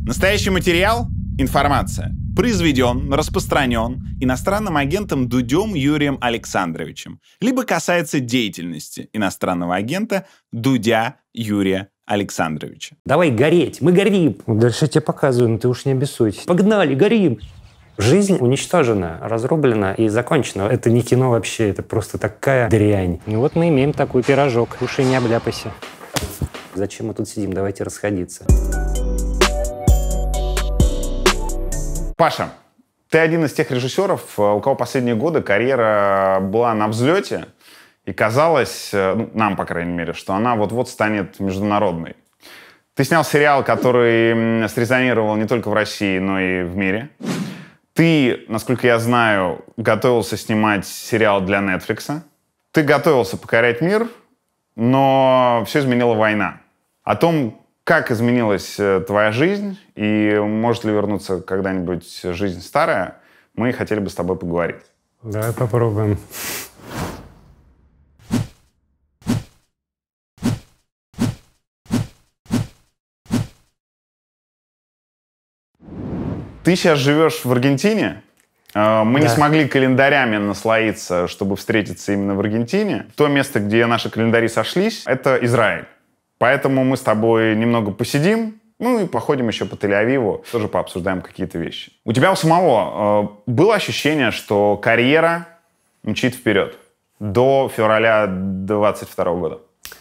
Настоящий материал, информация, произведен, распространен иностранным агентом Дудем Юрием Александровичем, либо касается деятельности иностранного агента Дудя Юрия Александровича. Давай гореть, мы горим. Дальше я тебе показываю, но ты уж не обессудь. Погнали, горим. Жизнь уничтожена, разрублена и закончена. Это не кино вообще, это просто такая дрянь. И вот мы имеем такой пирожок. Уши не обляпайся. Зачем мы тут сидим? Давайте расходиться. Паша, ты один из тех режиссеров, у кого последние годы карьера была на взлете, и казалось, нам, по крайней мере, что она вот-вот станет международной. Ты снял сериал, который срезонировал не только в России, но и в мире. Ты, насколько я знаю, готовился снимать сериал для Netflix. Ты готовился покорять мир, но все изменила война. О том, как изменилась твоя жизнь и может ли вернуться когда-нибудь жизнь старая, мы хотели бы с тобой поговорить. Давай попробуем. Ты сейчас живешь в Аргентине. Мы не смогли календарями наслоиться, чтобы встретиться именно в Аргентине. То место, где наши календари сошлись, это Израиль. Поэтому мы с тобой немного посидим, и походим еще по Тель-Авиву, тоже пообсуждаем какие-то вещи. У тебя у самого было ощущение, что карьера мчит вперед до февраля 2022 года?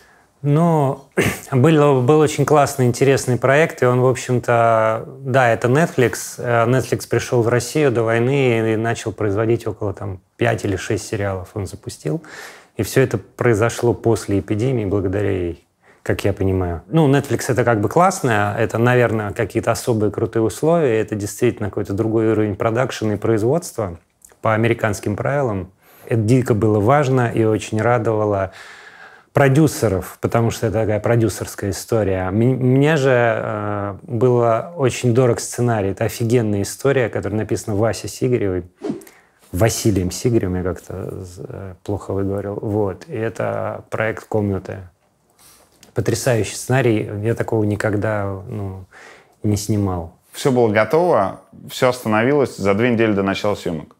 Ну, был очень классный, интересный проект, и он, в общем-то, да, это Netflix. Netflix пришел в Россию до войны и начал производить около 5 или 6 сериалов он запустил. И все это произошло после эпидемии, благодаря ей, как я понимаю. Netflix — это как бы классно, это, наверное, какие-то особые крутые условия, это действительно какой-то другой уровень продакшена и производства по американским правилам. Это дико было важно и очень радовало продюсеров, потому что это такая продюсерская история. Мне же было очень дорог сценарий. Это офигенная история, которая написана Васей Сигаревой. Василием Сигаревым, я как-то плохо выговорил. Вот. И это проект «Комнаты». Потрясающий сценарий. Я такого никогда не снимал. Все было готово, все остановилось за 2 недели до начала съемок.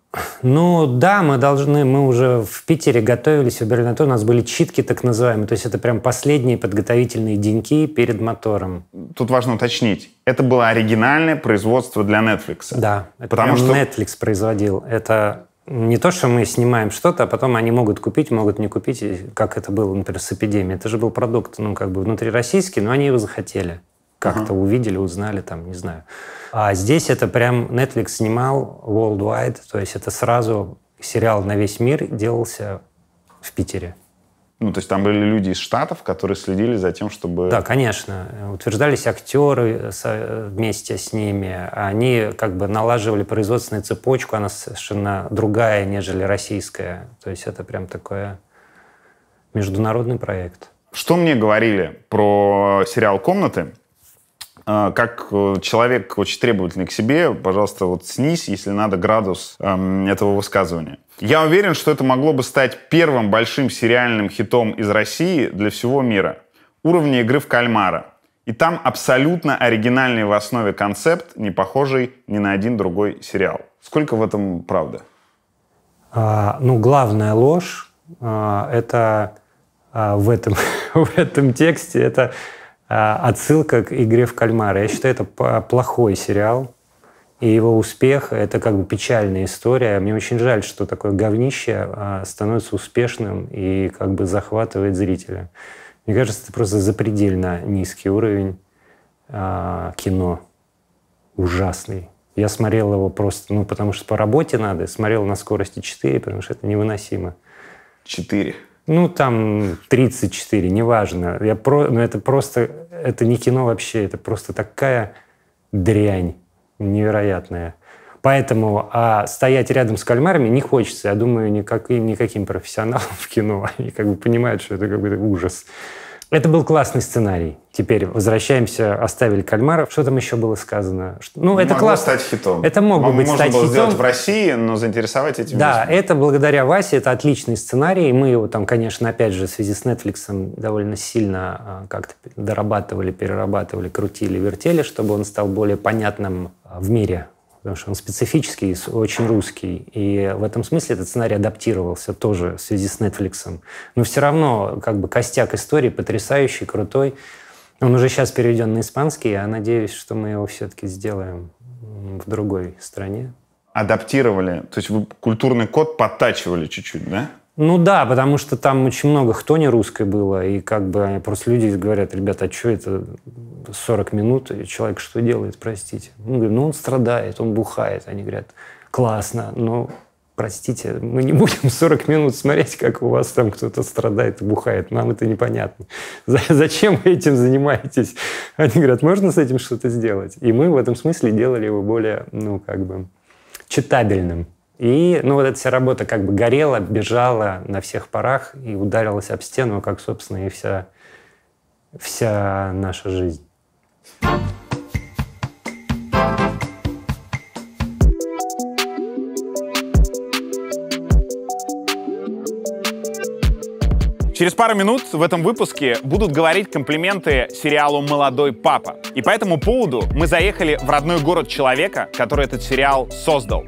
Да, мы уже в Питере готовились, выбирали на то, у нас были читки так называемые, то есть это прям последние подготовительные деньки перед мотором. Тут важно уточнить, это было оригинальное производство для Netflix. Да, это потому что Netflix производил. Это не то, что мы снимаем что-то, а потом они могут купить, могут не купить, как это было, например, с эпидемией. Это же был продукт, внутрироссийский, но они его захотели. Как-то увидели, узнали, не знаю. А здесь это прям Netflix снимал worldwide, то есть это сразу сериал на весь мир делался в Питере. То есть там были люди из Штатов, которые следили за тем, чтобы... Да, конечно. Утверждались актеры вместе с ними. Они налаживали производственную цепочку, она совершенно другая, нежели российская. То есть это прям такой международный проект. Что мне говорили про сериал «Комнаты»? Как человек очень требовательный к себе, пожалуйста, снизь, если надо, градус этого высказывания. Я уверен, что это могло бы стать первым большим сериальным хитом из России для всего мира. Уровня игры в кальмара. И там абсолютно оригинальный в основе концепт, не похожий ни на один другой сериал. Сколько в этом правды? Главная ложь это в этом тексте, это отсылка к «Игре в кальмара». Я считаю, это плохой сериал, и его успех — это печальная история. Мне очень жаль, что такое говнище становится успешным и захватывает зрителя. Мне кажется, это просто запредельно низкий уровень кино. Ужасный. Я смотрел его просто, потому что по работе надо, смотрел на скорости 4, потому что это невыносимо. 4? 34, неважно. Это не кино вообще, это просто такая дрянь невероятная. Поэтому стоять рядом с кальмарами не хочется. Я думаю, никаким профессионалам в кино. Они понимают, что это какой-то ужас. Это был классный сценарий. Теперь возвращаемся, оставили кальмаров. Что там еще было сказано? Ну, это могло классно. стать хитом. Это мог бы быть Можно стать было хитом. сделать в России, но заинтересовать этим Да, весьма. это благодаря Васе, это отличный сценарий. Мы его там, конечно, опять же, в связи с Netflix довольно сильно как-то дорабатывали, перерабатывали, крутили, вертели, чтобы он стал более понятным в мире. Потому что он специфический, очень русский. И в этом смысле этот сценарий адаптировался тоже в связи с Netflix. Но все равно как бы костяк истории потрясающий, крутой. Он уже сейчас переведен на испанский, я надеюсь, что мы его все-таки сделаем в другой стране. Адаптировали, то есть вы культурный код подтачивали чуть-чуть, да? Ну да, потому что там очень много хтони русской было, и как бы просто люди говорят: ребята, а что это 40 минут, и человек что делает, простите? Он говорит: ну он страдает, он бухает. Они говорят: классно, но простите, мы не будем 40 минут смотреть, как у вас там кто-то страдает и бухает. Нам это непонятно. Зачем вы этим занимаетесь? Они говорят: можно с этим что-то сделать? И мы в этом смысле делали его более, ну, как бы, читабельным. И, ну, вот эта вся работа как бы горела, бежала на всех парах и ударилась об стену, как, собственно, и вся наша жизнь. Через пару минут в этом выпуске будут говорить комплименты сериалу «Молодой папа». И по этому поводу мы заехали в родной город человека, который этот сериал создал.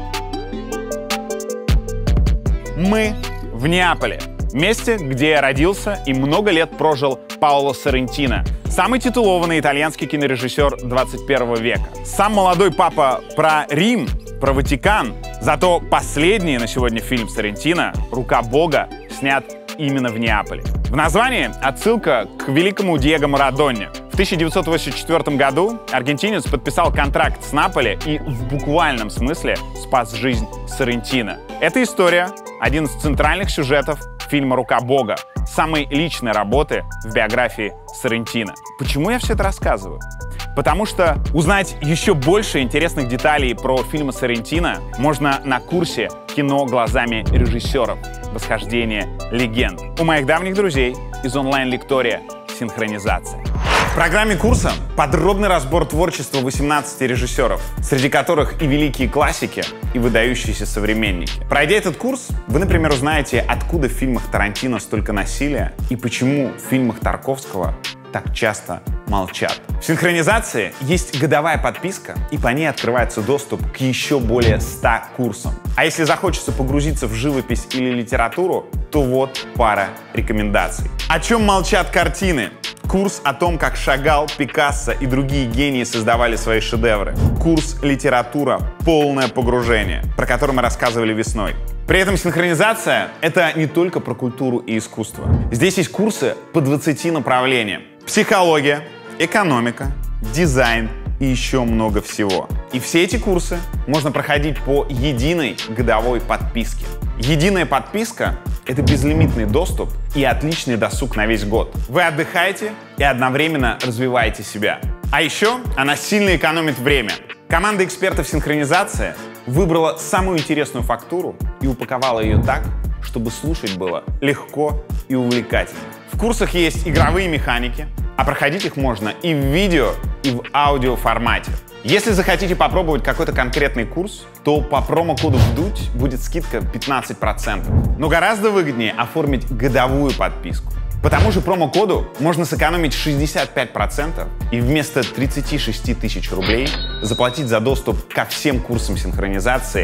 Мы в Неаполе, месте, где родился и много лет прожил Паоло Соррентино, самый титулованный итальянский кинорежиссер 21 века. Сам «Молодой папа» про Рим, про Ватикан, зато последний на сегодня фильм Соррентино «Рука Бога» снят именно в Неаполе. В названии отсылка к великому Диего Марадоне. В 1984 году аргентинец подписал контракт с Наполи и в буквальном смысле спас жизнь Соррентино. Эта история — один из центральных сюжетов фильма «Рука Бога», самой личной работы в биографии Соррентино. Почему я все это рассказываю? Потому что узнать еще больше интересных деталей про фильмы Соррентино можно на курсе «Кино глазами режиссеров. Восхождение легенд» у моих давних друзей из онлайн-лектория «Синхронизация». В программе курса подробный разбор творчества 18 режиссеров, среди которых и великие классики, и выдающиеся современники. Пройдя этот курс, вы, например, узнаете, откуда в фильмах Тарантино столько насилия и почему в фильмах Тарковского так часто молчат. В «Синхронизации» есть годовая подписка, и по ней открывается доступ к еще более 100 курсам. А если захочется погрузиться в живопись или литературу, то вот пара рекомендаций. «О чем молчат картины?» Курс о том, как Шагал, Пикассо и другие гении создавали свои шедевры. Курс «Литература. Полное погружение», про который мы рассказывали весной. При этом «Синхронизация» — это не только про культуру и искусство. Здесь есть курсы по 20 направлениям. Психология, экономика, дизайн и еще много всего. И все эти курсы можно проходить по единой годовой подписке. Единая подписка — это безлимитный доступ и отличный досуг на весь год. Вы отдыхаете и одновременно развиваете себя. А еще она сильно экономит время. Команда экспертов «Синхронизация» выбрала самую интересную фактуру и упаковала ее так, чтобы слушать было легко и увлекательно. В курсах есть игровые механики, а проходить их можно и в видео, и в аудио формате. Если захотите попробовать какой-то конкретный курс, то по промокоду «Вдуть» будет скидка 15%. Но гораздо выгоднее оформить годовую подписку. По тому же промокоду можно сэкономить 65% и вместо 36 тысяч рублей заплатить за доступ ко всем курсам синхронизации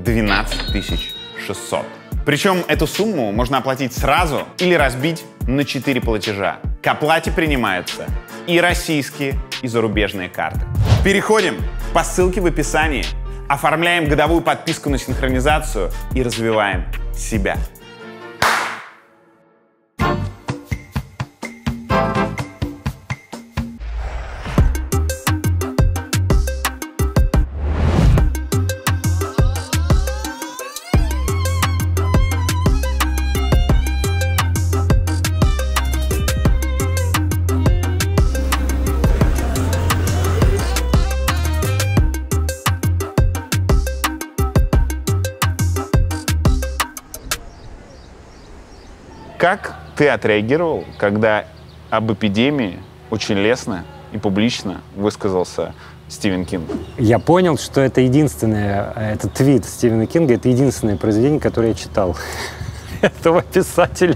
12 600. Причем эту сумму можно оплатить сразу или разбить на 4 платежа. К оплате принимаются и российские, и зарубежные карты. Переходим по ссылке в описании, оформляем годовую подписку на синхронизацию и развиваем себя. Как ты отреагировал, когда об эпидемии очень лестно и публично высказался Стивен Кинг. Я понял, что это единственное, этот твит Стивена Кинга, это единственное произведение, которое я читал этого писателя.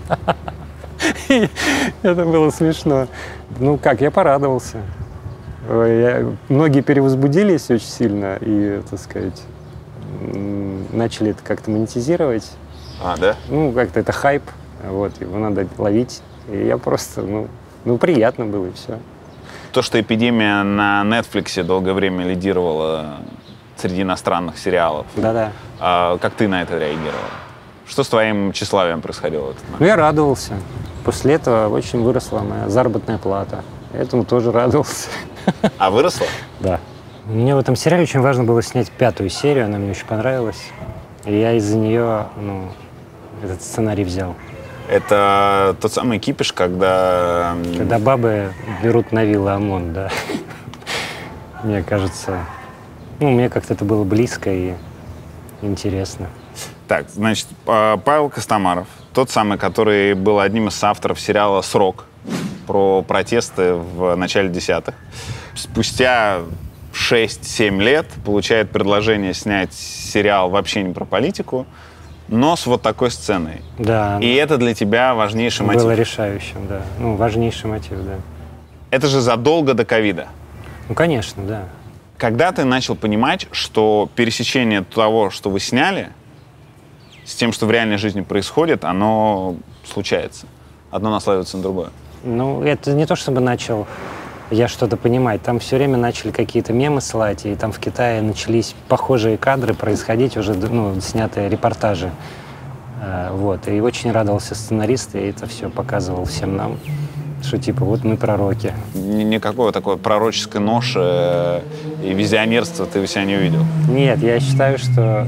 Это было смешно. Ну как, я порадовался. Многие перевозбудились очень сильно и, так сказать, начали это как-то монетизировать. А, да? Ну, как-то это хайп, вот, его надо ловить. И я просто, приятно было, и все. То, что эпидемия на Netflix долгое время лидировала среди иностранных сериалов. Да-да. Как ты на это реагировал? Что с твоим тщеславием происходило в этот момент? Я радовался. После этого очень выросла моя заработная плата. Этому тоже радовался. А выросла? Да. Мне в этом сериале очень важно было снять 5-ю серию, она мне очень понравилась. И я из-за нее, этот сценарий взял. Это тот самый кипиш, когда... Когда бабы берут на вилы ОМОН, да. Мне кажется, мне как-то это было близко и интересно. Так, значит, Павел Костомаров, тот самый, который был одним из авторов сериала «Срок» про протесты в начале десятых, спустя 6-7 лет получает предложение снять сериал вообще не про политику, но с вот такой сценой. Да. И это для тебя важнейший мотив. Было решающим, да. Важнейший мотив, да. Это же задолго до ковида. Конечно, да. Когда ты начал понимать, что пересечение того, что вы сняли, с тем, что в реальной жизни происходит, оно случается. Одно наслаивается на другое. Это не то, чтобы начал я что-то понимать. Там все время начали какие-то мемы слать, и там в Китае начались похожие кадры происходить, уже снятые репортажи. Вот. И очень радовался сценарист, и это все показывал всем нам, что типа вот мы пророки. Никакого такого пророческой ноши и визионерства ты у себя не увидел? Нет, я считаю, что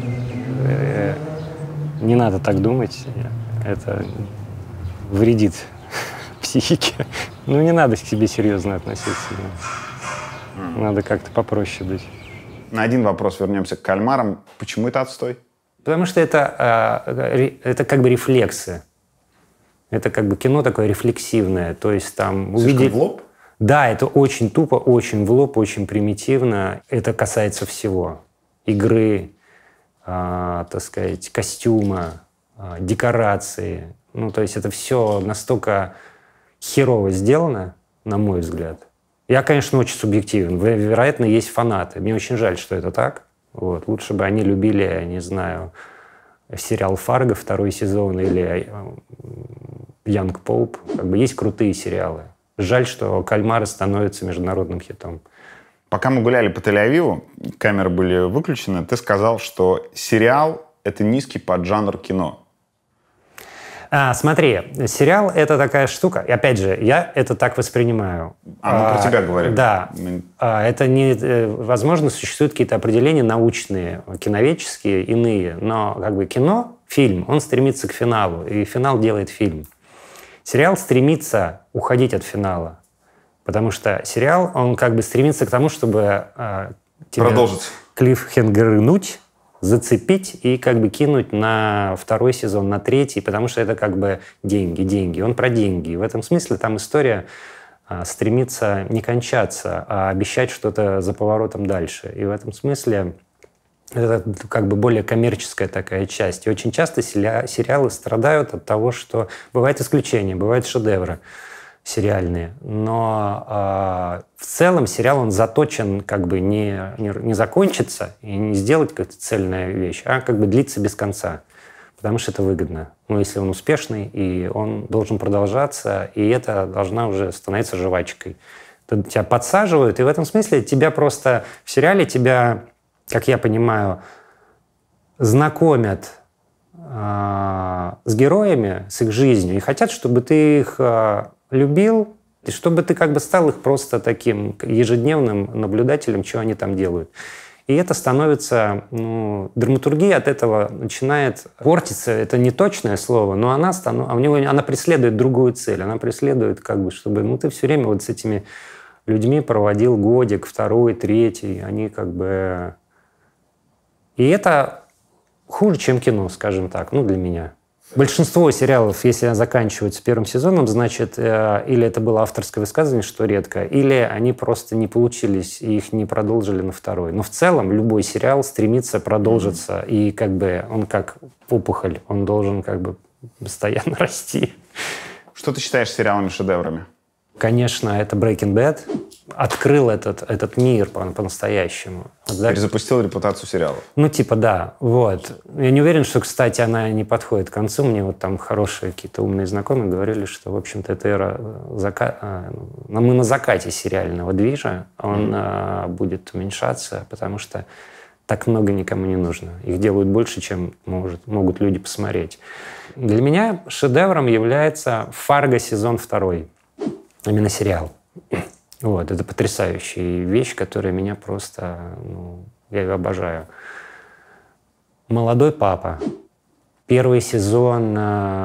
не надо так думать. Это вредит психике. Не надо к себе серьезно относиться. Надо как-то попроще быть. На один вопрос вернемся к кальмарам. Почему это отстой? Потому что это как бы рефлексы. Это как бы кино такое рефлексивное. То есть там увидеть... в лоб? Да, это очень тупо, очень в лоб, очень примитивно. Это касается всего. Игры, так сказать, костюма, декорации. То есть это все настолько херово сделано, на мой взгляд. Я, конечно, очень субъективен. Вероятно, есть фанаты. Мне очень жаль, что это так. Вот. Лучше бы они любили, я не знаю, сериал «Фарго» 2-й сезон или «Янг Поуп». Есть крутые сериалы. Жаль, что «Кальмары» становятся международным хитом. Пока мы гуляли по Тель-Авиву, камеры были выключены, ты сказал, что сериал — это низкий поджанр кино. Смотри, сериал — это такая штука, и опять же, я это так воспринимаю. Мы про тебя говорим. Да. Это не... Возможно, существуют какие-то определения научные, киноведческие, иные, но кино, фильм, он стремится к финалу, и финал делает фильм. Сериал стремится уходить от финала, потому что сериал, он стремится к тому, чтобы продолжить. Клиффхенгернуть, зацепить и кинуть на 2-й сезон, на 3-й, потому что это деньги. Он про деньги. И в этом смысле там история стремится не кончаться, а обещать что-то за поворотом дальше. И в этом смысле это более коммерческая такая часть. И очень часто сериалы страдают от того, что бывают исключения, бывают шедевры сериальные. Но в целом сериал, он заточен не закончиться и не сделать какую-то цельную вещь, а длиться без конца. Потому что это выгодно. Если он успешный, и он должен продолжаться, и это должна уже становиться жвачкой. Тебя подсаживают, и в этом смысле тебя просто... В сериале тебя, как я понимаю, знакомят с героями, с их жизнью, и хотят, чтобы ты их любил, и чтобы ты стал их просто таким ежедневным наблюдателем, что они там делают. И это становится... драматургия от этого начинает портиться. Это не точное слово, но она преследует другую цель. Она преследует, чтобы ты все время с этими людьми проводил годик, 2-й, 3-й. Они И это хуже, чем кино, скажем так, для меня. Большинство сериалов, если заканчиваются первым сезоном, значит, или это было авторское высказывание, что редко, или они просто не получились, и их не продолжили на второй. Но в целом любой сериал стремится продолжиться, и как бы он как опухоль, он должен как бы постоянно расти. Что ты считаешь сериалами-шедеврами? Конечно, это Breaking Bad. Открыл этот мир по-настоящему. Перезапустил репутацию сериалов. Ну, типа, да. Вот. Я не уверен, что, кстати, она не подходит к концу. Мне вот там хорошие какие-то умные знакомые говорили, что, в общем-то, эта эра мы на закате сериального движа. Он будет уменьшаться, потому что так много никому не нужно. Их делают больше, чем могут люди посмотреть. Для меня шедевром является «Фарго» сезон 2. Именно сериал. Вот, это потрясающая вещь, которая меня просто... я ее обожаю. «Молодой папа». Первый сезон...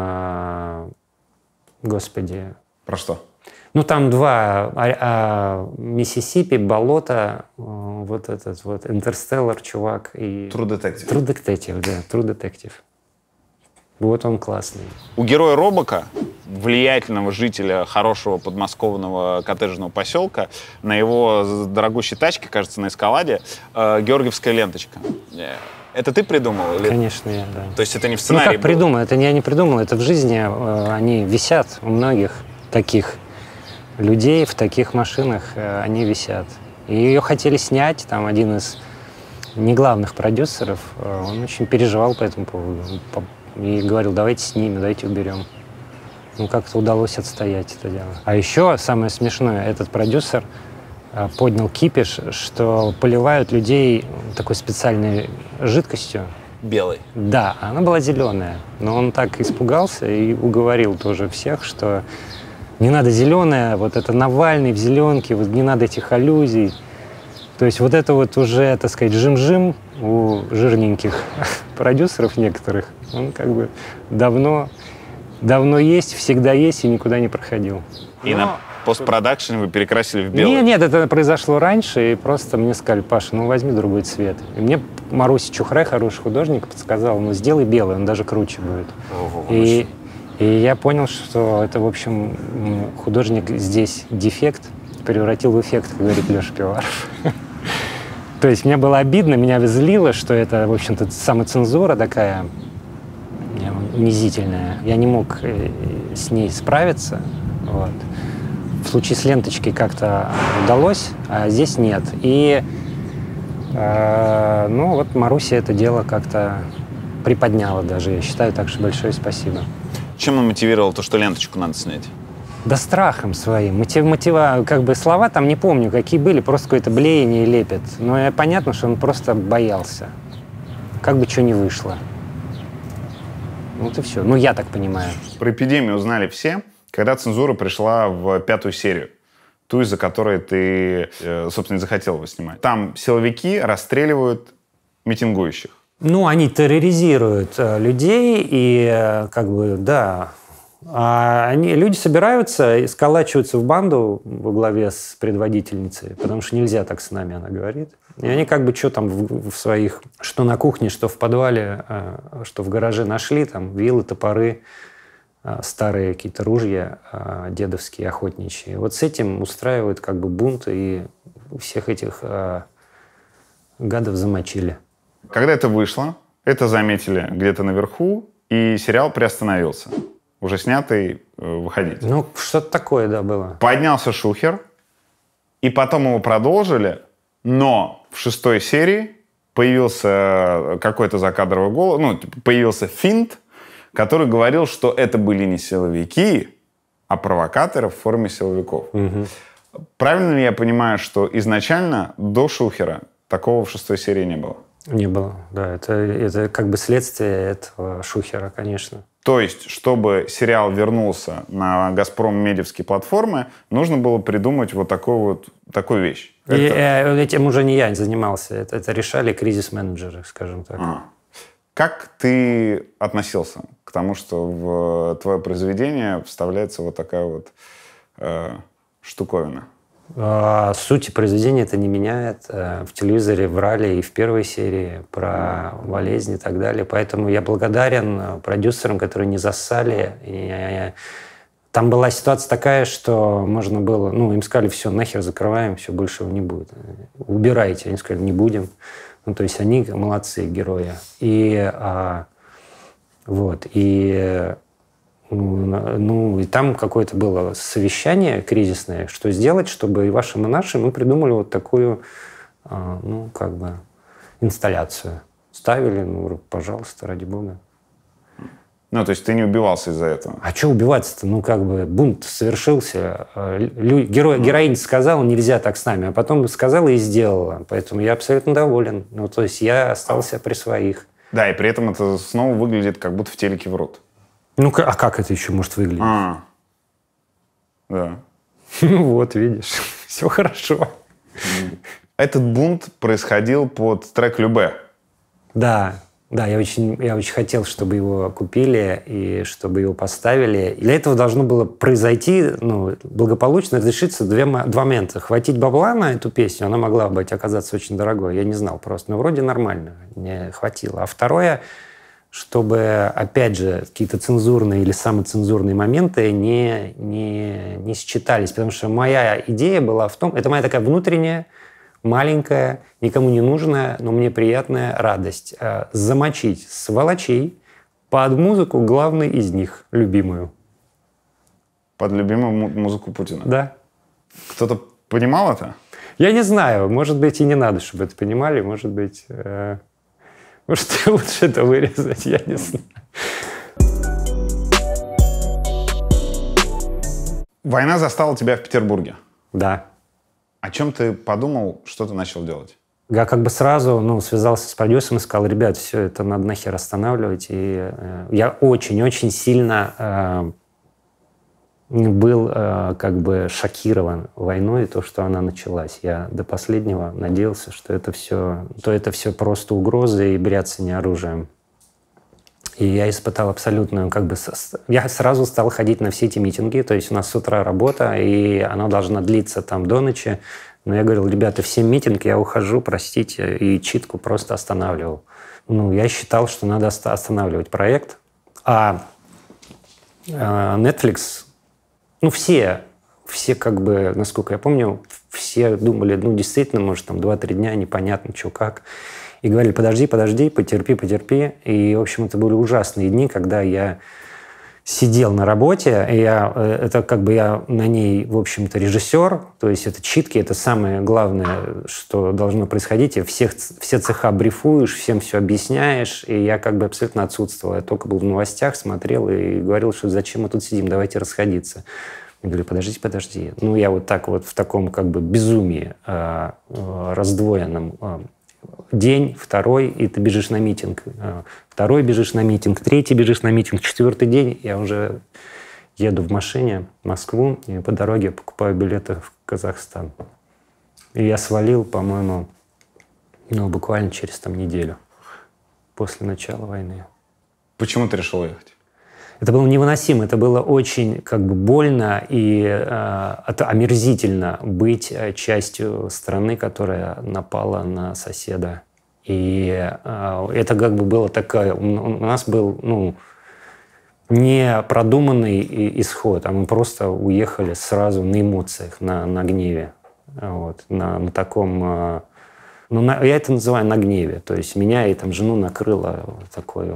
Господи. Про что? Ну, там два. Миссисипи, болото, вот этот вот «Интерстеллар», чувак. И... True Detective. True Detective, да. True Detective. Вот он классный. У героя Робока, влиятельного жителя хорошего подмосковного коттеджного поселка, на его дорогущей тачке, кажется, на Эскаладе, георгиевская ленточка. Это ты придумал? Или... Конечно, я, да. То есть это не в сценарии? Ну, как придумал? Это я не придумал, это в жизни они висят у многих таких людей, в таких машинах они висят. И ее хотели снять, там один из неглавных продюсеров, он очень переживал по этому поводу. И говорил, давайте снимем, давайте уберем. Ну, как-то удалось отстоять это дело. А еще самое смешное, этот продюсер поднял кипиш, что поливают людей такой специальной жидкостью. Белой. Да, она была зеленая. Но он так испугался и уговорил тоже всех, что не надо зеленая, вот это Навальный в зеленке, вот не надо этих аллюзий. То есть вот это вот уже, так сказать, жим-жим у жирненьких продюсеров некоторых, он как бы давно есть, всегда есть и никуда не проходил. И на постпродакшене вы перекрасили в белый? Нет, это произошло раньше, и просто мне сказали, Паша, ну возьми другой цвет. И мне Маруся Чухрай, хороший художник, подсказала, ну сделай белый, он даже круче будет. И я понял, что это, в общем, художник здесь дефект превратил в эффект, как говорит Леша Пивоваров. То есть мне было обидно, меня злило, что это, в общем-то, самоцензура такая унизительная. Я не мог с ней справиться. Вот. В случае с ленточкой как-то удалось, а здесь нет. И вот Маруся это дело как-то приподняла даже. Я считаю, так что большое спасибо. Чем он мотивировал то, что ленточку надо снять? Да страхом своим. Как бы слова там не помню, какие были, просто какое-то блеяние и лепет. Но понятно, что он просто боялся. Как бы что ни вышло. Вот и все. Ну, я так понимаю. Про эпидемию узнали все, когда цензура пришла в 5-ю серию. Ту, из-за которой ты, собственно, и захотел его снимать. Там силовики расстреливают митингующих. Ну, они терроризируют людей и как бы, да... люди собираются и сколачиваются в банду во главе с предводительницей, потому что нельзя так с нами, она говорит. И они как бы что там в своих, что на кухне, что в подвале, что в гараже нашли, там вилы, топоры, старые какие-то ружья дедовские, охотничьи. Вот с этим устраивают как бы бунт, и всех этих гадов замочили. Когда это вышло, это заметили где-то наверху, и сериал приостановился. Уже снятый, выходить. Ну, что-то такое, да, было. Поднялся шухер, и потом его продолжили, но в 6-й серии появился какой-то закадровый голос, появился финт, который говорил, что это были не силовики, а провокаторы в форме силовиков. Угу. Правильно ли я понимаю, что изначально до шухера такого в 6-й серии не было? Не было, да. Это как бы следствие этого шухера, конечно. То есть, чтобы сериал вернулся на «Газпром-медиевские» платформы, нужно было придумать вот такую вещь. Этим уже не я занимался. Это решали кризис-менеджеры, скажем так. Как ты относился к тому, что в твое произведение вставляется вот такая вот штуковина? Сути произведения это не меняет. В телевизоре врали и в первой серии про болезни и так далее. Поэтому я благодарен продюсерам, которые не зассали. И там была ситуация такая, что можно было... Ну, им сказали, все, нахер закрываем, все, больше его не будет. Убирайте. Они сказали, не будем. Ну, то есть они молодцы, герои. И вот. И там какое-то было совещание кризисное, что сделать, чтобы и вашим, и нашим. Мы придумали вот такую, инсталляцию. Ставили, пожалуйста, ради бога. Ну, то есть ты не убивался из-за этого? А что убиваться-то? Бунт совершился. Героиня сказала, нельзя так с нами, а потом сказала и сделала. Поэтому я абсолютно доволен. Ну, то есть я остался при своих. Да, и при этом это снова выглядит, как будто в телеке врут. Ну, а как это еще может выглядеть? Да. Ну вот, видишь, все хорошо. Этот бунт происходил под трек «Любэ». Да, я очень хотел, чтобы его купили и чтобы его поставили. Для этого должно было произойти, благополучно разрешиться два момента. Хватить бабла на эту песню, она могла бы оказаться очень дорогой, я не знал просто. Но вроде нормально, не хватило. А второе, чтобы, опять же, какие-то цензурные или самоцензурные моменты не считались. Потому что моя идея была в том, это моя такая внутренняя, маленькая, никому не нужная, но мне приятная радость. Замочить сволочей под музыку главной из них, любимую. Под любимую музыку Путина? Да. Кто-то понимал это? Я не знаю. Может быть, и не надо, чтобы это понимали. Может быть, лучше это вырезать, я не знаю. Война застала тебя в Петербурге? Да. О чем ты подумал, что ты начал делать? Я сразу связался с продюсером и сказал, ребят, все это надо нахер останавливать. И я очень-очень сильно был шокирован войной, то, что она началась. Я до последнего надеялся, что это все просто угрозы и бряцание оружием. И я испытал абсолютную, я сразу стал ходить на все эти митинги, то есть у нас с утра работа, и она должна длиться там до ночи. Но я говорил, ребята, все митинги я ухожу, простите, и читку просто останавливал. Я считал, что надо останавливать проект. А Netflix, все, насколько я помню, все думали, действительно, может, там 2-3 дня, непонятно, что как. И говорили, подожди, потерпи. И, в общем, это были ужасные дни, когда я сидел на работе, и я на ней, в общем-то, режиссер, то есть это читки, это самое главное, что должно происходить. И все цеха брифуешь, всем все объясняешь, и я абсолютно отсутствовал. Я только был в новостях, смотрел и говорил, что зачем мы тут сидим, давайте расходиться. Я говорю, подожди. Я вот так вот в таком безумии раздвоенном. День, второй, и ты бежишь на митинг. Второй бежишь на митинг, третий бежишь на митинг, четвертый день я уже еду в машине в Москву и по дороге покупаю билеты в Казахстан. И я свалил, по-моему, буквально через неделю после начала войны. Почему ты решил уехать? Это было невыносимо, это было очень больно и омерзительно быть частью страны, которая напала на соседа. И это было такое... У нас был не продуманный исход, а мы просто уехали сразу на эмоциях, на гневе. Вот, на таком... я это называю на гневе. То есть меня и жену накрыло такое...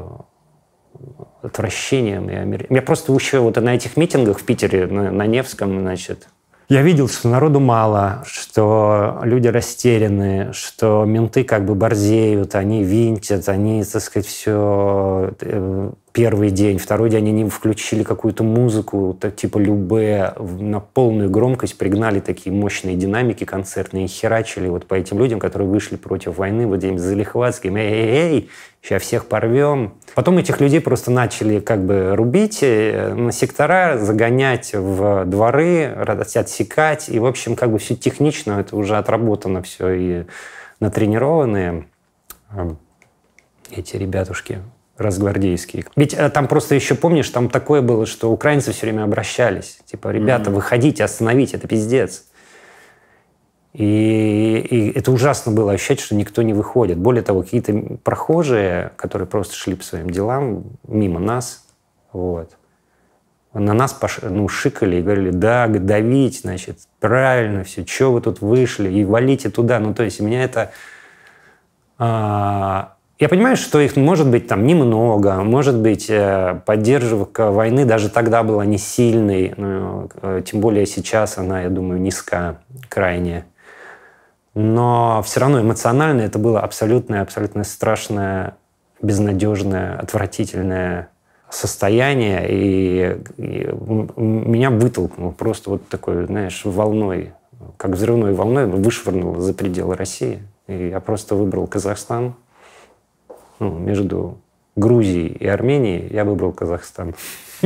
отвращением. Я просто еще на этих митингах в Питере, на Невском, я видел, что народу мало, что люди растеряны, что менты борзеют, они винтят, они, все... Первый день, второй день они включили какую-то музыку, типа Любэ, на полную громкость пригнали такие мощные динамики концертные и херачили по этим людям, которые вышли против войны, этим залихватским, эй, сейчас всех порвем. Потом этих людей просто начали рубить на сектора, загонять в дворы, отсекать, и, в общем, все технично, это уже отработано все, и натренированные эти ребятушки разгвардейские. Ведь там просто еще, помнишь, там такое было, что украинцы все время обращались. Типа, ребята, выходите, остановите, это пиздец. И это ужасно было ощущать, что никто не выходит. Более того, какие-то прохожие, которые просто шли по своим делам мимо нас, вот, на нас шикали и говорили: да, давить, значит, правильно все, что вы тут вышли, и валите туда. Ну, то есть меня это... Я понимаю, что их может быть там немного, может быть, поддержка войны даже тогда была не сильной, тем более сейчас она, я думаю, низка крайне. Но все равно эмоционально это было абсолютно страшное, безнадежное, отвратительное состояние, и меня вытолкнул просто вот такой, знаешь, волной, как взрывной волной, вышвырнул за пределы России. И я просто выбрал Казахстан. Между Грузией и Арменией я выбрал Казахстан.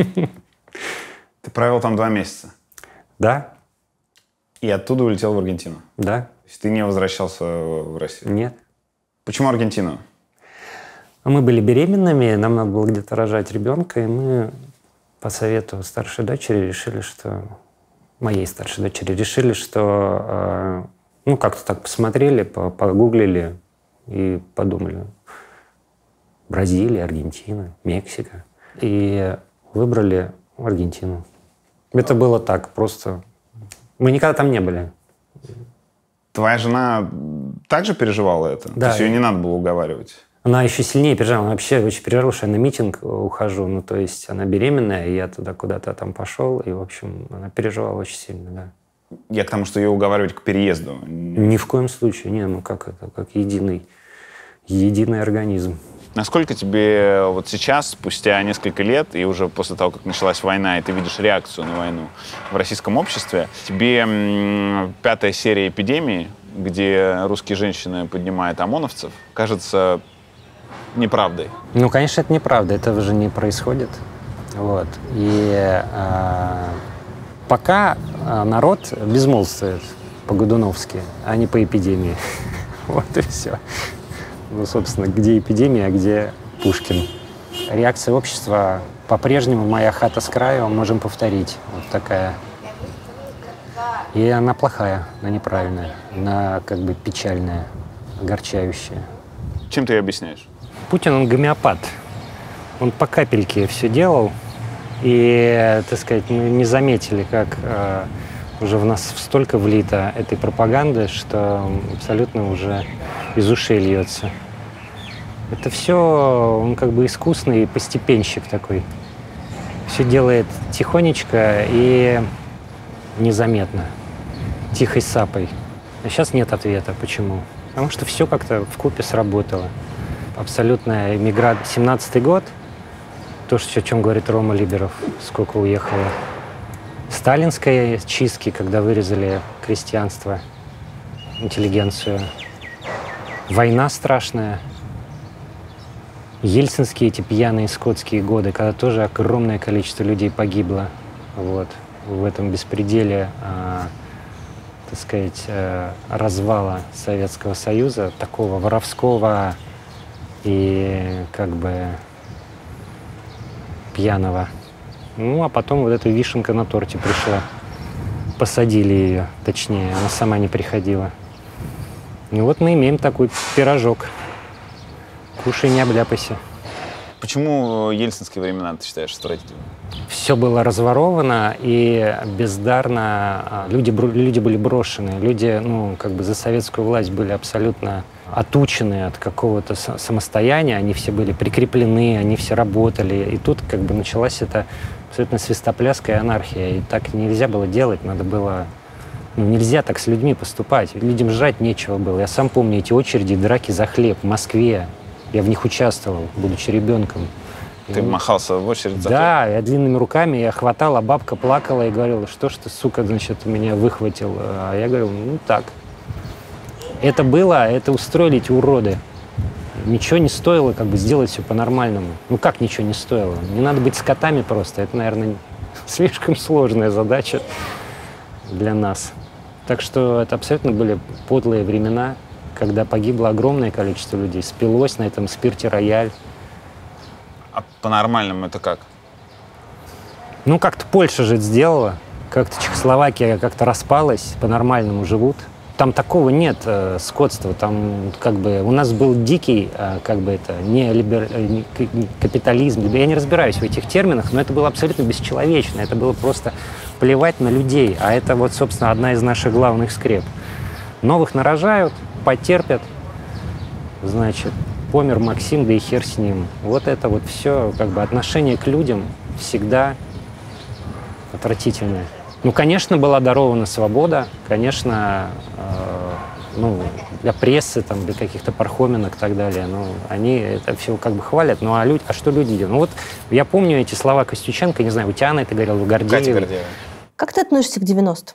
Ты провел там 2 месяца? Да. И оттуда улетел в Аргентину? Да. То есть ты не возвращался в Россию? Нет. Почему Аргентину? Мы были беременными, нам надо было где-то рожать ребенка, и мы по совету старшей дочери решили, что... Моей старшей дочери решили, что... как-то так посмотрели, погуглили и подумали: Бразилия, Аргентина, Мексика. И выбрали Аргентину. Это было так, просто... Мы никогда там не были. Твоя жена также переживала это? Да. То есть ее не надо было уговаривать? Она еще сильнее переживала. Она вообще очень переживала, что я на митинг ухожу. То есть она беременная, и я туда куда-то там пошел. И, в общем, она переживала очень сильно, да. Я к тому, что ее уговаривать к переезду. Ни в коем случае. Не, как это? Как единый организм. Насколько тебе вот сейчас, спустя несколько лет, и уже после того, как началась война, и ты видишь реакцию на войну в российском обществе, тебе 5-я серия «Эпидемии», где русские женщины поднимают ОМОНовцев, кажется неправдой? Конечно, это неправда. Этого же не происходит. Вот. И пока народ безмолвствует по-годуновски, а не по эпидемии. Вот и все. Собственно, где эпидемия, а где Пушкин. Реакция общества по-прежнему «Моя хата с краю», можем повторить. Вот такая. И она плохая, она неправильная, она как бы печальная, огорчающая. Чем ты ее объясняешь? Путин, он гомеопат. Он по капельке все делал. И, так сказать, мы не заметили, как уже в нас столько влито этой пропаганды, что абсолютно уже из ушей льется. Это все, он как бы искусный постепенщик такой. Все делает тихонечко и незаметно, тихой сапой. А сейчас нет ответа. Почему? Потому что все как-то вкупе сработало. Абсолютная эмиграция. 17-й год, то, о чем говорит Рома Либеров, сколько уехало. Сталинские чистки, когда вырезали крестьянство, интеллигенцию. Война страшная. Ельцинские эти пьяные скотские годы, когда тоже огромное количество людей погибло. Вот. В этом беспределе, так сказать, развала Советского Союза, такого воровского и как бы пьяного. А потом вот эта вишенка на торте пришла. Посадили ее, точнее, она сама не приходила. И вот мы имеем такой пирожок. Кушай, не обляпайся. Почему ельцинские времена, ты считаешь, отвратительными? Все было разворовано и бездарно. Люди были брошены. Люди, как бы за советскую власть были абсолютно отучены от какого-то самостояния. Они все были прикреплены, они все работали. И тут как бы началась эта абсолютно свистопляская анархия. И так нельзя было делать, надо было... нельзя так с людьми поступать. Людям жрать нечего было. Я сам помню эти очереди, драки за хлеб в Москве. Я в них участвовал, будучи ребенком. Ты махался в очередь за хлеб? Да, я длинными руками, я хватал, а бабка плакала и говорила: что ж ты, сука, значит, меня выхватил. А я говорил: так. Это устроили эти уроды. Ничего не стоило как бы сделать все по-нормальному. Как ничего не стоило? Не надо быть скотами просто. Это, наверное, слишком сложная задача для нас. Так что это абсолютно были подлые времена, когда погибло огромное количество людей, спилось на этом спирте «Рояль». А по-нормальному это как? Как-то Польша же это сделала, как-то Чехословакия как-то распалась, по-нормальному живут. там такого нет скотства. Там как бы у нас был дикий как бы это не капитализм. Я не разбираюсь в этих терминах, но это было абсолютно бесчеловечно. Это было просто плевать на людей. А это вот, собственно, одна из наших главных скреп. Новых нарожают, потерпят. Значит, помер Максим, да и хер с ним. Вот это вот все, как бы отношение к людям всегда отвратительное. Ну, конечно, была дарована свобода, конечно, для прессы, там, для каких-то пархоменок и так далее. Ну, они это все как бы хвалят. Ну, а что люди делают? Ну, вот я помню эти слова Костюченко, не знаю, у Тианы это говорил, у Гордеева. Как ты относишься к 90-м?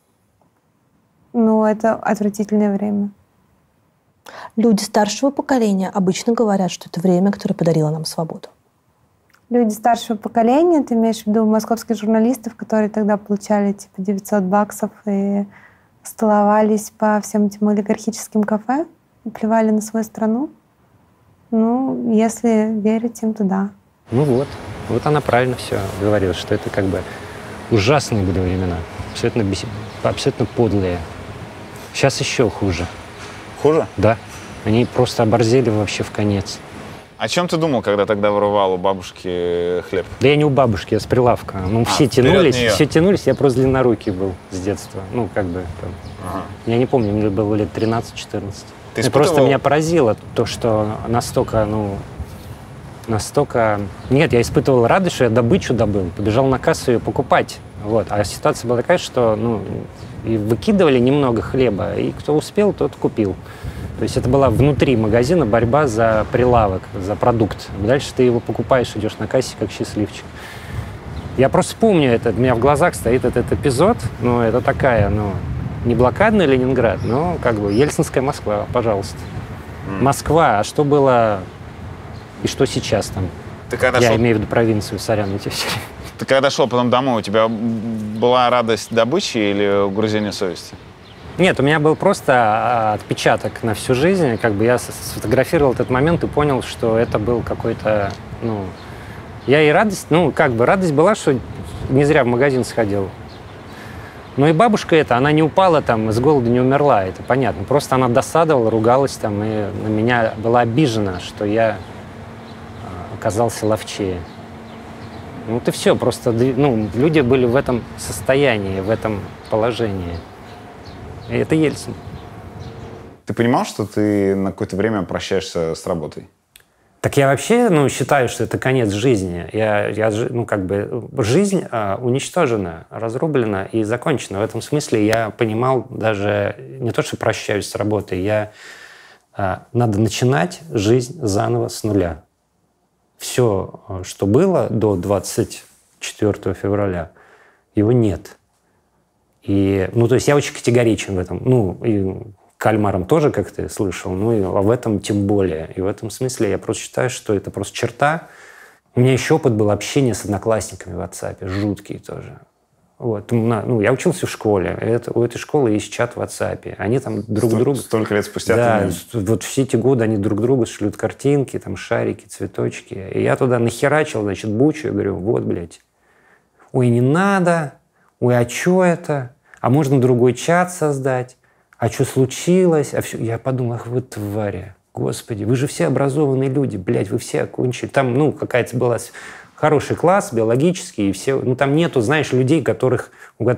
Ну, это отвратительное время. Люди старшего поколения обычно говорят, что это время, которое подарило нам свободу. Люди старшего поколения, ты имеешь в виду московских журналистов, которые тогда получали типа $900 и столовались по всем этим олигархическим кафе и плевали на свою страну? Ну, если верить им, то да. Ну вот она правильно все говорила, что это как бы ужасные были времена, абсолютно подлые. Сейчас еще хуже. Хуже? Да. Они просто оборзели вообще в конец. О чем ты думал, когда тогда воровал у бабушки хлеб? Да я не у бабушки, я с прилавка. Ну, все тянулись, я просто длиннорукий был с детства. Ну, как бы там. Ага. Я не помню, мне было лет 13-14. Просто меня поразило то, что настолько. Нет, я испытывал радость, что я добычу добыл. Побежал на кассу ее покупать. Вот. А ситуация была такая, что и выкидывали немного хлеба, и кто успел, тот купил. То есть это была внутри магазина борьба за прилавок, за продукт. Дальше ты его покупаешь, идешь на кассе как счастливчик. Я просто помню это, у меня в глазах стоит этот эпизод. Ну, это такая, не блокадный Ленинград, но как бы Ельцинская Москва, пожалуйста. Москва, а что было и что сейчас там? Я имею в виду провинцию, сорян, эти все. Ты когда шел потом домой, у тебя была радость добычи или угрызение совести? Нет, у меня был просто отпечаток на всю жизнь. Как бы я сфотографировал этот момент и понял, что это был какой-то, я и радость, радость была, что не зря в магазин сходил. Но и бабушка она не упала там, с голоду не умерла, это понятно. Просто она досадовала, ругалась там, и на меня была обижена, что я оказался ловчее. Вот и все, просто, люди были в этом состоянии, в этом положении. И это Ельцин. Ты понимал, что ты на какое-то время прощаешься с работой? Так я вообще, считаю, что это конец жизни. Жизнь уничтожена, разрублена и закончена. В этом смысле я понимал даже не то, что прощаюсь с работой, надо начинать жизнь заново с нуля. Все, что было до 24 февраля, его нет. И, то есть я очень категоричен в этом. И кальмаром тоже, как ты слышал, а в этом тем более. И в этом смысле я просто считаю, что это просто черта. У меня еще опыт был общения с одноклассниками в WhatsApp, жуткий тоже. Вот. Я учился в школе. У этой школы есть чат в WhatsApp. Они там друг друга... Столько лет спустя? Да, вот все эти годы они друг другу шлют картинки, там шарики, цветочки. И я туда нахерачил, бучу, и говорю, вот, блядь, ой, не надо, ой, а что это? А можно другой чат создать? А что случилось? Я подумал, ах вы твари, господи, вы же все образованные люди, блядь, вы все окончили. Там, какая-то была хороший класс, биологический, и все. Там нету, знаешь, людей, которые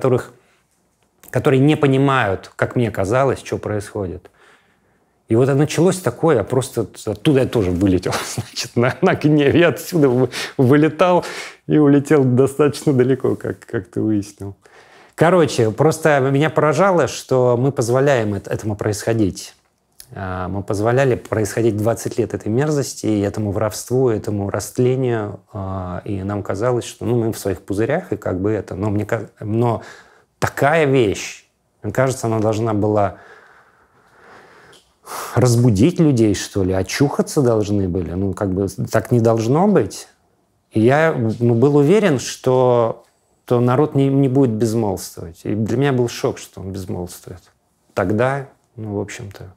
не понимают, как мне казалось, что происходит. И вот началось такое, просто оттуда я тоже вылетел, значит, на гневе. Я отсюда вылетал и улетел достаточно далеко, как ты выяснил. Короче, просто меня поражало, что мы позволяем этому происходить. Мы позволяли происходить 20 лет этой мерзости, и этому воровству, этому растлению. И нам казалось, что мы в своих пузырях, и как бы это... Но такая вещь, мне кажется, она должна была разбудить людей, что ли, очухаться должны были. Так не должно быть. И я был уверен, что народ не будет безмолвствовать. И для меня был шок, что он безмолвствует. Тогда, в общем-то.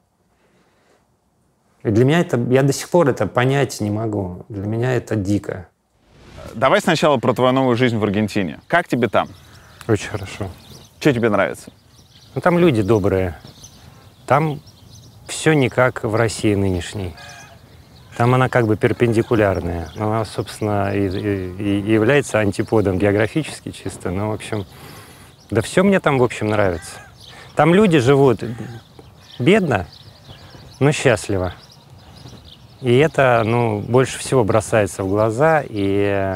И для меня я до сих пор это понять не могу. Для меня это дико. Давай сначала про твою новую жизнь в Аргентине. Как тебе там? Очень хорошо. Что тебе нравится? Там люди добрые. Там все не как в России нынешней. Там она как бы перпендикулярная. Она, собственно, и является антиподом географически чисто. Но, в общем, да все мне там, в общем, нравится. Там люди живут бедно, но счастливо. И это, больше всего бросается в глаза, и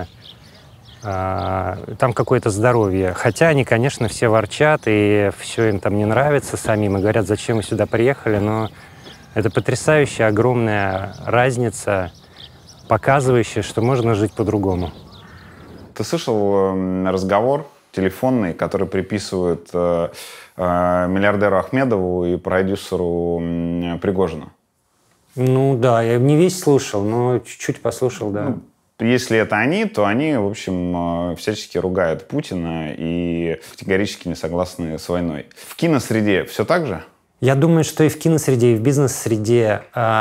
там какое-то здоровье. Хотя они, конечно, все ворчат, и все им там не нравится самим, и говорят, зачем вы сюда приехали, но это потрясающая, огромная разница, показывающая, что можно жить по-другому. Ты слышал разговор телефонный, который приписывают миллиардеру Ахмедову и продюсеру Пригожину? Да, я не весь слушал, но чуть-чуть послушал, да. Если это они, то они, в общем, всячески ругают Путина и категорически не согласны с войной. В киносреде все так же? Я думаю, что и в киносреде, и в бизнес-среде,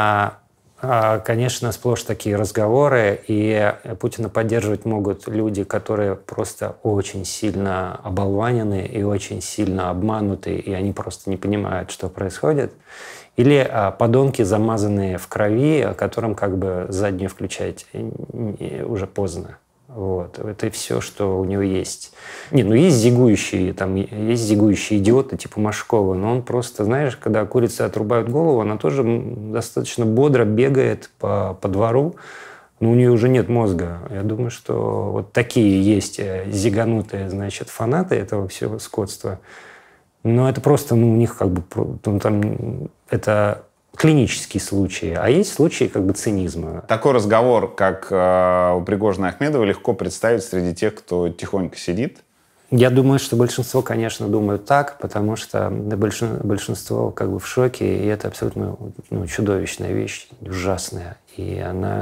конечно, сплошь такие разговоры, и Путина поддерживать могут люди, которые просто очень сильно оболванены и очень сильно обмануты, и они просто не понимают, что происходит. Или подонки, замазанные в крови, которым как бы заднюю включать уже поздно. Вот. Это все, что у него есть. Есть зигующие идиоты типа Машкова, но он просто, знаешь, когда курицы отрубают голову, она тоже достаточно бодро бегает по двору, но у нее уже нет мозга. Я думаю, что вот такие есть зиганутые, значит, фанаты этого всего скотства. Но это просто, у них как бы там это клинические случаи, а есть случаи как бы цинизма. Такой разговор, как у Пригожина и Ахмедова, легко представить среди тех, кто тихонько сидит. Я думаю, что большинство, конечно, думают так, потому что большинство как бы в шоке, и это абсолютно чудовищная вещь, ужасная. И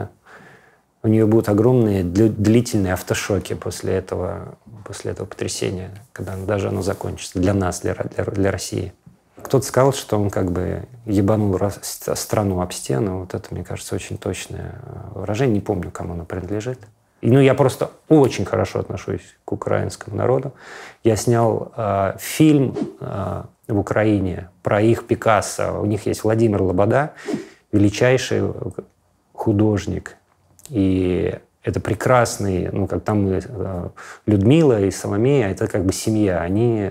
у нее будут огромные длительные автошоки после этого потрясения, когда даже оно закончится для нас, для России. Кто-то сказал, что он как бы ебанул страну об стену. Вот это, мне кажется, очень точное выражение. Не помню, кому оно принадлежит. Я просто очень хорошо отношусь к украинскому народу. Я снял фильм в Украине про их Пикассо. У них есть Владимир Лобода, величайший художник. И это прекрасный, как там Людмила и Соломея, это как бы семья.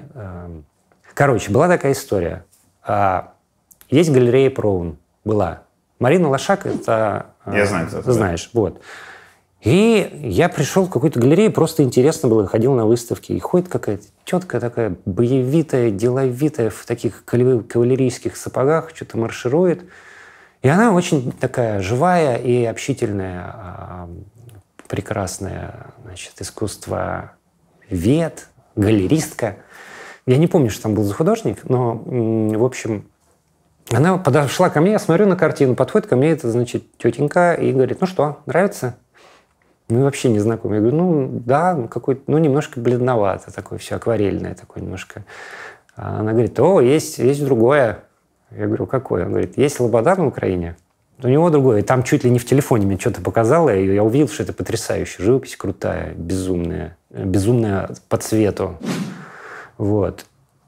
Короче, была такая история. Есть галерея Проун. Была. Марина Лошак, это... Я знаю, кто это. Ты знаешь, вот. И я пришел в какую-то галерею, просто интересно было, ходил на выставки. И ходит какая-то тетка такая боевитая, деловитая, в таких кавалерийских сапогах, что-то марширует. И она очень такая живая и общительная, прекрасная, значит, искусствовед, галеристка. Я не помню, что там был за художник, но, в общем, она подошла ко мне, я смотрю на картину, подходит ко мне, это, значит, тетенька, и говорит, ну что, нравится? Мы вообще не знакомы. Я говорю, да, какой-то, немножко бледновато, такое все акварельное, такое немножко. Она говорит, есть другое. Я говорю, какое? Она говорит, есть Лобода на Украине, у него другое. И там чуть ли не в телефоне мне что-то показала, и я увидел, что это потрясающе. Живопись крутая, безумная по цвету. Вот.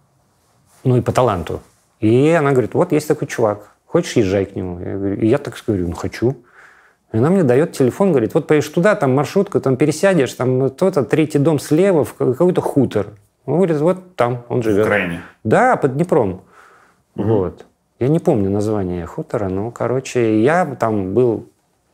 И по таланту. И она говорит, вот есть такой чувак, хочешь, езжай к нему? И я так говорю, хочу. И она мне дает телефон, говорит, вот поедешь туда, там маршрутка, там пересядешь, там то-то, третий дом слева, в какой-то хутор. Он говорит, вот там он живет. В Украине? Да, под Днепром. Вот. Я не помню название хутора, но, короче, я там был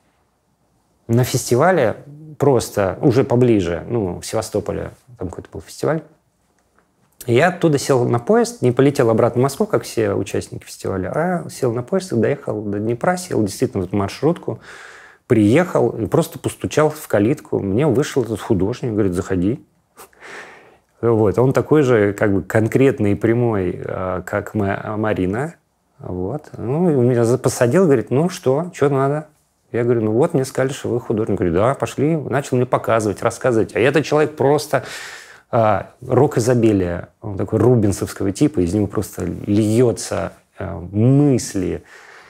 на фестивале просто, уже поближе, в Севастополе, там какой-то был фестиваль. И я оттуда сел на поезд, не полетел обратно в Москву, как все участники фестиваля, а сел на поезд и доехал до Днепра, сел действительно в эту маршрутку, приехал и просто постучал в калитку. Мне вышел этот художник, говорит, заходи. Вот. Он такой же как бы конкретный и прямой, как Марина. Вот. И меня посадил, говорит, что надо? Я говорю, вот мне сказали, что вы художник. Говорю, да, пошли. Начал мне показывать, рассказывать. А этот человек просто рок изобилия. Он такой рубинсовского типа, из него просто льется мысли,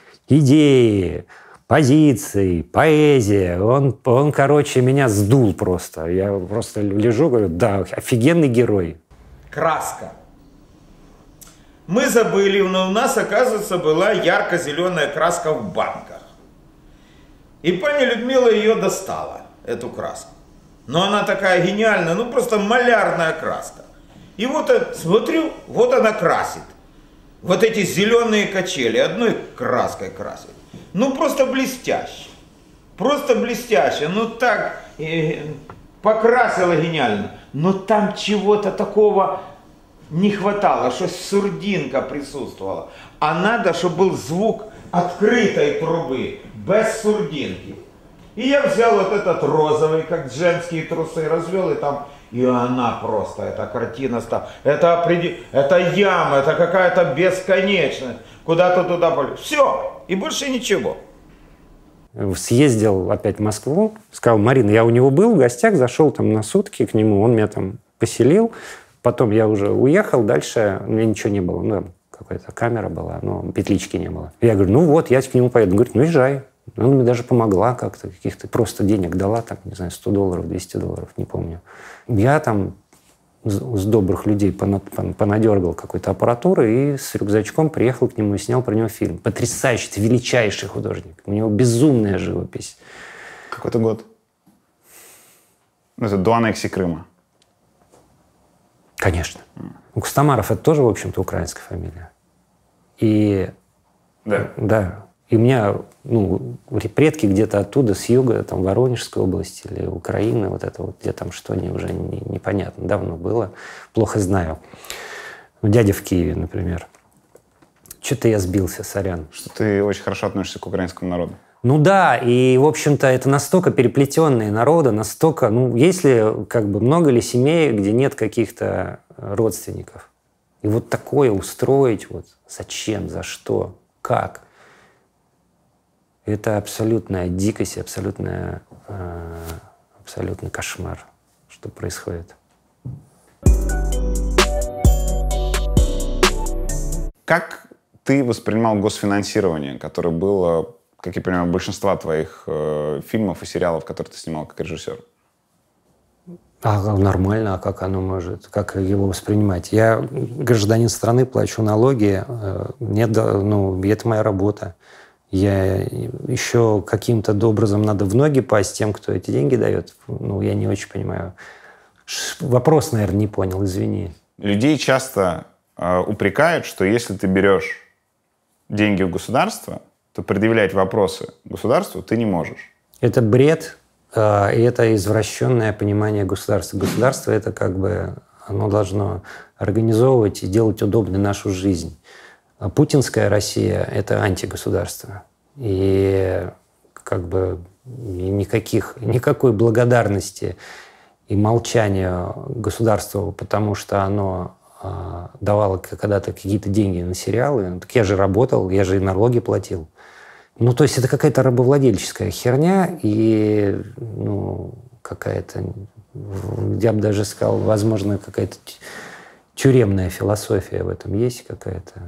идеи, позиции, поэзия. Он, короче, меня сдул просто. Я просто лежу, говорю, да, офигенный герой. Краска. Мы забыли, но у нас, оказывается, была ярко-зеленая краска в банках. И паня Людмила ее достала, эту краску. Но она такая гениальная, ну просто малярная краска. И вот смотрю, вот она красит. Вот эти зеленые качели одной краской красит. Ну просто блестяще. Просто блестяще. Ну так покрасила гениально. Но там чего-то такого не хватало, что сурдинка присутствовала. А надо, чтобы был звук открытой трубы, без сурдинки. И я взял вот этот розовый, как женские трусы, развел, и она просто, эта картина стала. Это яма, это какая-то бесконечность. Куда-то туда полез. Все, и больше ничего. Съездил опять в Москву, сказал: Марина, я у него был в гостях, зашел там на сутки к нему, он меня там поселил. Потом я уже уехал, дальше у меня ничего не было. Ну, какая-то камера была, но петлички не было. Я говорю: ну вот, я к нему поеду. Он говорит: ну езжай. Она мне даже помогла как-то, каких-то просто денег дала, там, не знаю, $100, $200, не помню. Я там с добрых людей понадергал какой-то аппаратуры и с рюкзачком приехал к нему и снял про него фильм. Потрясающий, это величайший художник. У него безумная живопись. Какой-то год? Это до аннексии Крыма. Конечно. Костомаров — это тоже, в общем-то, украинская фамилия. И... Да. И у меня, предки где-то оттуда, с юга, там, Воронежской области или Украины, вот это вот, где там что, уже непонятно. Давно было. Плохо знаю. Дядя в Киеве, например. Что-то я сбился, сорян. Что ты очень хорошо относишься к украинскому народу. Ну да, и, в общем-то, это настолько переплетенные народы, настолько... если много ли семей, где нет каких-то родственников? И вот такое устроить, зачем, за что, как? Это абсолютная дикость, абсолютный кошмар, что происходит. Как ты воспринимал госфинансирование, которое было, как я понимаю, большинства твоих фильмов и сериалов, которые ты снимал как режиссер? Нормально, а как оно может, как его воспринимать? Я гражданин страны, плачу налоги, это моя работа. Я еще каким-то образом надо в ноги пасть тем, кто эти деньги дает. Я не очень понимаю. Вопрос, наверное, не понял, извини. Людей часто упрекают, что если ты берешь деньги у государства, то предъявлять вопросы государству ты не можешь. Это бред, и это извращенное понимание государства. Государство — это оно должно организовывать и делать удобной нашу жизнь. Путинская Россия — это антигосударство. И никакой благодарности и молчания государству, потому что оно давало когда-то какие-то деньги на сериалы. Так я же работал, я же и налоги платил. То есть это какая-то рабовладельческая херня и какая-то, я бы даже сказал, возможно, какая-то тюремная философия в этом есть какая-то.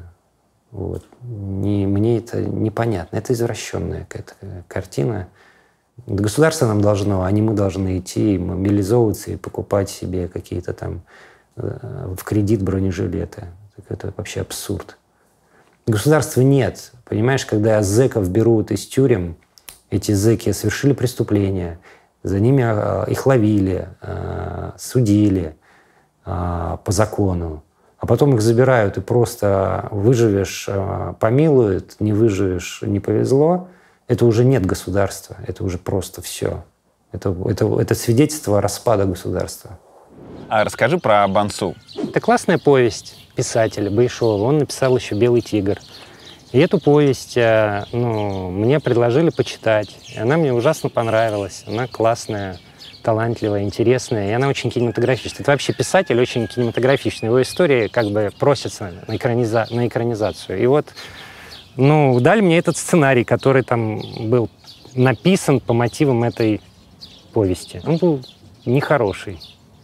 Мне это непонятно. Это извращенная какая-то картина. Государство нам должно, а не мы должны идти, мобилизовываться и покупать себе какие-то там в кредит бронежилеты. Это вообще абсурд. Государства нет. Понимаешь, когда зэков берут из тюрем, эти зэки совершили преступления, за ними их ловили, судили по закону. А потом их забирают, и просто выживешь — помилуют, не выживешь — не повезло. Это уже нет государства, это уже просто все. Это свидетельство распада государства. А расскажи про Бансу. Это классная повесть писателя Байшова. Он написал еще «Белый тигр». И эту повесть мне предложили почитать. И она мне ужасно понравилась. Она классная, талантливая, интересная, и она очень кинематографичная. Это вообще писатель очень кинематографичный. Его истории просятся на экранизацию. И дали мне этот сценарий, который там был написан по мотивам этой повести. Он был нехороший.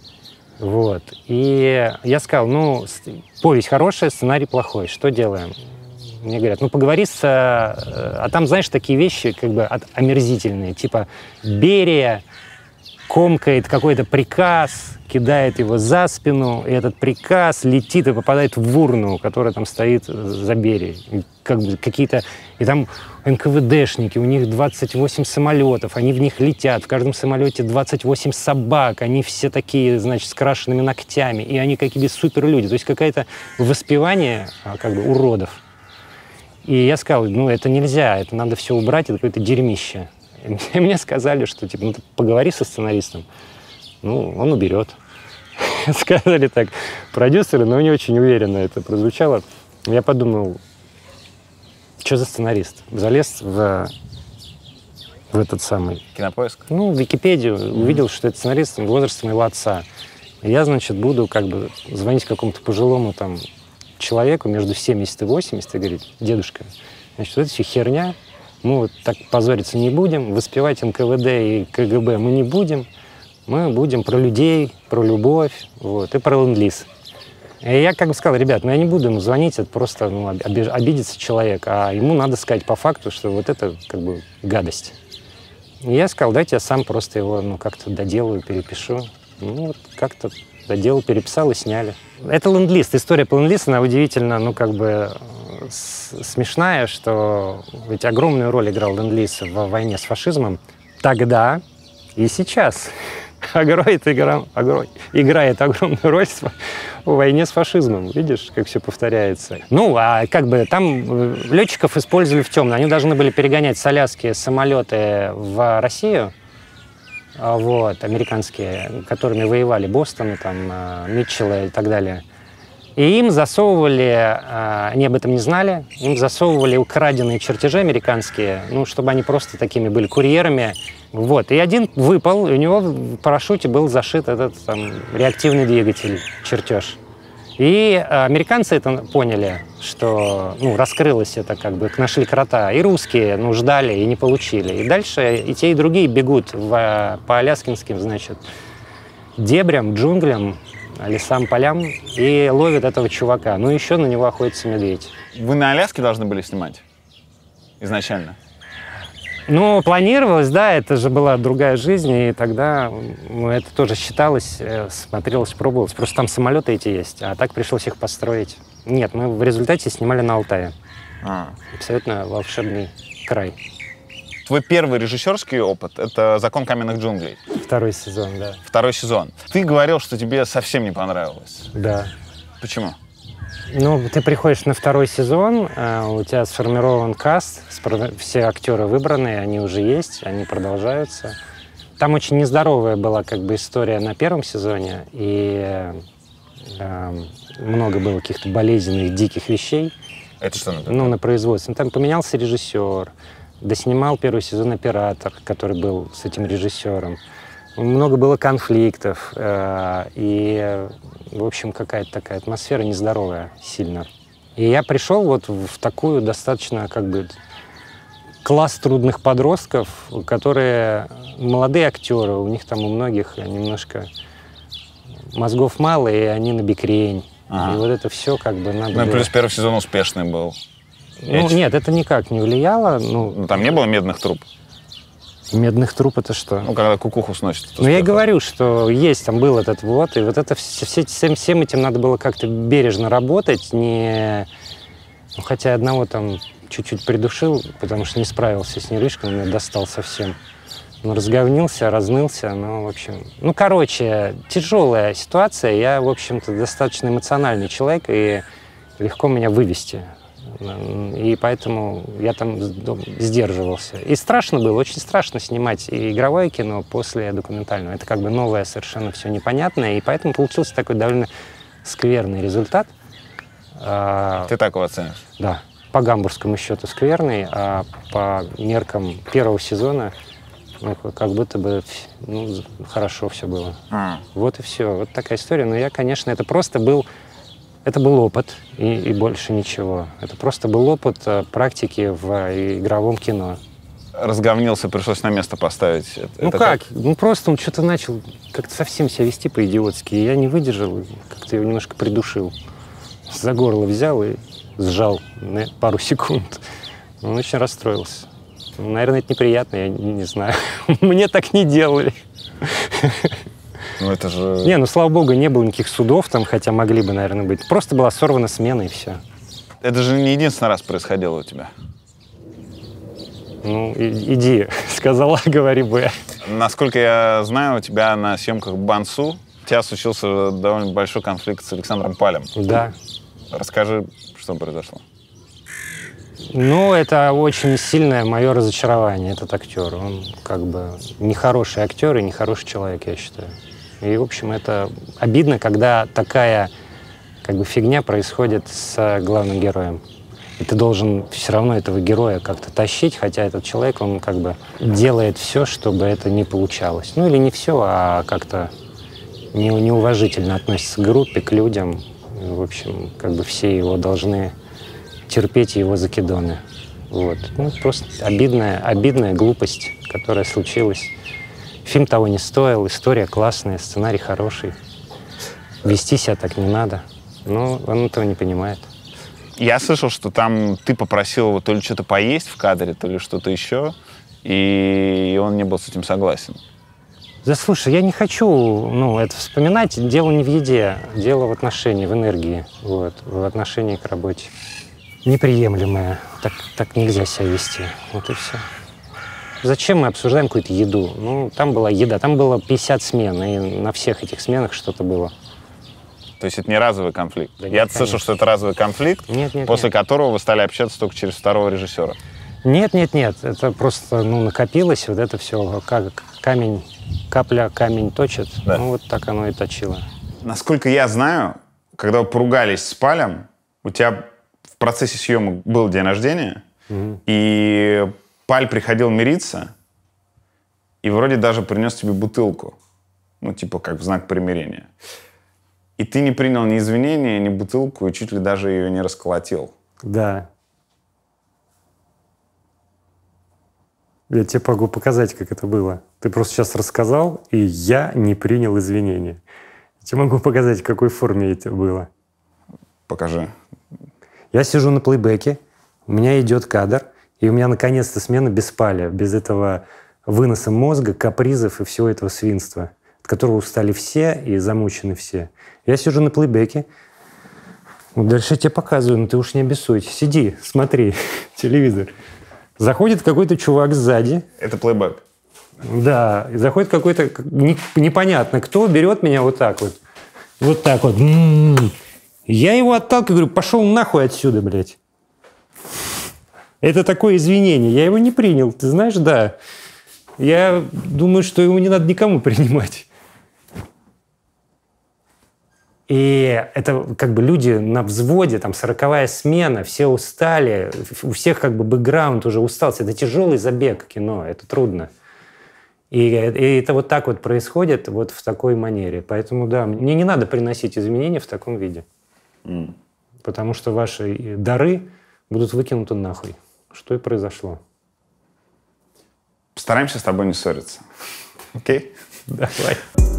И я сказал: повесть хорошая, сценарий плохой. Что делаем? Мне говорят: поговори а там, знаешь, такие вещи омерзительные, типа Берия, комкает какой-то приказ, кидает его за спину, и этот приказ летит и попадает в урну, которая там стоит за Берией. И как бы какие-то... И там НКВДшники, у них 28 самолетов, они в них летят, в каждом самолете 28 собак, они все такие, значит, с крашенными ногтями, и они какие-то суперлюди. То есть какое-то воспевание как бы уродов. И я сказал, ну, это нельзя, это надо все убрать, это какое-то дерьмище. И мне сказали, что, типа, ну, ты поговори со сценаристом, ну, он уберет. Сказали так продюсеры, но не очень уверенно это прозвучало. Я подумал, что за сценарист? Залез в этот самый... Кинопоиск? Ну, в Википедию, увидел, что это сценарист возраста моего отца. И я, значит, буду как бы звонить какому-то пожилому там человеку между 70 и 80 и говорить, дедушка, значит, вот это все херня, мы вот так позориться не будем, воспевать НКВД и КГБ мы не будем, мы будем про людей, про любовь, вот, и про ленд-лиз. И я как бы сказал, ребят, ну я не буду ему звонить, это просто ну, обидится человек, а ему надо сказать по факту, что вот это как бы гадость. И я сказал, дайте я сам просто его ну, как-то доделаю, перепишу. Ну вот как-то доделал, переписал и сняли. Это ленд-лиз. История по ленд-лиз, она удивительно, ну как бы смешная, что ведь огромную роль играл ленд-лиз в войне с фашизмом тогда и сейчас. Играет огромную роль в войне с фашизмом. Видишь, как все повторяется. Ну, а как бы там летчиков использовали в темном. Они должны были перегонять с Аляски самолеты в Россию, вот, американские, которыми воевали Бостоны, там, Митчеллы и так далее. И им засовывали, они об этом не знали, им засовывали украденные чертежи американские, ну, чтобы они просто такими были курьерами. Вот. И один выпал, и у него в парашюте был зашит этот там, реактивный двигатель, чертеж. И американцы это поняли, что ну, раскрылось это, как бы нашли крота. И русские ну, ждали и не получили. И дальше и те, и другие бегут по аляскинским, значит, дебрям, джунглям, лесам, полям и ловят этого чувака. Ну, еще на него охотится медведь. Вы на Аляске должны были снимать изначально? Ну, планировалось, да, это же была другая жизнь, и тогда ну, это тоже считалось, смотрелось, пробовалось. Просто там самолеты эти есть, а так пришлось их построить. Нет, мы в результате снимали на Алтае. Абсолютно волшебный край. Твой первый режиссерский опыт — это «Закон каменных джунглей». Второй сезон, да. Второй сезон. Ты говорил, что тебе совсем не понравилось. Да. Почему? Ну, ты приходишь на второй сезон, у тебя сформирован каст, все актеры выбраны, они уже есть, они продолжаются. Там очень нездоровая была как бы история на первом сезоне, и много было каких-то болезненных, диких вещей. Это что, например? Ну, на производстве. Там поменялся режиссер, доснимал первый сезон оператор, который был с этим режиссером. Много было конфликтов, и, в общем, какая-то такая атмосфера нездоровая сильно. И я пришел вот в такую достаточно, как бы, класс трудных подростков, которые молодые актеры, у них там у многих немножко мозгов мало, и они на бикрень. Ага. И вот это все как бы надо... Ну, плюс первый сезон успешный был. Ну, нет, это никак не влияло. Ну, там не было медных труб? Медных труб — это что? Ну, когда кукуху сносит. Ну, я и говорю, что есть, там был этот вот, и вот это всем этим надо было как-то бережно работать, не... Ну, хотя одного там чуть-чуть придушил, потому что не справился с нерышкой, он меня достал совсем. Он разговнился, разнылся, ну, в общем... Ну, короче, тяжелая ситуация, я, в общем-то, достаточно эмоциональный человек, и легко меня вывести. И поэтому я там сдерживался. И страшно было, очень страшно снимать и игровое кино после документального. Это как бы новое, совершенно все непонятное, и поэтому получился такой довольно скверный результат. Ты так его оценишь? Да. По гамбургскому счету скверный, а по меркам первого сезона ну, как будто бы ну, хорошо все было. Вот и все. Вот такая история. Но я, конечно, это просто был... Это был опыт, и больше ничего. Это просто был опыт практики в игровом кино. Разговнился, пришлось на место поставить. Ну это как? Ну просто он что-то начал как-то совсем себя вести по-идиотски. И я не выдержал, как-то его немножко придушил. За горло взял и сжал на пару секунд. Он очень расстроился. Наверное, это неприятно, я не знаю. Мне так не делали. Ну это же... Не, ну слава богу, не было никаких судов там, хотя могли бы, наверное, быть. Просто была сорвана смена и все. Это же не единственный раз происходило у тебя. Ну, иди, сказала, говори бы. Насколько я знаю, у тебя на съемках «Бансу» у тебя случился довольно большой конфликт с Александром Палем. Да. Расскажи, что произошло. Ну, это очень сильное мое разочарование, этот актер. Он как бы нехороший актер и нехороший человек, я считаю. И, в общем, это обидно, когда такая как бы фигня происходит с главным героем. И ты должен все равно этого героя как-то тащить, хотя этот человек, он как бы делает все, чтобы это не получалось. Ну, или не все, а как-то неуважительно относится к группе, к людям. В общем, как бы все его должны терпеть его закидоны. Вот. Ну, просто обидная глупость, которая случилась. Фильм того не стоил, история классная, сценарий хороший. Вести себя так не надо. Но он этого не понимает. Я слышал, что там ты попросил его то ли что-то поесть в кадре, то ли что-то еще, и он не был с этим согласен. Да слушай, я не хочу это вспоминать. Дело не в еде, дело в отношении, в энергии, вот, в отношении к работе. Неприемлемое. Так нельзя себя вести. Вот и все. Зачем мы обсуждаем какую-то еду? Ну, там была еда, там было 50 смен, и на всех этих сменах что-то было. То есть это не разовый конфликт? Да Я нет, слышал, что это разовый конфликт, после которого вы стали общаться только через второго режиссера. Нет. Это просто накопилось, вот это все, как капля камень точит. Да. Ну, вот так оно и точило. Насколько я знаю, когда вы поругались с Палем, у тебя в процессе съемок был день рождения, и Паль приходил мириться, и вроде даже принес тебе бутылку. Ну, типа, как в знак примирения. И ты не принял ни извинения, ни бутылку, и чуть ли даже ее не расколотил. Да. Я тебе могу показать, как это было. Ты просто сейчас рассказал, и я не принял извинения. Я тебе могу показать, в какой форме это было. Покажи. Я сижу на плейбеке, у меня идет кадр, и у меня наконец-то смена без Паля, без этого выноса мозга, капризов и всего этого свинства, от которого устали все и замучены все. Я сижу на плейбеке, вот дальше я тебе показываю, но ты уж не обессудь. Сиди, смотри, телевизор. Заходит какой-то чувак сзади. Это плейбэк. Да, и заходит какой-то непонятно кто, берет меня вот так вот. Вот так вот. Я его отталкиваю, говорю, пошел нахуй отсюда, блядь. Это такое извинение. Я его не принял, ты знаешь, да. Я думаю, что его не надо никому принимать. И это как бы люди на взводе, там 40-я смена, все устали, у всех как бы бэкграунд уже устался. Это тяжелый забег кино, это трудно. И это вот так вот происходит вот в такой манере. Поэтому, да, мне не надо приносить изменения в таком виде. Потому что ваши дары будут выкинуты нахуй. Что и произошло. Постараемся с тобой не ссориться. Окей? Давай.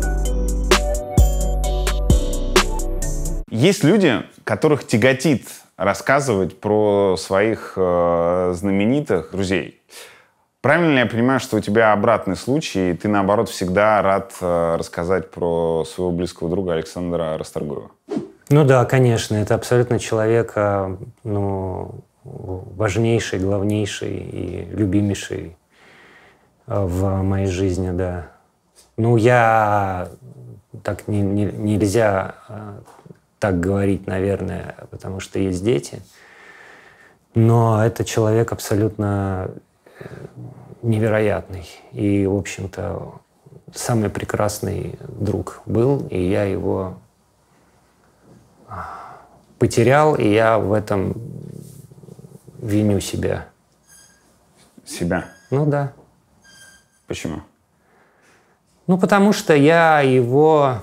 Есть люди, которых тяготит рассказывать про своих знаменитых друзей. Правильно ли я понимаю, что у тебя обратный случай, и ты, наоборот, всегда рад рассказать про своего близкого друга Александра Расторгуева? Ну да, конечно. Это абсолютно человек, важнейший, главнейший и любимейший в моей жизни, да. Ну, я так нельзя так говорить, наверное, потому что есть дети. Но это человек абсолютно невероятный. И, в общем-то, самый прекрасный друг был, и я его потерял, и я в этом виню себя. Себя? Ну да. Почему? Ну, потому что я его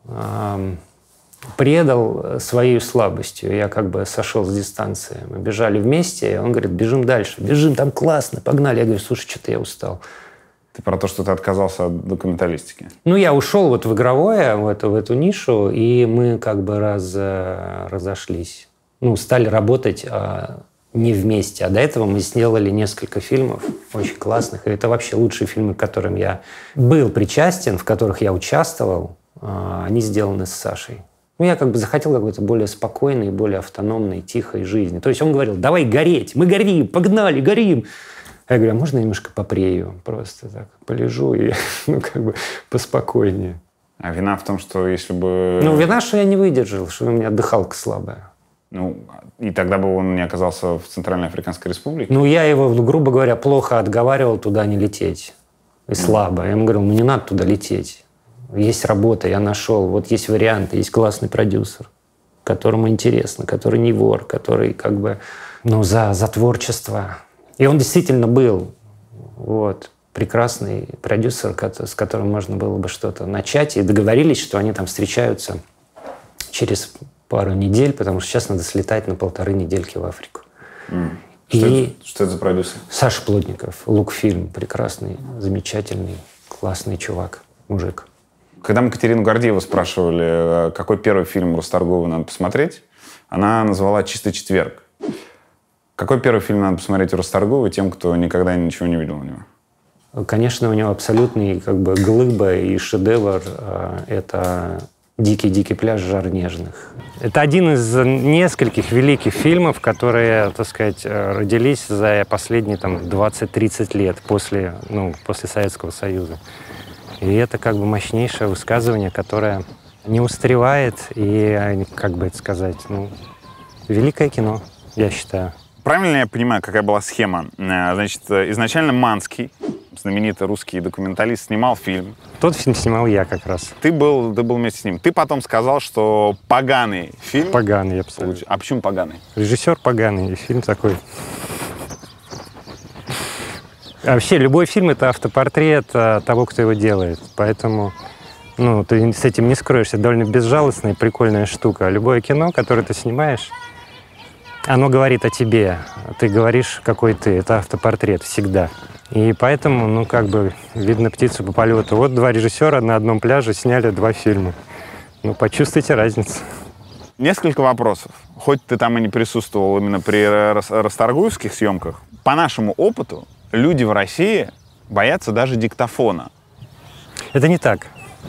предал своей слабостью. Я как бы сошел с дистанции. Мы бежали вместе, и он говорит, бежим дальше. Бежим, там классно, погнали. Я говорю, слушай, что-то я устал. Ты про то, что ты отказался от документалистики? Ну, я ушел вот в игровое, в эту нишу, и мы как бы разошлись. Ну, стали работать не вместе. А до этого мы сделали несколько фильмов очень классных. И это вообще лучшие фильмы, к которым я был причастен, в которых я участвовал. Они сделаны с Сашей. Ну, я как бы захотел какой-то более спокойной, более автономной, тихой жизни. То есть он говорил, давай гореть, мы горим, погнали, горим. А я говорю, а можно я немножко попрею? Просто так полежу и, ну, как бы поспокойнее. А вина в том, что если бы... Ну, вина, что я не выдержал, что у меня дыхалка слабая. Ну, и тогда бы он не оказался в Центральной Африканской Республике? Ну, я его, грубо говоря, плохо отговаривал туда не лететь. И слабо. Я ему говорил, ну, не надо туда лететь. Есть работа, я нашел, вот есть варианты, есть классный продюсер, которому интересно, который не вор, который как бы, ну, за творчество. И он действительно был, вот, прекрасный продюсер, с которым можно было бы что-то начать. И договорились, что они там встречаются через пару недель, потому что сейчас надо слетать на 1,5 недельки в Африку. Что это за продюсер? Саша Плотников, Лукфильм, прекрасный, замечательный, классный чувак, мужик. Когда мы Катерину Гордееву спрашивали, какой первый фильм Расторгуевой надо посмотреть, она назвала «Чистый четверг». Какой первый фильм надо посмотреть у Расторгуевой тем, кто никогда ничего не видел у него? Конечно, у него абсолютный как бы глыба и шедевр. Это «Дикий-дикий пляж. Жар нежных». Это один из нескольких великих фильмов, которые, так сказать, родились за последние там, 20-30 лет после Советского Союза. И это как бы мощнейшее высказывание, которое не устаревает и, как бы это сказать, ну, великое кино, я считаю. Правильно я понимаю, какая была схема? Значит, изначально Манский, знаменитый русский документалист, снимал фильм. Тот фильм снимал я как раз. Ты был вместе с ним. Ты потом сказал, что поганый фильм. Поганый, абсолютно. А почему поганый? Режиссер поганый, и фильм такой. А вообще, любой фильм — это автопортрет того, кто его делает. Поэтому, ну, ты с этим не скроешься. Довольно безжалостная и прикольная штука. Любое кино, которое ты снимаешь, оно говорит о тебе. Ты говоришь, какой ты. Это автопортрет всегда. И поэтому, ну, как бы, видно птицу по полету. Вот 2 режиссера на одном пляже сняли 2 фильма. Ну, почувствуйте разницу. Несколько вопросов. Хоть ты там и не присутствовал именно при расторгуевских съемках, по нашему опыту люди в России боятся даже диктофона. Это не так.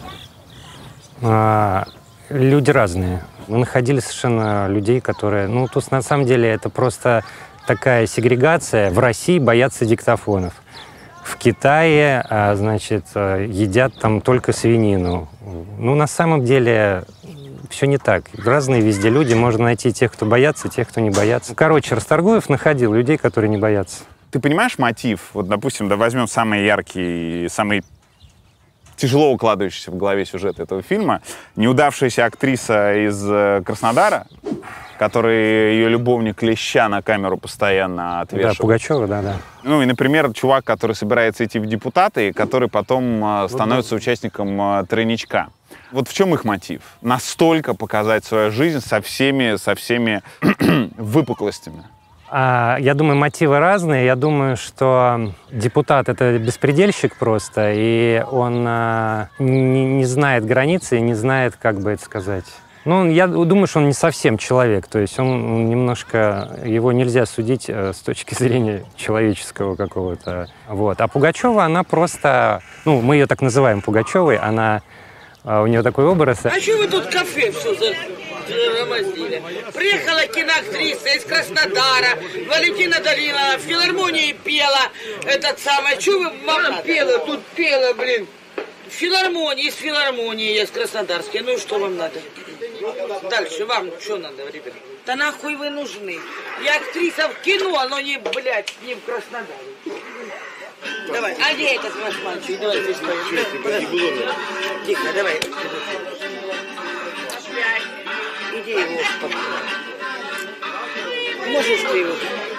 Люди разные. Мы находили совершенно людей, которые... Ну, то есть, на самом деле, это просто такая сегрегация. В России боятся диктофонов. В Китае, значит, едят там только свинину. Ну, на самом деле, все не так. Разные везде люди. Можно найти тех, кто боятся, тех, кто не боятся. Короче, Расторгуев находил людей, которые не боятся. Ты понимаешь мотив? Вот, допустим, да, возьмем самый яркий, самый тяжело укладывающийся в голове сюжет этого фильма. Неудавшаяся актриса из Краснодара, который ее любовник Клеща на камеру постоянно отвешивал. Да, Пугачева, да. Ну и, например, чувак, который собирается идти в депутаты, и который потом становится участником тройничка. Вот в чем их мотив? Настолько показать свою жизнь со всеми выпуклостями. Я думаю, мотивы разные. Я думаю, что депутат — это беспредельщик просто, и он не знает границы, и не знает, как бы это сказать. Ну, я думаю, что он не совсем человек, то есть он немножко... Его нельзя судить с точки зрения человеческого какого-то. Вот. А Пугачева, она просто... Ну, мы ее так называем Пугачевой, она... У нее такой образ... А что вы тут кафе все замозили? Приехала киноактриса из Краснодара, Валентина Долина, в филармонии пела. Этот самый, что вы вам пела? Тут пела, блин. В филармонии, из филармонии я, из Краснодарской. Ну, что вам надо? Дальше вам что надо, ребят? Да нахуй вы нужны? Я актриса в кино, но не, блядь, не в Краснодаре. Давай, а где этот ваш мальчик? Давай, ты что? Тихо, давай. Иди его успокой. Можешь ты его?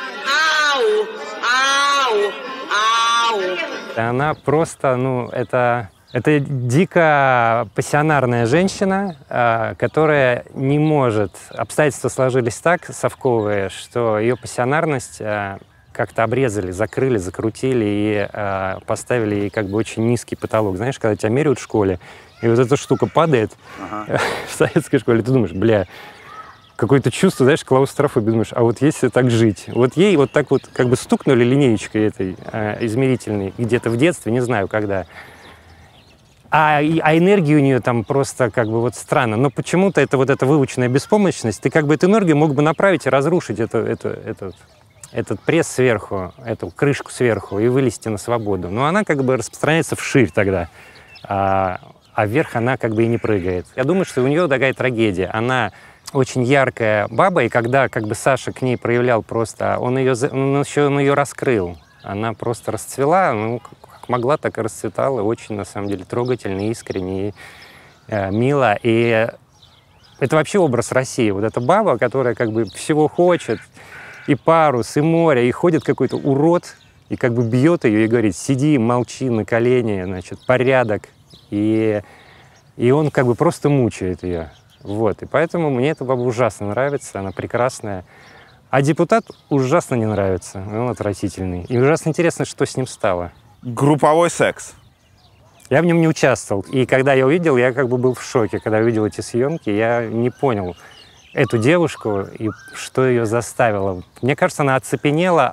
Ау! Она просто, ну, это дико пассионарная женщина, которая не может... Обстоятельства сложились так совковые, что ее пассионарность как-то обрезали, закрыли, закрутили и поставили ей как бы очень низкий потолок. Знаешь, когда тебя меряют в школе, и вот эта штука падает в советской школе, ты думаешь, бля, какое-то чувство, знаешь, клаустрофобии. Думаешь, а вот если так жить? Вот ей вот так вот как бы стукнули линеечкой этой измерительной где-то в детстве, не знаю когда. А энергия у нее там просто как бы вот странно. Но почему-то это вот эта выученная беспомощность, ты как бы эту энергию мог бы направить и разрушить этот пресс сверху, эту крышку сверху и вылезти на свободу. Но она как бы распространяется вширь тогда, а вверх она как бы и не прыгает. Я думаю, что у нее такая трагедия. Она очень яркая баба, и когда как бы Саша к ней проявлял просто, он ее раскрыл. Она просто расцвела, ну, как могла, так и расцветала. Очень, на самом деле, трогательно, искренне и мило. И это вообще образ России. Вот эта баба, которая как бы всего хочет, и парус, и море, и ходит какой-то урод, и как бы бьет ее и говорит: сиди, молчи на колени, значит, порядок. И он как бы просто мучает ее. Вот. И поэтому мне эта баба ужасно нравится, она прекрасная. А депутат ужасно не нравится, он отвратительный. И ужасно интересно, что с ним стало. Групповой секс. Я в нем не участвовал. И когда я увидел, я как бы был в шоке. Когда увидел эти съемки, я не понял эту девушку и что ее заставило. Мне кажется, она оцепенела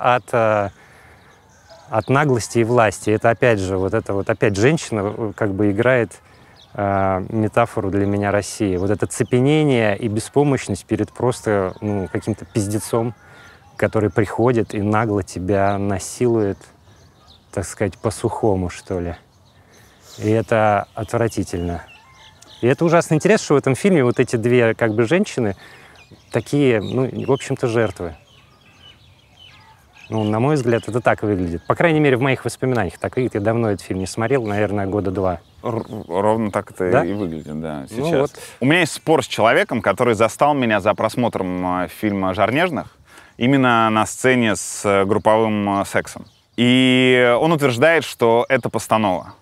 от наглости и власти. Это опять же, вот это вот опять женщина как бы играет метафору для меня России. Вот это цепенение и беспомощность перед просто каким-то пиздецом, который приходит и нагло тебя насилует, так сказать, по-сухому, что ли. И это отвратительно. И это ужасно интересно, что в этом фильме вот эти две как бы женщины такие, в общем-то, жертвы. На мой взгляд, это так выглядит. По крайней мере, в моих воспоминаниях так выглядит. Я давно этот фильм не смотрел, наверное, года 2. Ровно так это и выглядит, да, сейчас. Вот. У меня есть спор с человеком, который застал меня за просмотром фильма «Жарнежных» именно на сцене с групповым сексом. И он утверждает, что это постанова.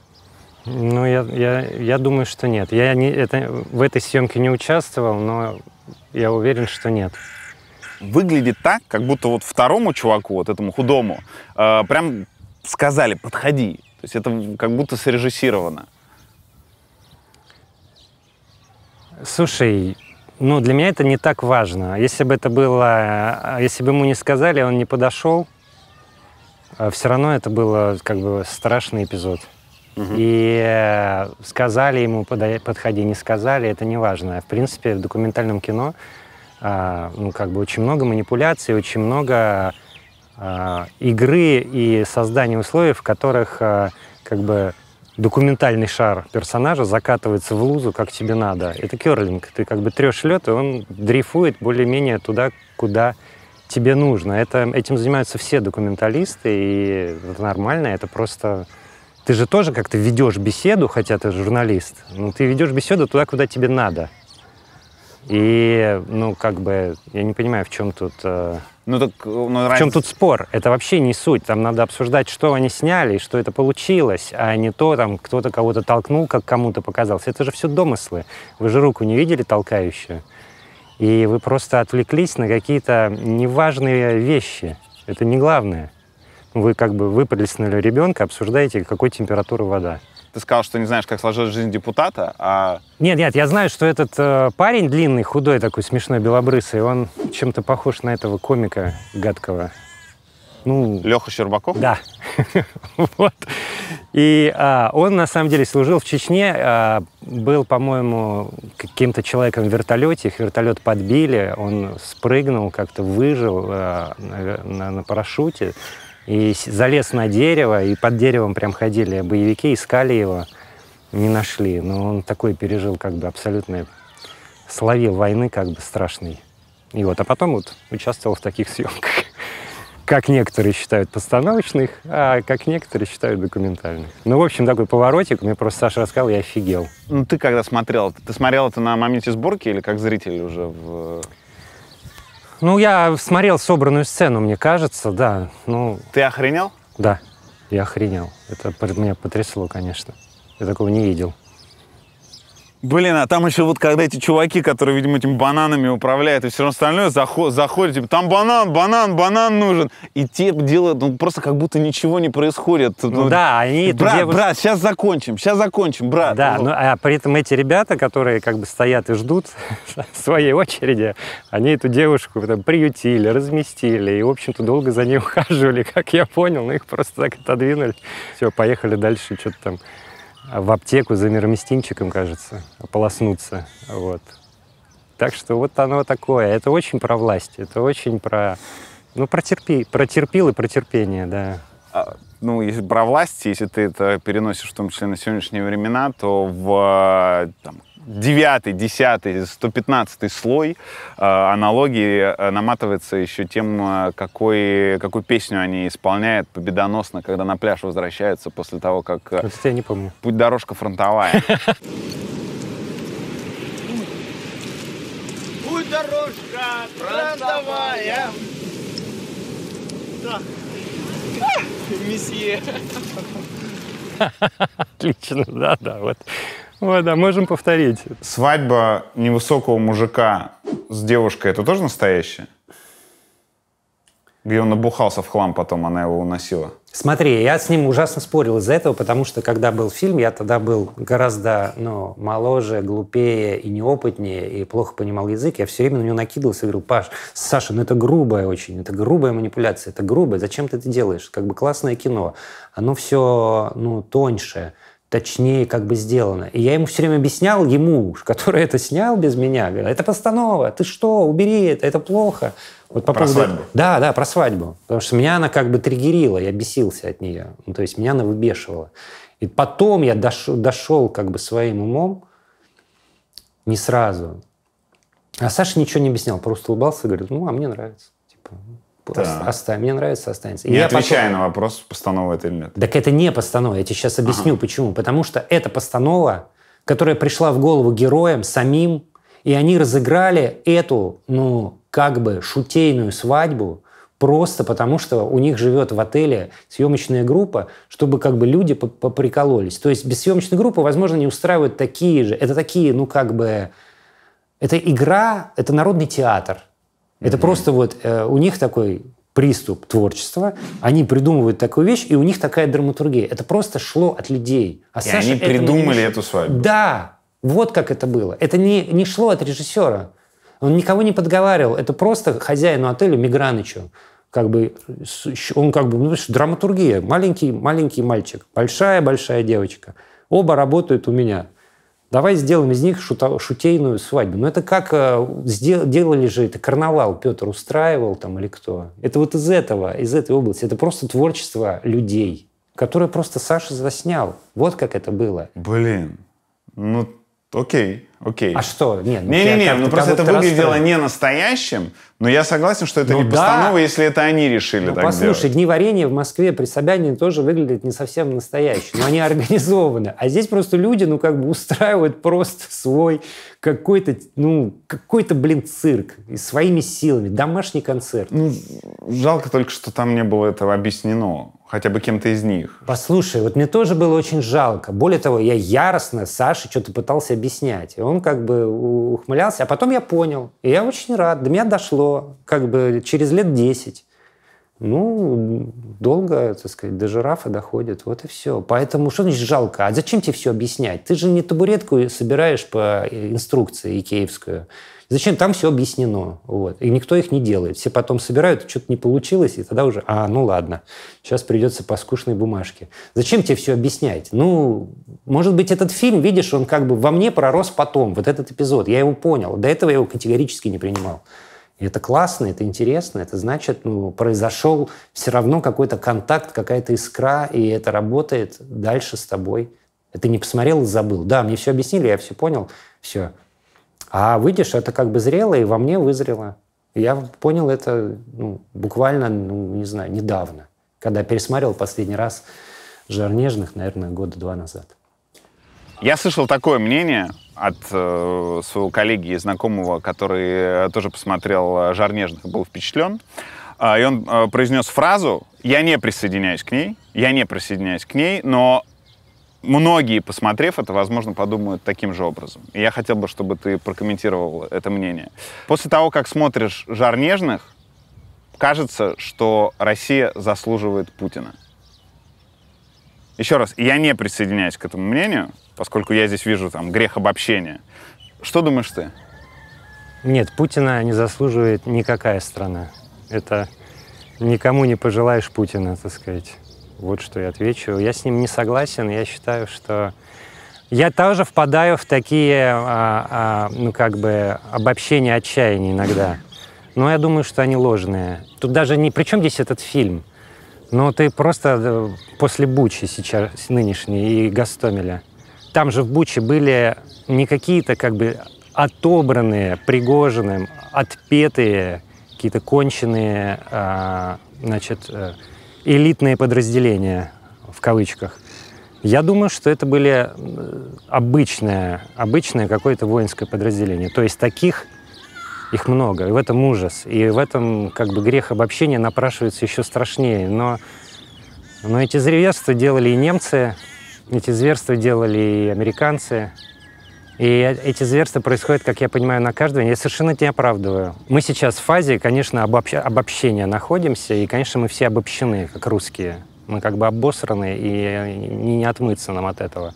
Я думаю, что нет. Я в этой съемке не участвовал, но я уверен, что нет. Выглядит так, как будто вот второму чуваку, вот этому худому, прям сказали: подходи. То есть это как будто срежиссировано. Слушай, для меня это не так важно. Если бы ему не сказали, он не подошел, все равно это было как бы страшный эпизод. И сказали ему: подходи, не сказали, это не важно. В принципе, в документальном кино очень много манипуляций, очень много игры и создания условий, в которых как бы документальный шар персонажа закатывается в лузу, как тебе надо. Это керлинг. Ты как бы трешь лед, и он дрейфует более-менее туда, куда тебе нужно. Этим занимаются все документалисты, и это нормально, это просто... Ты же тоже как-то ведешь беседу, хотя ты журналист, но ты ведешь беседу туда, куда тебе надо. И, я не понимаю, в чем тут... в чем тут спор? Это вообще не суть. Там надо обсуждать, что они сняли, и что это получилось, а не то, там, кто-то кого-то толкнул, как кому-то показалось. Это же все домыслы. Вы же руку не видели толкающую? И вы просто отвлеклись на какие-то неважные вещи. Это не главное. Вы как бы выплеснули ребенка, обсуждаете, какой температуры вода. Ты сказал, что не знаешь, как сложилась жизнь депутата, а... Нет, я знаю, что этот парень длинный, худой такой, смешной, белобрысый, он чем-то похож на этого комика гадкого. Леха Щербаков? Да. Вот. И он, на самом деле, служил в Чечне, был, по-моему, каким-то человеком в вертолете, их вертолет подбили, он спрыгнул, как-то выжил на парашюте. И залез на дерево, и под деревом прям ходили боевики, искали его, не нашли. Но он такой пережил как бы абсолютно, словил войны как бы страшный. И а потом участвовал в таких съемках, как некоторые считают постановочных, а как некоторые считают документальных. В общем, такой поворотик, мне просто Саша рассказал, я офигел. Ты когда смотрел? Ты смотрел это на моменте сборки или как зритель уже в... Я смотрел собранную сцену, мне кажется, да. Ты охренел? Да, я охренел. Это меня потрясло, конечно. Я такого не видел. Блин, а там еще вот когда эти чуваки, которые, видимо, этими бананами управляют и все остальное, заходят, типа, там банан нужен. И те делают, ну, просто как будто ничего не происходит. Ну да, они... Брат, сейчас закончим, брат. Да, ну, а при этом эти ребята, которые как бы стоят и ждут своей очереди, они эту девушку там приютили, разместили и, в общем-то, долго за ней ухаживали, как я понял, но их просто так отодвинули. Все, поехали дальше, что-то там в аптеку за мироместинчиком, кажется, ополоснуться. Вот. Так что вот оно такое. Это очень про власть, это очень про... Ну, про терпил и про терпение, да. Ну, если про власть, если ты это переносишь в том числе на сегодняшние времена, то в там, 9-й, 10-й, 115-й слой аналогии наматывается еще тем, какую песню они исполняют победоносно, когда на пляж возвращаются после того, как... Я не помню. Путь-дорожка фронтовая. Путь-дорожка фронтовая. Месье. Отлично, да, вот. Вот, да, можем повторить. Свадьба невысокого мужика с девушкой — это тоже настоящая? Где он набухался в хлам, потом она его уносила? Смотри, я с ним ужасно спорил из-за этого, потому что, когда был фильм, я тогда был гораздо моложе, глупее и неопытнее, и плохо понимал язык. Я все время на него накидывался и говорил: Паш, Саша, ну это грубая очень, это грубая манипуляция, это грубая, зачем ты это делаешь? Как бы классное кино, оно все, тоньше, точнее как бы сделано. И я ему все время объяснял, который это снял без меня, говорил: это постанова, ты что, убери это плохо. Вот про свадьбу? Да, про свадьбу. Потому что меня она как бы триггерила, я бесился от нее. Ну, то есть меня она выбешивала. И потом я дошел как бы своим умом, не сразу. А Саша ничего не объяснял, просто улыбался и говорит: а мне нравится. Оставь, мне нравится, останется. Не отвечая на вопрос, постанова это или нет. Так это не постанова, я тебе сейчас объясню, почему. Потому что это постанова, которая пришла в голову героям самим, и они разыграли эту, как бы шутейную свадьбу просто потому, что у них живет в отеле съемочная группа, чтобы как бы люди поприкололись. То есть без съемочной группы, возможно, не устраивают такие же. Это такие, это игра, это народный театр. Это просто у них такой приступ творчества, они придумывают такую вещь, и у них такая драматургия. Это просто шло от людей. А и Саша они придумали эту свадьбу. Да, вот как это было. Это не шло от режиссера. Он никого не подговаривал. Это просто хозяину отеля Мигранычу. Он драматургия. Маленький мальчик, большая девочка. Оба работают у меня. Давай сделаем из них шутейную свадьбу. Но это как делали же, это карнавал Петр устраивал там или кто. Это вот из этой области. Это просто творчество людей, которое просто Саша заснял. Вот как это было. Блин, окей. А что? Не, просто это выглядело не настоящим, но я согласен, что это не постанова, если это они решили так послушай, делать. Дни варенья в Москве при Собянине тоже выглядят не совсем настоящие, но они организованы. А здесь просто люди, устраивают просто свой какой-то, цирк. И своими силами. Домашний концерт. Жалко только, что там не было этого объяснено. Хотя бы кем-то из них. Послушай, вот мне тоже было очень жалко. Более того, я яростно Саше что-то пытался объяснять. И он как бы ухмылялся. А потом я понял. И я очень рад. До меня дошло. Как бы через лет 10. Долго, так сказать, до жирафа доходит. Вот и все. Поэтому что значит жалко? А зачем тебе все объяснять? Ты же не табуретку собираешь по инструкции икеевскую. Зачем? Там все объяснено. Вот. И никто их не делает. Все потом собирают, что-то не получилось, и тогда уже, ладно, сейчас придется по скучной бумажке. Зачем тебе все объяснять? Может быть, этот фильм, видишь, он как бы во мне пророс потом, вот этот эпизод. Я его понял. До этого я его категорически не принимал. И это классно, это интересно. Это значит, произошел все равно какой-то контакт, какая-то искра, и это работает дальше с тобой. Ты не посмотрел и забыл. Да, мне все объяснили, я все понял, все. А выйдешь, это как бы зрело, и во мне вызрело. Я понял это буквально, недавно, когда пересмотрел последний раз «Жар нежных», наверное, 2 года назад. Я слышал такое мнение от своего коллеги и знакомого, который тоже посмотрел «Жар нежных» и был впечатлен. И он произнес фразу: «Я не присоединяюсь к ней, но многие, посмотрев это, возможно, подумают таким же образом. И я хотел бы, чтобы ты прокомментировал это мнение. После того, как смотришь «Жар нежных», кажется, что Россия заслуживает Путина. Еще раз, я не присоединяюсь к этому мнению, поскольку я здесь вижу там грех обобщения. Что думаешь ты? Нет, Путина не заслуживает никакая страна. Это никому не пожелаешь Путина, так сказать. Вот что я отвечу. Я с ним не согласен. Я считаю, что... Я тоже впадаю в такие, обобщения отчаяния иногда. Но я думаю, что они ложные. Тут даже не... При чем здесь этот фильм? Но ты просто после Бучи сейчас, нынешней, и Гостомеля. Там же в Буче были не какие-то отобранные, Пригожиным, отпетые, какие-то конченые, элитные подразделения, в кавычках. Я думаю, что это были обычное какое-то воинское подразделение. То есть таких их много, и в этом ужас. И в этом грех обобщения напрашивается еще страшнее. Но эти зверства делали и немцы, эти зверства делали и американцы. И эти зверства происходят, как я понимаю, на каждом. Я совершенно это не оправдываю. Мы сейчас в фазе, конечно, обобщения находимся, и, конечно, мы все обобщены, как русские. Мы обосраны, и не отмыться нам от этого.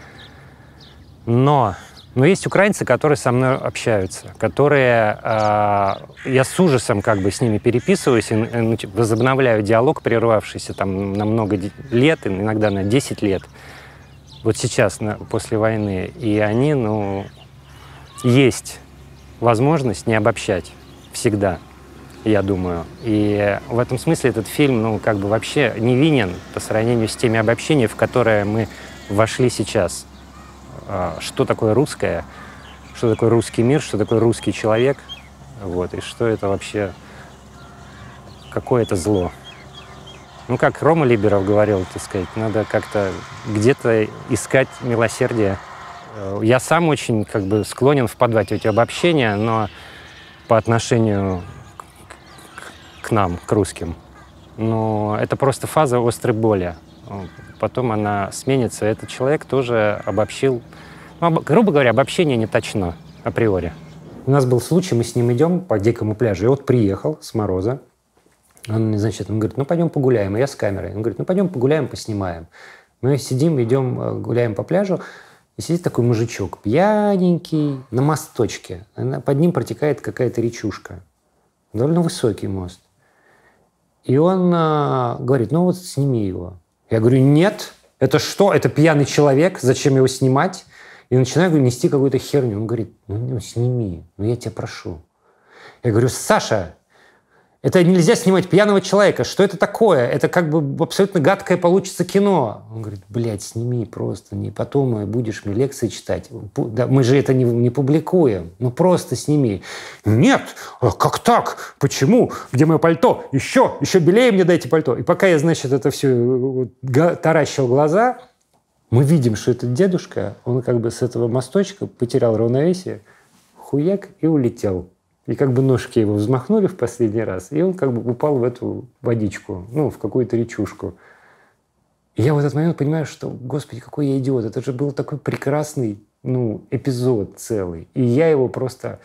Но есть украинцы, которые со мной общаются, которые... я с ужасом с ними переписываюсь, и возобновляю диалог, прервавшийся на много лет, иногда на 10 лет. Вот сейчас, после войны. И они, есть возможность не обобщать всегда, я думаю. И в этом смысле этот фильм, вообще невинен по сравнению с теми обобщениями, в которые мы вошли сейчас. Что такое русское, что такое русский мир, что такое русский человек, и что это вообще, какое это зло. Как Рома Либеров говорил, так сказать, надо как-то где-то искать милосердие. Я сам очень склонен впадать в эти обобщения, но по отношению к нам, к русским. Но это просто фаза острой боли. Потом она сменится. Этот человек тоже обобщил. Грубо говоря, обобщение не точно априори. У нас был случай, мы с ним идем по дикому пляжу. И приехал с мороза. Он говорит, пойдем погуляем. И я с камерой. Он говорит, пойдем погуляем, поснимаем. Мы сидим, идем, гуляем по пляжу. И сидит такой мужичок, пьяненький, на мосточке. Под ним протекает какая-то речушка. Довольно высокий мост. И он говорит, сними его. Я говорю, нет, это что? Это пьяный человек, зачем его снимать? И начинаю нести какую-то херню. Он говорит, сними, я тебя прошу. Я говорю, Саша, это нельзя снимать пьяного человека. Что это такое? Это абсолютно гадкое получится кино. Он говорит, блядь, сними просто. Не потом будешь мне лекции читать. Да, мы же это не публикуем. Просто сними. Нет, как так? Почему? Где мое пальто? Еще белее мне дайте пальто. И пока я, это все таращил глаза, мы видим, что этот дедушка, он с этого мосточка потерял равновесие, хуяк и улетел. И ножки его взмахнули в последний раз, и он упал в эту водичку, в какую-то речушку. И я в этот момент понимаю, что, господи, какой я идиот. Это же был такой прекрасный, эпизод целый. И я его просто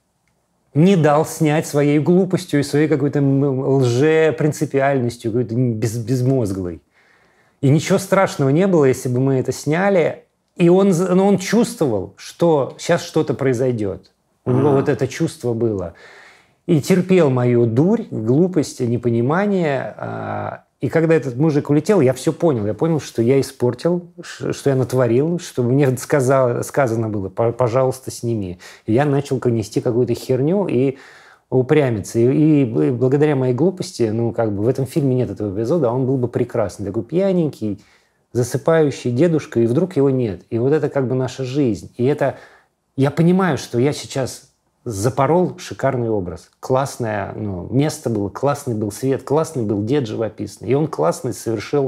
не дал снять своей глупостью и своей какой-то лжепринципиальностью, какой-то безмозглой. И ничего страшного не было, если бы мы это сняли. И он чувствовал, что сейчас что-то произойдет. У него это чувство было. И терпел мою дурь, глупость, непонимание. И когда этот мужик улетел, я все понял. Я понял, что я испортил, что я натворил, что мне сказано было, пожалуйста, сними. И я начал нести какую-то херню и упрямиться. И благодаря моей глупости, в этом фильме нет этого эпизода, он был бы прекрасный. Такой пьяненький, засыпающий дедушка, и вдруг его нет. И это наша жизнь. И это... Я понимаю, что я сейчас запорол шикарный образ. Классное место было, классный был свет, классный был дед живописный. И он классный совершил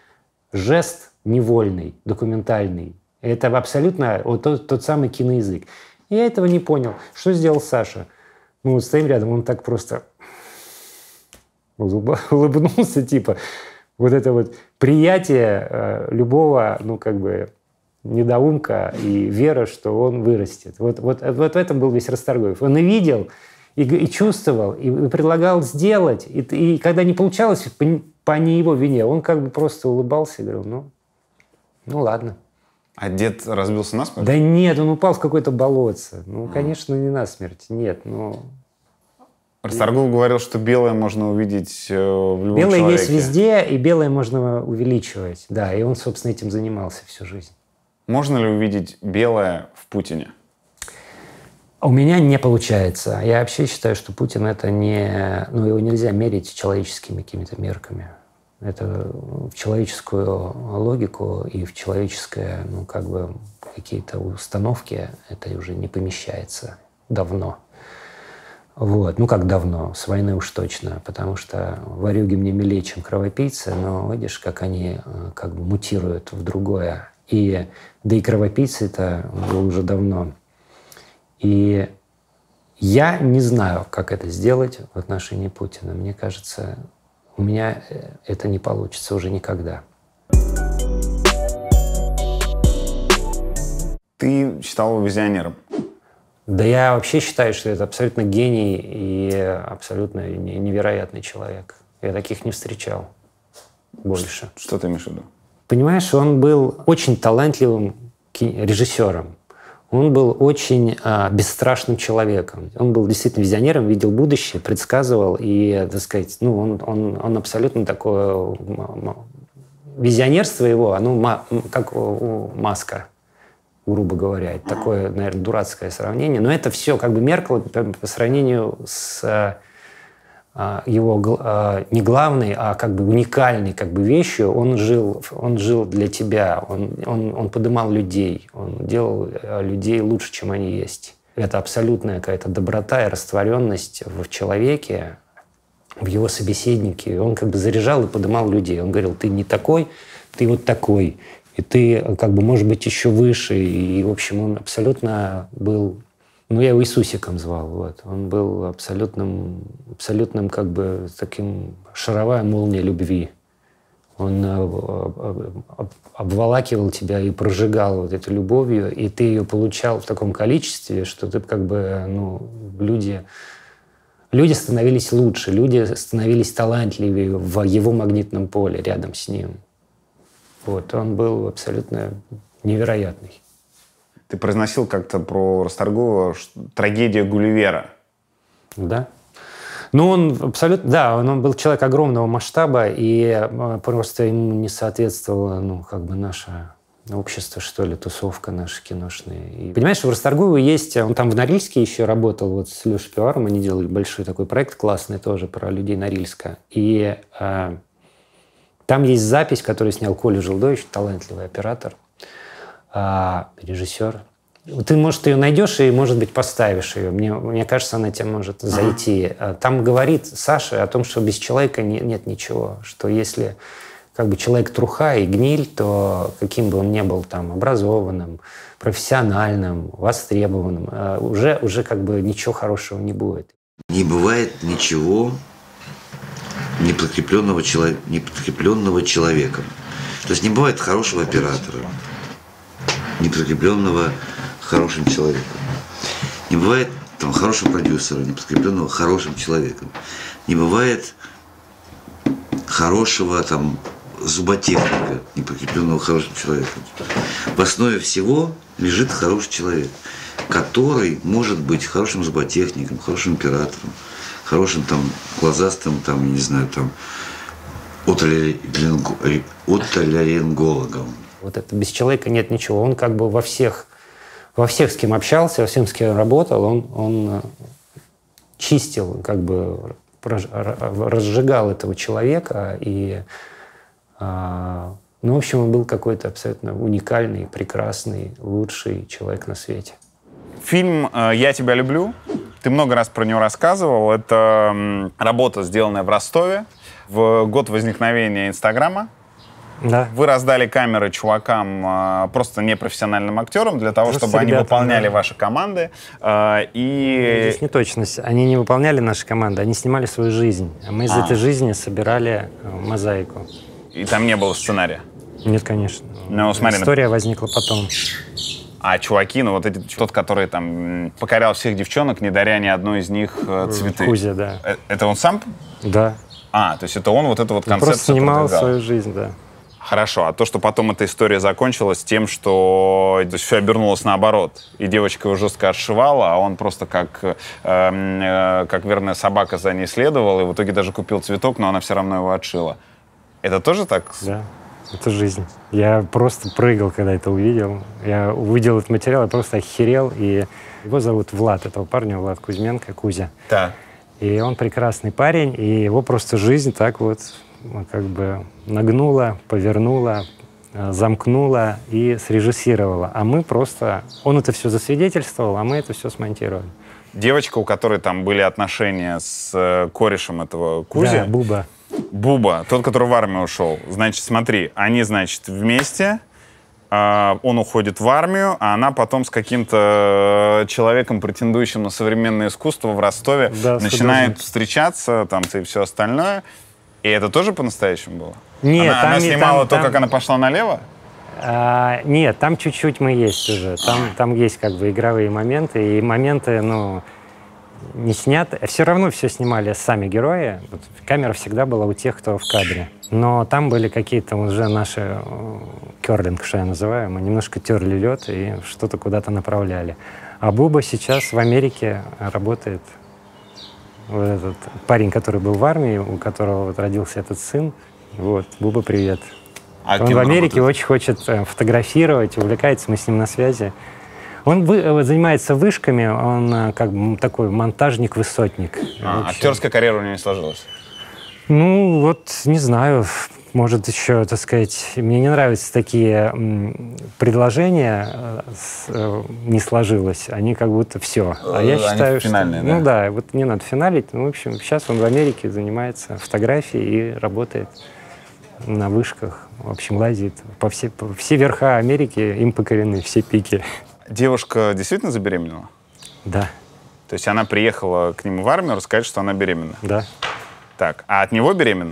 жест невольный, документальный. Это абсолютно тот самый киноязык. И я этого не понял. Что сделал Саша? Стоим рядом, он так просто улыбнулся, Вот это вот приятие любого, ну, как бы, недоумка и вера, что он вырастет. Вот в этом был весь Расторгуев. Он и видел, и чувствовал, и предлагал сделать. И когда не получалось, по не его вине, он как бы просто улыбался и говорил, ну ладно. А дед разбился насмерть? Да нет, он упал в какое-то болотце. Ну, конечно, не насмерть, нет, но... Расторгуев говорил, что белое можно увидеть в любом белое человеке. есть везде, и белое можно увеличивать. Да, и он, собственно, этим занимался всю жизнь. Можно ли увидеть белое в Путине? У меня не получается. Я вообще считаю, что Путин это не... Ну, его нельзя мерить человеческими какими-то мерками. Это в человеческую логику и в человеческое, ну, как бы, какие-то установки это уже не помещается давно. Вот. Ну, как давно? С войны уж точно. Потому что ворюги мне милее, чем кровопийцы, но видишь, как они как бы мутируют в другое. Да и кровопийцы-то уже давно. И я не знаю, как это сделать в отношении Путина. Мне кажется, у меня это не получится уже никогда. Ты считал его визионером? Да я вообще считаю, что это абсолютно гений и абсолютно невероятный человек. Я таких не встречал больше. Что ты имеешь в виду? Понимаешь, он был очень талантливым режиссером. Он был очень бесстрашным человеком. Он был действительно визионером, видел будущее, предсказывал. И, так сказать, ну, он абсолютно такое... Визионерство его, оно как у Маска, грубо говоря. Это такое, наверное, дурацкое сравнение. Но это все как бы меркло по сравнению с его не главной, а как бы уникальной как бы вещью. Он жил для тебя, он подымал людей, он делал людей лучше, чем они есть. Это абсолютная какая-то доброта и растворенность в человеке, в его собеседнике. Он как бы заряжал и подымал людей. Он говорил, ты не такой, ты вот такой. И ты как бы, может быть, еще выше. И, в общем, он абсолютно был... Ну, я его Иисусиком звал. Вот. Он был абсолютным как бы таким шаровая молния любви. Он обволакивал тебя и прожигал вот эту любовью, и ты ее получал в таком количестве, что ты как бы, ну, люди становились лучше, люди становились талантливее в его магнитном поле рядом с ним. Вот. Он был абсолютно невероятный. Ты произносил как-то про Расторгуева трагедия Гулливера. Да. Ну, он абсолютно... Да, он был человек огромного масштаба, и просто ему не соответствовало, ну, как бы наше общество, что ли, тусовка наша киношная. И, понимаешь, у Расторгуева есть... Он там в Норильске еще работал вот с Лешей Пивоваром, они делали большой такой проект классный тоже про людей Норильска. И там есть запись, которую снял Коля Желдович, талантливый оператор, режиссер. Ты, может, ее найдешь и, может быть, поставишь ее. Мне кажется, она тебе может зайти. Там говорит Саша о том, что без человека нет ничего. Что если как бы человек труха и гниль, то каким бы он ни был там образованным, профессиональным, востребованным, уже как бы ничего хорошего не будет. Не бывает ничего неподкрепленного человеком. То есть не бывает хорошего оператора, не подкрепленного хорошим человеком. Не бывает там хорошего продюсера, не подкрепленного хорошим человеком. Не бывает хорошего там зуботехника, не подкрепленного хорошим человеком. В основе всего лежит хороший человек, который может быть хорошим зуботехником, хорошим оператором, хорошим там глазастым, там, я не знаю, там, отоларингологом. Вот это без человека нет ничего. Он как бы во всех, с кем общался, во всем, с кем работал, он чистил, как бы разжигал этого человека. И, ну, в общем, он был какой-то абсолютно уникальный, прекрасный, лучший человек на свете. Фильм «Я тебя люблю». Ты много раз про него рассказывал. Это работа, сделанная в Ростове в год возникновения Инстаграма. Да. Вы раздали камеры чувакам, просто непрофессиональным актерам, для того, чтобы они выполняли ваши команды. Здесь не точность. Они не выполняли наши команды, они снимали свою жизнь. А мы из этой жизни собирали мозаику. И там не было сценария? Нет, конечно. Ну, смотри, История возникла потом. А чуваки, ну вот тот, который там покорял всех девчонок, не даря ни одной из них цветы. Кузя, да. Это он сам? Да. То есть это он вот эту вот концепцию просто снимал продвигал. свою жизнь, да. Хорошо, а то, что потом эта история закончилась тем, что все обернулось наоборот, и девочка его жестко отшивала, а он просто как верная собака за ней следовал, и в итоге даже купил цветок, но она все равно его отшила. Это тоже так? Да, это жизнь. Я просто прыгал, когда это увидел. Я увидел этот материал, я просто охерел. И его зовут Влад, этого парня, Влад Кузьменко, Кузя. Да. И он прекрасный парень, и его просто жизнь так вот как бы нагнула, повернула, замкнула и срежиссировала. А мы просто... Он это все засвидетельствовал, а мы это все смонтировали. Девочка, у которой там были отношения с корешем этого Кузи. Да, Буба. Буба, тот, который в армию ушел. Значит, смотри, они, значит, вместе, он уходит в армию, а она потом с каким-то человеком, претендующим на современное искусство в Ростове, начинает встречаться, там, и все остальное. И это тоже по-настоящему было? Нет, она снимала то, как она пошла налево? Нет, там чуть-чуть мы есть уже. Там есть как бы игровые моменты, и моменты, ну, не сняты. Все равно все снимали сами герои. Вот, камера всегда была у тех, кто в кадре. Но там были какие-то уже наши керлинг, что я называю. Мы немножко терли лед и что-то куда-то направляли. А Буба сейчас в Америке работает. Вот этот парень, который был в армии, у которого вот родился этот сын. Вот, Буба, привет. Он в Америке очень хочет фотографировать, увлекается, мы с ним на связи. Он занимается вышками, он как бы такой монтажник-высотник. Актерская карьера у него не сложилась? Ну, вот, не знаю, может еще, так сказать, мне не нравятся такие предложения, не сложилось, они как будто все. А я считаю, что... финальные, Ну да, вот не надо финалить. Ну, в общем, сейчас он в Америке занимается фотографией и работает на вышках. В общем, лазит по все верха Америки, им покорены все пики. Девушка действительно забеременела? Да. То есть она приехала к нему в армию рассказать, что она беременна? Да. Так, а от него беременна?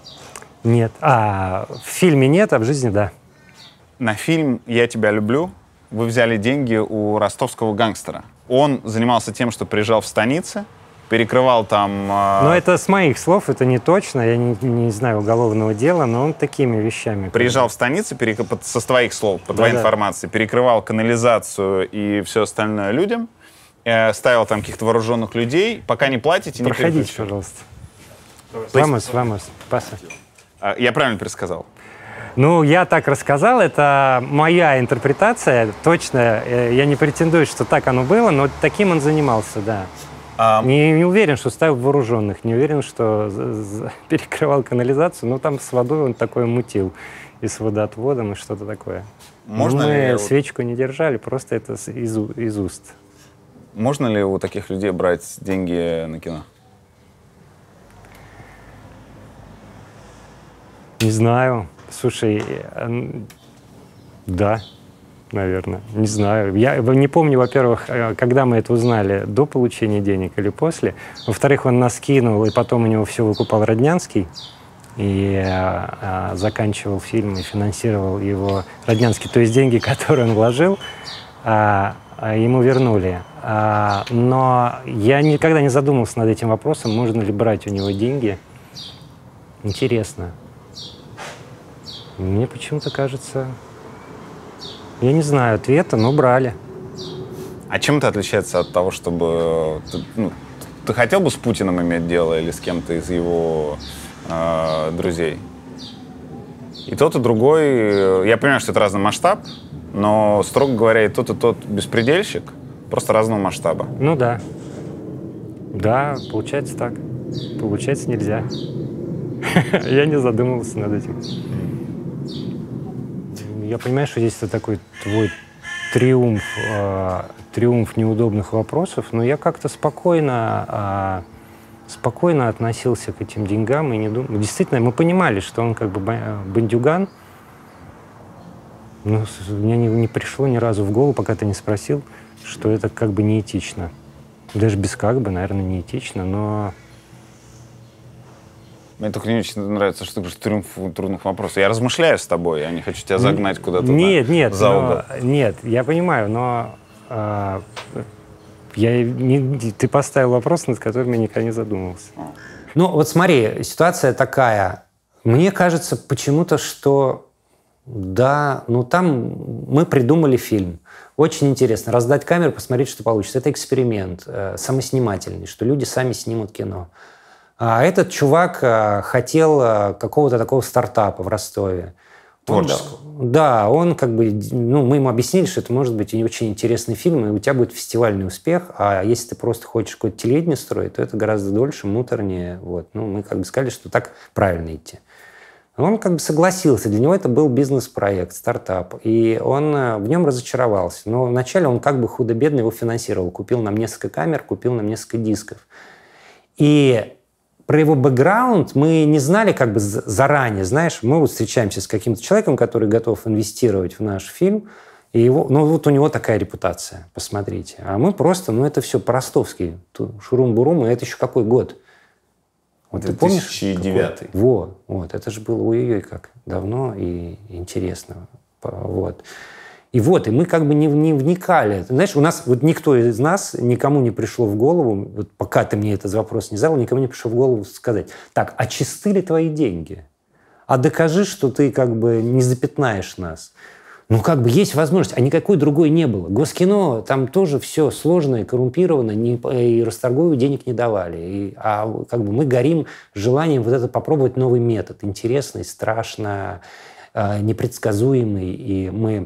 Нет. В фильме нет, а в жизни да. На фильм «Я тебя люблю» вы взяли деньги у ростовского гангстера. Он занимался тем, что приезжал в станицы, перекрывал там... Но это с моих слов, это не точно, я не знаю уголовного дела, но он такими вещами... Приезжал в станицы, со твоих слов, по твоей информации, перекрывал канализацию и все остальное людям, ставил там каких-то вооруженных людей, пока не платите, не переключите. Проходите, пожалуйста. Vamos, pasa. Я правильно пересказал? Ну, я так рассказал, это моя интерпретация, точно, я не претендую, что так оно было, но таким он занимался, да. Не уверен, что ставил вооруженных, не уверен, что перекрывал канализацию, но там с водой он такое мутил, и с водоотводом, и что-то такое. Можно мы свечку не держали, просто это из уст. Можно ли у таких людей брать деньги на кино? Не знаю. Слушай, да, наверное. Не знаю. Я не помню, во-первых, когда мы это узнали, до получения денег или после. Во-вторых, он нас кинул, и потом у него все выкупал Роднянский. И заканчивал фильм и финансировал его Роднянский. То есть деньги, которые он вложил, ему вернули. Но я никогда не задумывался над этим вопросом, можно ли брать у него деньги. Интересно. Мне почему-то кажется... Я не знаю ответа, но брали. А чем это отличается от того, чтобы... Ты хотел бы с Путиным иметь дело или с кем-то из его друзей? И тот, и другой... Я понимаю, что это разный масштаб, но, строго говоря, и тот беспредельщик просто разного масштаба. Ну да. Да, получается так. Получается нельзя. Я не задумывался над этим. Я понимаю, что здесь это такой твой триумф неудобных вопросов, но я как-то спокойно относился к этим деньгам и не думал. Действительно, мы понимали, что он как бы бандюган. Но мне не пришло ни разу в голову, пока ты не спросил, что это как бы неэтично. Даже без как бы, наверное, неэтично, но... Мне только не очень нравится, что ты говоришь «Триумф трудных вопросов». Я размышляю с тобой, я не хочу тебя загнать куда-то за угол. Нет, я понимаю, но ты поставил вопрос, над которым я никогда не задумывался. Ну, вот смотри, ситуация такая. Мне кажется почему-то, что да, ну там мы придумали фильм. Очень интересно. Раздать камеру, посмотреть, что получится. Это эксперимент самоснимательный, что люди сами снимут кино. А этот чувак хотел какого-то такого стартапа в Ростове. Творческого. Да, он как бы, ну, мы ему объяснили, что это может быть очень интересный фильм, и у тебя будет фестивальный успех, а если ты просто хочешь какое-то телевидение строить, то это гораздо дольше, муторнее. Вот. Ну, мы как бы сказали, что так правильно идти. Он как бы согласился, для него это был бизнес-проект, стартап, и он в нем разочаровался. Но вначале он как бы худо-бедно его финансировал, купил нам несколько камер, купил нам несколько дисков. И про его бэкграунд мы не знали как бы заранее, знаешь, мы вот встречаемся с каким-то человеком, который готов инвестировать в наш фильм, и его, ну вот у него такая репутация, посмотрите. А мы просто, ну это все по-ростовски, шурум-бурум, и это еще какой год? Вот 2009. Вот, это же было ой-ой-ой как давно и интересно. Вот. И мы как бы не вникали. Знаешь, у нас вот никто из нас, никому не пришло в голову, вот пока ты мне этот вопрос не задал, никому не пришло в голову сказать, так, а чисты ли твои деньги? А докажи, что ты как бы не запятнаешь нас. Ну, как бы есть возможность, а никакой другой не было. Госкино, там тоже все сложно и коррумпировано, и Расторгуеву денег не давали. А как бы мы горим желанием вот это попробовать новый метод. Интересный, страшно, непредсказуемый. И мы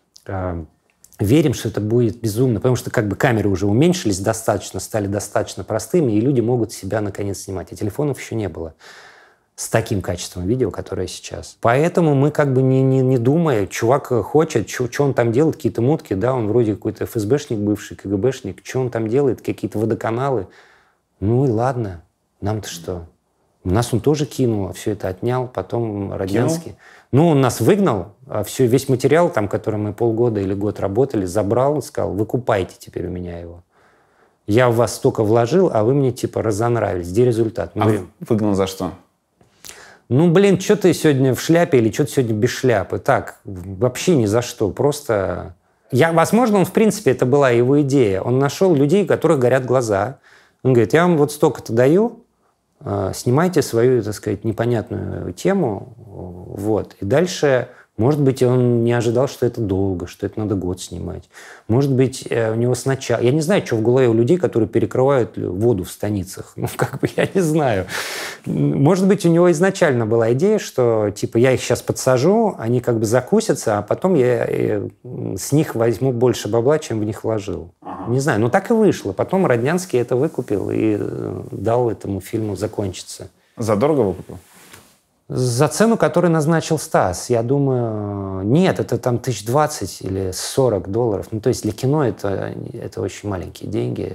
верим, что это будет безумно, потому что как бы камеры уже уменьшились достаточно, стали достаточно простыми, и люди могут себя наконец снимать. А телефонов еще не было с таким качеством видео, которое сейчас. Поэтому мы как бы не думая, чувак хочет, что он там делает, какие-то мутки, да, он вроде какой-то ФСБшник бывший, КГБшник, что он там делает, какие-то водоканалы. Ну и ладно, нам-то что? Нас он тоже кинул, все это отнял, потом Роднянский. Ну, он нас выгнал, а весь материал, там, который мы полгода или год работали, забрал, сказал, выкупайте теперь у меня его. Я в вас столько вложил, а вы мне типа разонравились. Где результат? Мы говорим, выгнал за что? Ну, блин, что ты сегодня в шляпе или что ты сегодня без шляпы? Так, вообще ни за что. Просто... Возможно, в принципе, это была его идея. Он нашел людей, у которых горят глаза. Он говорит, я вам вот столько-то даю, снимайте свою, так сказать, непонятную тему. Вот. И дальше, может быть, он не ожидал, что это долго, что это надо год снимать. Может быть, у него сначала... Я не знаю, что в голове у людей, которые перекрывают воду в станицах. Ну, как бы, я не знаю. Может быть, у него изначально была идея, что, типа, я их сейчас подсажу, они как бы закусятся, а потом я с них возьму больше бабла, чем в них вложил. Ага. Не знаю, но так и вышло. Потом Роднянский это выкупил и дал этому фильму закончиться. Задорого выкупил? За цену, которую назначил Стас. Я думаю, нет, это там $20 или $40. Ну, то есть для кино это очень маленькие деньги.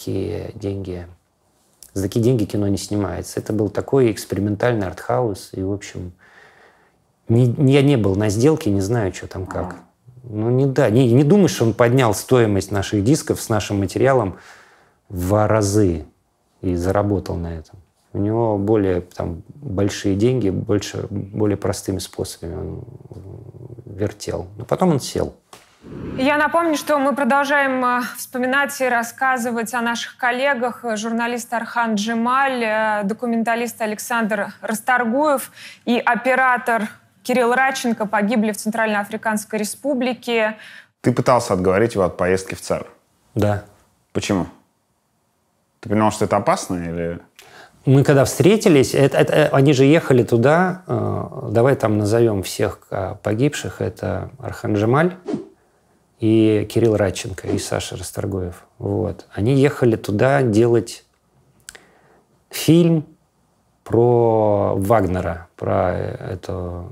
За такие деньги кино не снимается. Это был такой экспериментальный артхаус. И, в общем, я не был на сделке, не знаю, что там как. Ну, не думаю, что он поднял стоимость наших дисков с нашим материалом в разы и заработал на этом. У него более там, большие деньги, более простыми способами он вертел. Но потом он сел. Я напомню, что мы продолжаем вспоминать и рассказывать о наших коллегах. Журналист Архан Джемаль, документалист Александр Расторгуев и оператор Кирилл Радченко погибли в Центральноафриканской Республике. Ты пытался отговорить его от поездки в ЦАР? Да. Почему? Ты понимал, что это опасно или... Мы когда встретились, они же ехали туда, давай там назовем всех погибших, это Архан Джемаль и Кирилл Радченко, и Саша Расторгуев. Вот. Они ехали туда делать фильм про Вагнера, про этого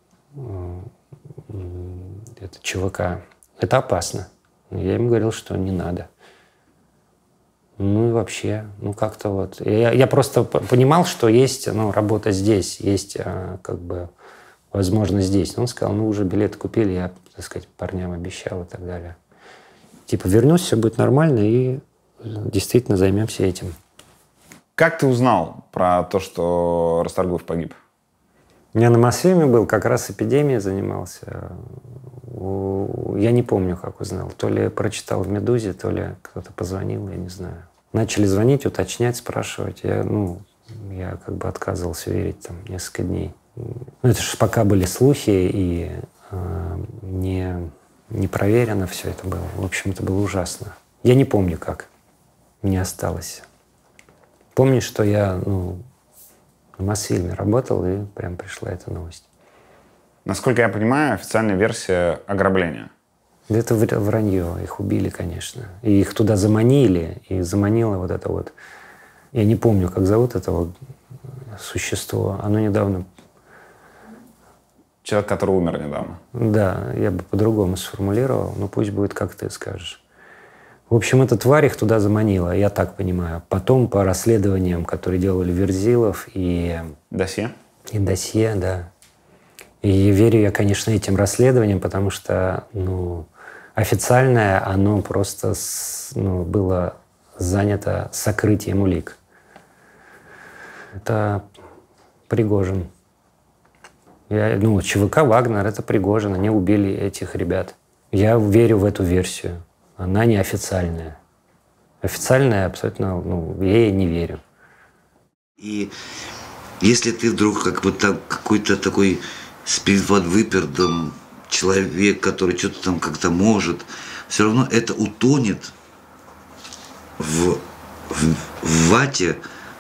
чувака. Это опасно. Я им говорил, что не надо. Ну и вообще, как-то вот. Я просто понимал, что есть работа здесь, есть как бы возможность здесь. Он сказал, уже билеты купили, я, так сказать, парням обещал и так далее. Типа вернусь, все будет нормально и действительно займемся этим. Как ты узнал про то, что Расторгуев погиб? Я на Мосфильме был, как раз эпидемией занимался. Я не помню, как узнал. То ли прочитал в «Медузе», то ли кто-то позвонил, я не знаю. Начали звонить, уточнять, спрашивать. Я как бы отказывался верить там несколько дней. Это же пока были слухи, и не проверено все это было. В общем, это было ужасно. Я не помню, как. Не осталось. Помню, что я на Мосфильме работал, и прям пришла эта новость. Насколько я понимаю, официальная версия ограбления. Да это вранье. Их убили, конечно. И их туда заманили, и заманило вот это вот... Я не помню, как зовут этого существо. Оно недавно... Человек, который умер недавно. Да, я бы по-другому сформулировал, но пусть будет, как ты скажешь. В общем, эта тварь их туда заманила, я так понимаю. Потом по расследованиям, которые делали Верзилов и... Досье? И досье, да. И верю я, конечно, этим расследованиям, потому что, официальное, оно просто было занято сокрытием улик. Это Пригожин. ЧВК «Вагнер» — это Пригожин. Они убили этих ребят. Я верю в эту версию. Она неофициальная. Официальная абсолютно, я ей не верю. И если ты вдруг как бы там какой-то такой под выпердом человек, который что-то там как-то может, все равно это утонет в вате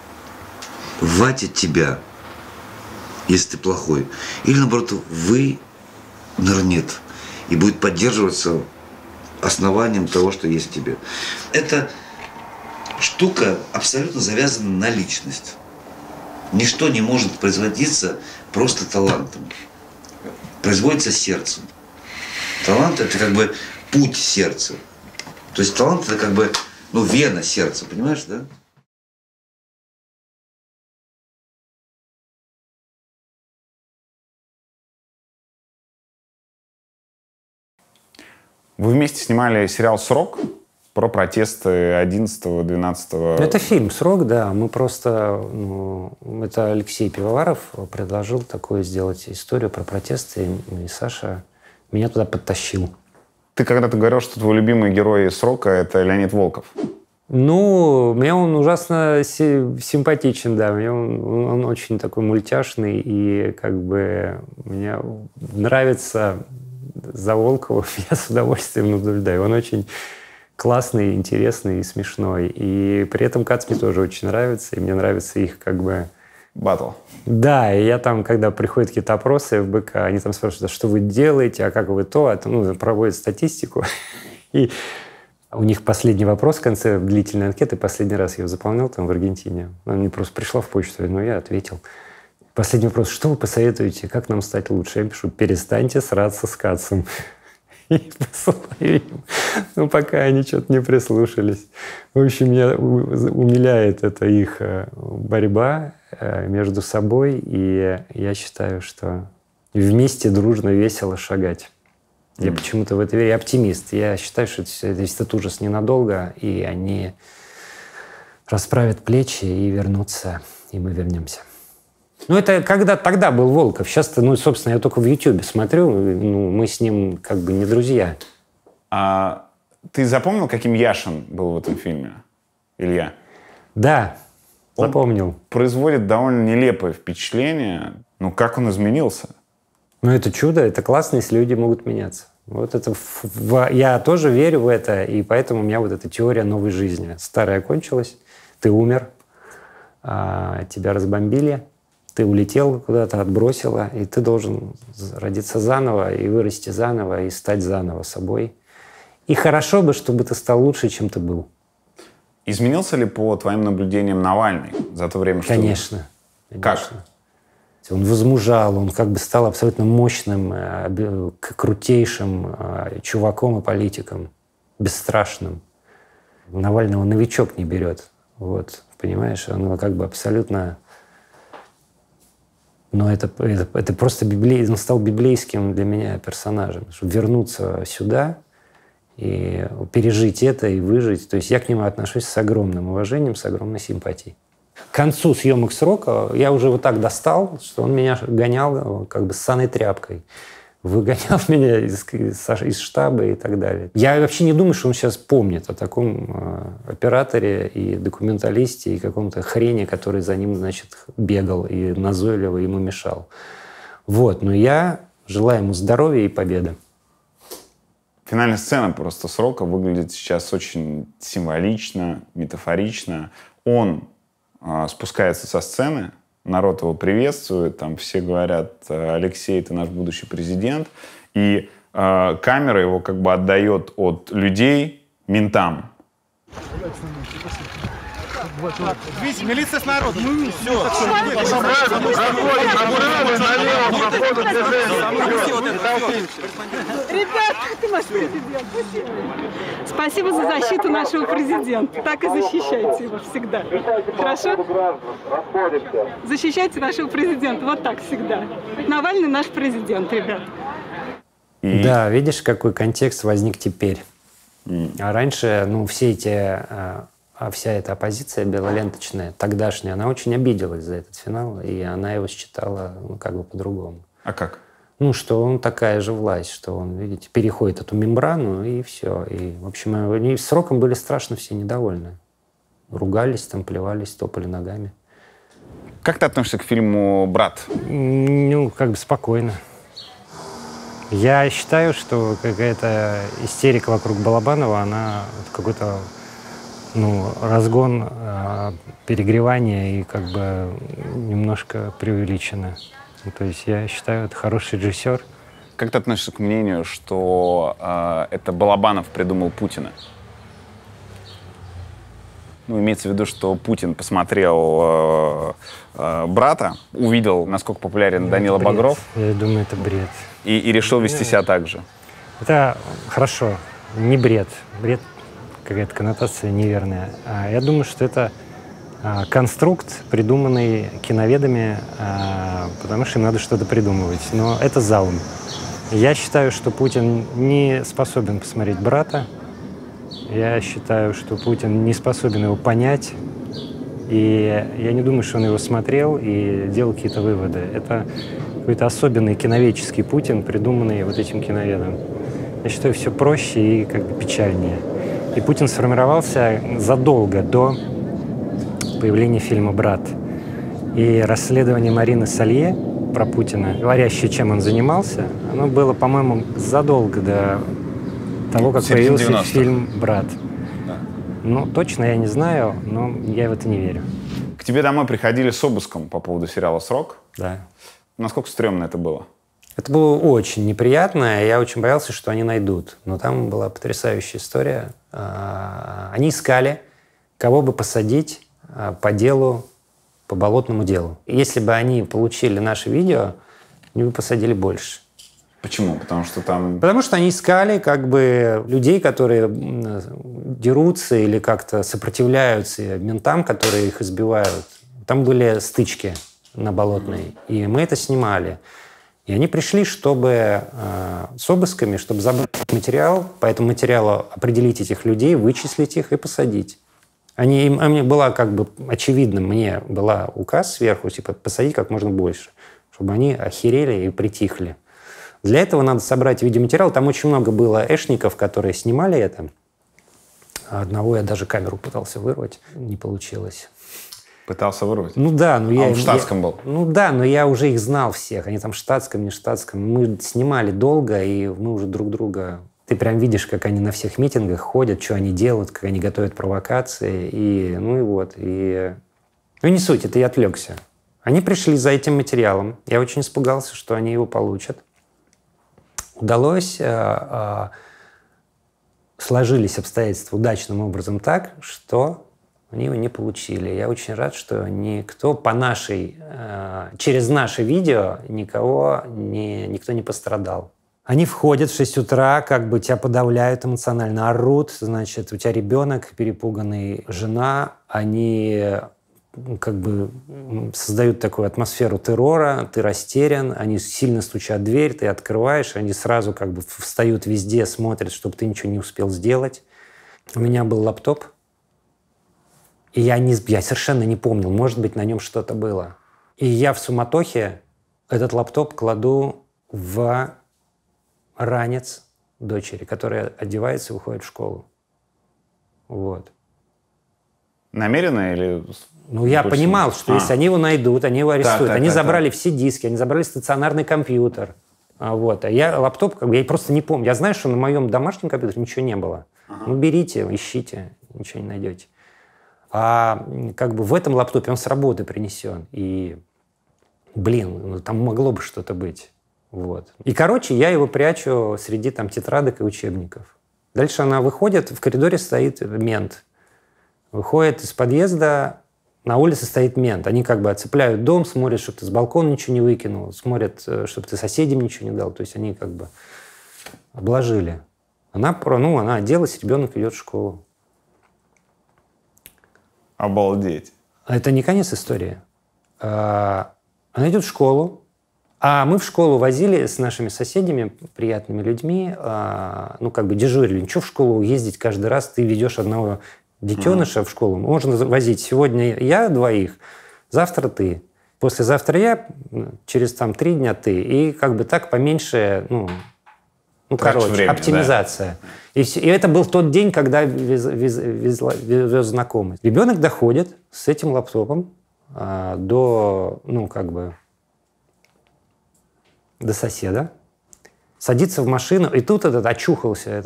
тебя, если ты плохой. Или наоборот, нырнет и будет поддерживаться основанием того, что есть в тебе. Эта штука абсолютно завязана на личность. Ничто не может производиться просто талантом. Производится сердцем. Талант — это как бы путь сердца. То есть талант — это как бы, вена сердца, понимаешь, да? Вы вместе снимали сериал «Срок» про протесты 11-12... Это фильм «Срок», да. Мы просто... это Алексей Пивоваров предложил такое сделать историю про протесты, и Саша меня туда подтащил. Ты когда-то говорил, что твой любимый герой «Срока» — это Леонид Волков. Мне он ужасно симпатичен, да. Мне он очень такой мультяшный, и как бы мне нравится... За Волковым я с удовольствием наблюдаю. Он очень классный, интересный и смешной. И при этом Кац мне тоже очень нравится. И мне нравится их как бы... Баттл. Да, и я там, когда приходят какие-то опросы в БК, они там спрашивают, а что вы делаете, а как вы то? Проводят статистику. И у них последний вопрос в конце длительной анкеты. Последний раз я ее заполнял там в Аргентине. Она мне просто пришла в почту, я ответил. Последний вопрос. Что вы посоветуете? Как нам стать лучше? Я пишу: перестаньте сраться с Кацем. И посылаю им. Пока они что-то не прислушались. В общем, меня умиляет эта их борьба между собой. И я считаю, что вместе дружно весело шагать. Я почему-то в это верю. Я оптимист. Я считаю, что этот ужас ненадолго, и они расправят плечи и вернутся, и мы вернемся. Это тогда был Волков. Сейчас-то, собственно, я только в Ютьюбе смотрю. Мы с ним как бы не друзья. А ты запомнил, каким Яшин был в этом фильме, Илья? Да, запомнил. Он производит довольно нелепое впечатление. Как он изменился? Это чудо, это классно, если люди могут меняться. Я тоже верю в это, и поэтому у меня эта теория новой жизни. Старая кончилась, ты умер, тебя разбомбили. Ты улетел куда-то, отбросила, и ты должен родиться заново, и вырасти заново, и стать заново собой. И хорошо бы, чтобы ты стал лучше, чем ты был. Изменился ли, по твоим наблюдениям, Навальный за то время, что... Конечно. Как? Он возмужал, он как бы стал абсолютно мощным, крутейшим чуваком и политиком, бесстрашным. Навального новичок не берет. Понимаешь? Он как бы абсолютно... Но это просто он стал библейским для меня персонажем. Чтобы вернуться сюда и пережить это, и выжить. То есть я к нему отношусь с огромным уважением, с огромной симпатией. К концу съемок «Срока» я уже вот так достал, что он меня гонял как бы с ссаной тряпкой. Выгонял меня из штаба и так далее. Я вообще не думаю, что он сейчас помнит о таком операторе и документалисте, и каком-то хрене, который за ним, значит, бегал и назойливо ему мешал. Вот, но я желаю ему здоровья и победы. Финальная сцена просто «Срока» выглядит сейчас очень символично, метафорично. Он спускается со сцены, народ его приветствует, там все говорят: «Алексей, ты наш будущий президент». И камера его как бы отдает от людей ментам. Видите, милиция с народом. Все. Ребята, ты наш президент. Спасибо за защиту нашего президента. Так и защищайте его всегда. Хорошо? Защищайте нашего президента. Вот так всегда. Навальный наш президент, ребят. Да, видишь, какой контекст возник теперь. А раньше, ну, вся эта оппозиция белоленточная, тогдашняя, она очень обиделась за этот финал, и она его считала, ну, как бы по-другому. А как? Ну, что он такая же власть, что он, видите, переходит эту мембрану, и все. И, в общем, они с «Сроком» были страшно все недовольны. Ругались, там, плевались, топали ногами. Как ты относишься к фильму «Брат»? Ну, как бы спокойно. Я считаю, что какая-то истерика вокруг Балабанова, она какой-то, ну, разгон, перегревание и как бы немножко преувеличено. Ну, то есть я считаю, это хороший режиссер. Как ты относишься к мнению, что это Балабанов придумал Путина? Ну, имеется в виду, что Путин посмотрел «Брата», увидел, насколько популярен Данила Багров. Я думаю, это бред. И решил вести себя так же. Это хорошо, не бред. Бред — какая-то коннотация неверная. Я думаю, что это конструкт, придуманный киноведами, потому что им надо что-то придумывать. Но это заум. Я считаю, что Путин не способен посмотреть «Брата». Я считаю, что Путин не способен его понять. И я не думаю, что он его смотрел и делал какие-то выводы. Это какой-то особенный киноведческий Путин, придуманный вот этим киноведом. Я считаю, все проще и как бы печальнее. И Путин сформировался задолго до появления фильма «Брат». И расследование Марины Салье про Путина, говорящее, чем он занимался, оно было, по-моему, задолго до того, как появился фильм «Брат». Да. Ну, точно я не знаю, но я в это не верю. К тебе домой приходили с обыском по поводу сериала «Срок». Да. Насколько стрёмно это было? Это было очень неприятно. Я очень боялся, что они найдут. Но там была потрясающая история. Они искали, кого бы посадить по делу, по болотному делу. Если бы они получили наше видео, они бы посадили больше. Почему? Потому что там... Потому что они искали как бы людей, которые дерутся или как-то сопротивляются ментам, которые их избивают. Там были стычки на Болотной, и мы это снимали. И они пришли, чтобы с обысками, чтобы забрать материал, по этому материалу определить этих людей, вычислить их и посадить. Мне была как бы очевидно, мне была указ сверху, типа посадить как можно больше, чтобы они охерели и притихли. Для этого надо собрать видеоматериал. Там очень много было эшников, которые снимали это. Одного я даже камеру пытался вырвать, не получилось. Пытался вырвать? Ну да, но он в штатском был? Ну да, но я уже их знал всех. Они там в штатском, не в штатском. Мы снимали долго, и мы уже друг друга... Ты прям видишь, как они на всех митингах ходят, что они делают, как они готовят провокации. И, ну и вот. И... Ну не суть, это я отвлекся. Они пришли за этим материалом. Я очень испугался, что они его получат. Удалось... Сложились обстоятельства удачным образом так, что они его не получили. Я очень рад, что никто через наше видео никто не пострадал. Они входят в 6 утра, как бы тебя подавляют эмоционально, орут, значит, у тебя ребенок перепуганный, жена, они как бы создают такую атмосферу террора, ты растерян, они сильно стучат в дверь, ты открываешь, они сразу как бы встают везде, смотрят, чтобы ты ничего не успел сделать. У меня был лаптоп, И я совершенно не помнил, может быть, на нем что-то было. И я в суматохе этот лаптоп кладу в ранец дочери, которая одевается и уходит в школу. Вот. Намеренно или... Ну, я понимал, что если они его найдут, они его арестуют. Они забрали все диски, они забрали стационарный компьютер. Вот. А я лаптоп, как бы, я просто не помню. Я знаю, что на моем домашнем компьютере ничего не было. Ну, берите, ищите, ничего не найдете. А как бы в этом лаптопе он с работы принесен. И, блин, там могло бы что-то быть. Вот. И, короче, я его прячу среди там тетрадок и учебников. Дальше она выходит, в коридоре стоит мент. Выходит из подъезда, на улице стоит мент. Они как бы оцепляют дом, смотрят, чтобы ты с балкона ничего не выкинул, смотрят, чтобы ты соседям ничего не дал. То есть они как бы обложили. Она оделась, ребенок идет в школу. Обалдеть. Это не конец истории. Она идет в школу, а мы в школу возили с нашими соседями, приятными людьми, дежурили. Ничего в школу ездить каждый раз, ты ведешь одного детеныша в школу. Можно возить сегодня я 2, завтра ты. Послезавтра я, через 3 дня ты. И как бы так поменьше, времени, оптимизация. Да. И это был тот день, когда вез знакомый. Ребенок доходит с этим лаптопом до соседа, садится в машину, и тут очухался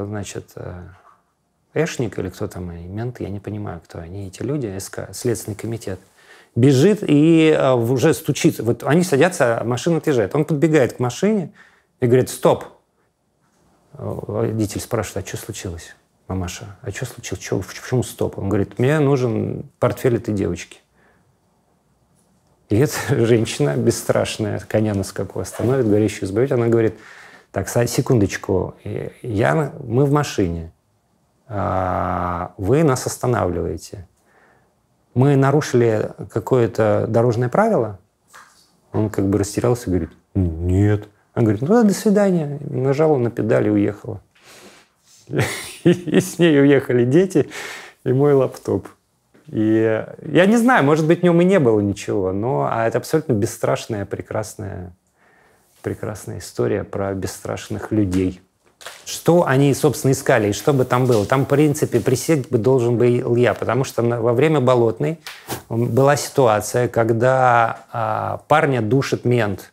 Эшник или кто там, менты, я не понимаю, кто они, эти люди, СК, Следственный комитет, бежит и уже стучит. Вот они садятся, машина отъезжает. Он подбегает к машине и говорит: стоп. Водитель спрашивает: а что случилось, мамаша? А что случилось? Почему стоп? Он говорит: мне нужен портфель этой девочки. И эта женщина бесстрашная, коня на скаку остановит, горящую избавить. Она говорит: так, секундочку, мы в машине. Вы нас останавливаете. Мы нарушили какое-то дорожное правило? Он как бы растерялся и говорит: нет. Он говорит: ну, до свидания. Нажала на педаль и уехала. И с ней уехали дети и мой лаптоп. И я не знаю, может быть, в нем и не было ничего, но это абсолютно бесстрашная, прекрасная история про бесстрашных людей. Что они, собственно, искали и что бы там было? Там, в принципе, присесть бы должен был я, потому что во время Болотной была ситуация, когда парня душит мент.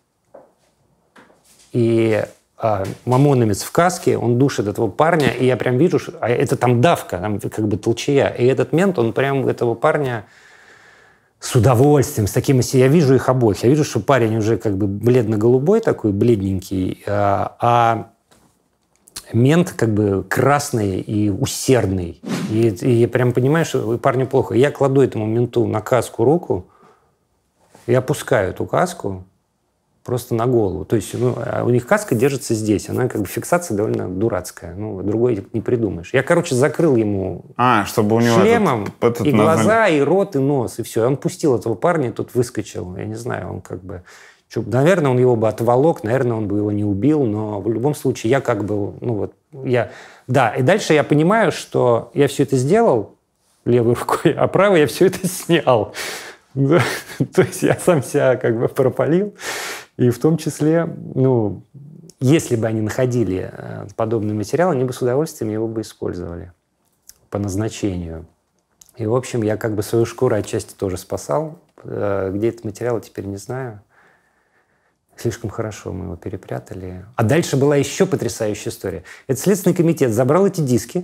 И ОМОНовец в каске, он душит этого парня, и я прям вижу, что это там давка, там как бы толчая. И этот мент, он прям этого парня с удовольствием, с таким... Я вижу их обоих. Я вижу, что парень уже как бы бледно-голубой такой, бледненький, а мент как бы красный и усердный. И я прям понимаю, что парню плохо. Я кладу этому менту на каску руку и опускаю эту каску просто на голову. То есть у них каска держится здесь. Она как бы фиксация довольно дурацкая. Другой не придумаешь. Я, закрыл ему чтобы у него шлемом и глаза, и рот, и нос, и все. И он пустил этого парня, и тот выскочил. Я не знаю, он как бы... Наверное, он его бы отволок, наверное, он бы его не убил, но в любом случае я как бы... Да, и дальше я понимаю, что я все это сделал левой рукой, а правой я все это снял. То есть я сам себя как бы пропалил. И в том числе, если бы они находили подобный материал, они бы с удовольствием его бы использовали по назначению. И, в общем, я как бы свою шкуру отчасти тоже спасал. Где этот материал, теперь не знаю. Слишком хорошо мы его перепрятали. А дальше была еще потрясающая история. Это Следственный комитет забрал эти диски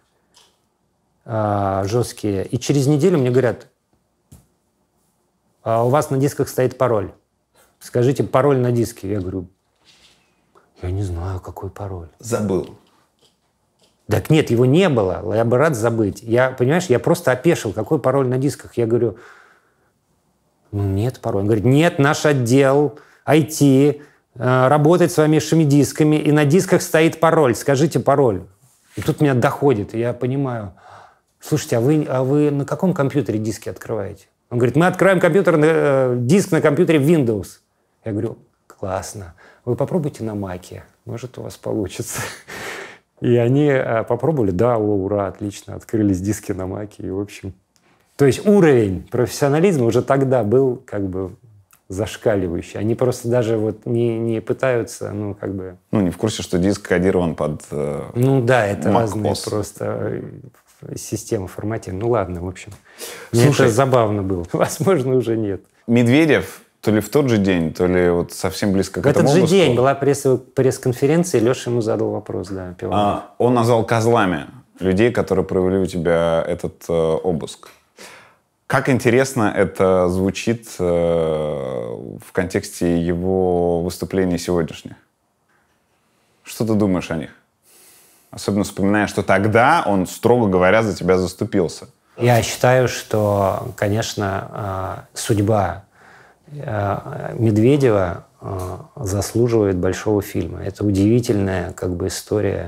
жесткие, и через неделю мне говорят: у вас на дисках стоит пароль. Скажите пароль на диске. Я говорю: я не знаю, какой пароль. Забыл. Так нет, его не было. Я бы рад забыть. Я просто опешил. Какой пароль на дисках? Я говорю: нет пароля. Он говорит: нет, наш отдел IT работает с вашими дисками, и на дисках стоит пароль. Скажите пароль. И тут меня доходит, и я понимаю: слушайте, а вы на каком компьютере диски открываете? Он говорит: мы открываем диск на компьютере Windows. Я говорю: классно. Вы попробуйте на Маке, может, у вас получится. И они попробовали, да, ура, отлично, открылись диски на Маке, и, в общем, То есть уровень профессионализма уже тогда был как бы зашкаливающий. Они просто даже вот не пытаются, ну, как бы... Ну, не в курсе, что диск кодирован под Ну да, это Mac разные OS. просто системы форматирования. Ну ладно, в общем. Мне Слушай, это забавно было. Возможно, уже нет. Медведев то ли в тот же день, то ли вот совсем близко к В этому этот же обыску, день была пресс-конференция, и Леша ему задал вопрос, да, Пивоваров. он назвал козлами людей, которые провели у тебя этот обыск. Как интересно это звучит в контексте его выступлений сегодняшних? Что ты думаешь о них? Особенно вспоминая, что тогда он, строго говоря, за тебя заступился. Я считаю, что, конечно, судьба Медведева заслуживает большого фильма. Это удивительная как бы история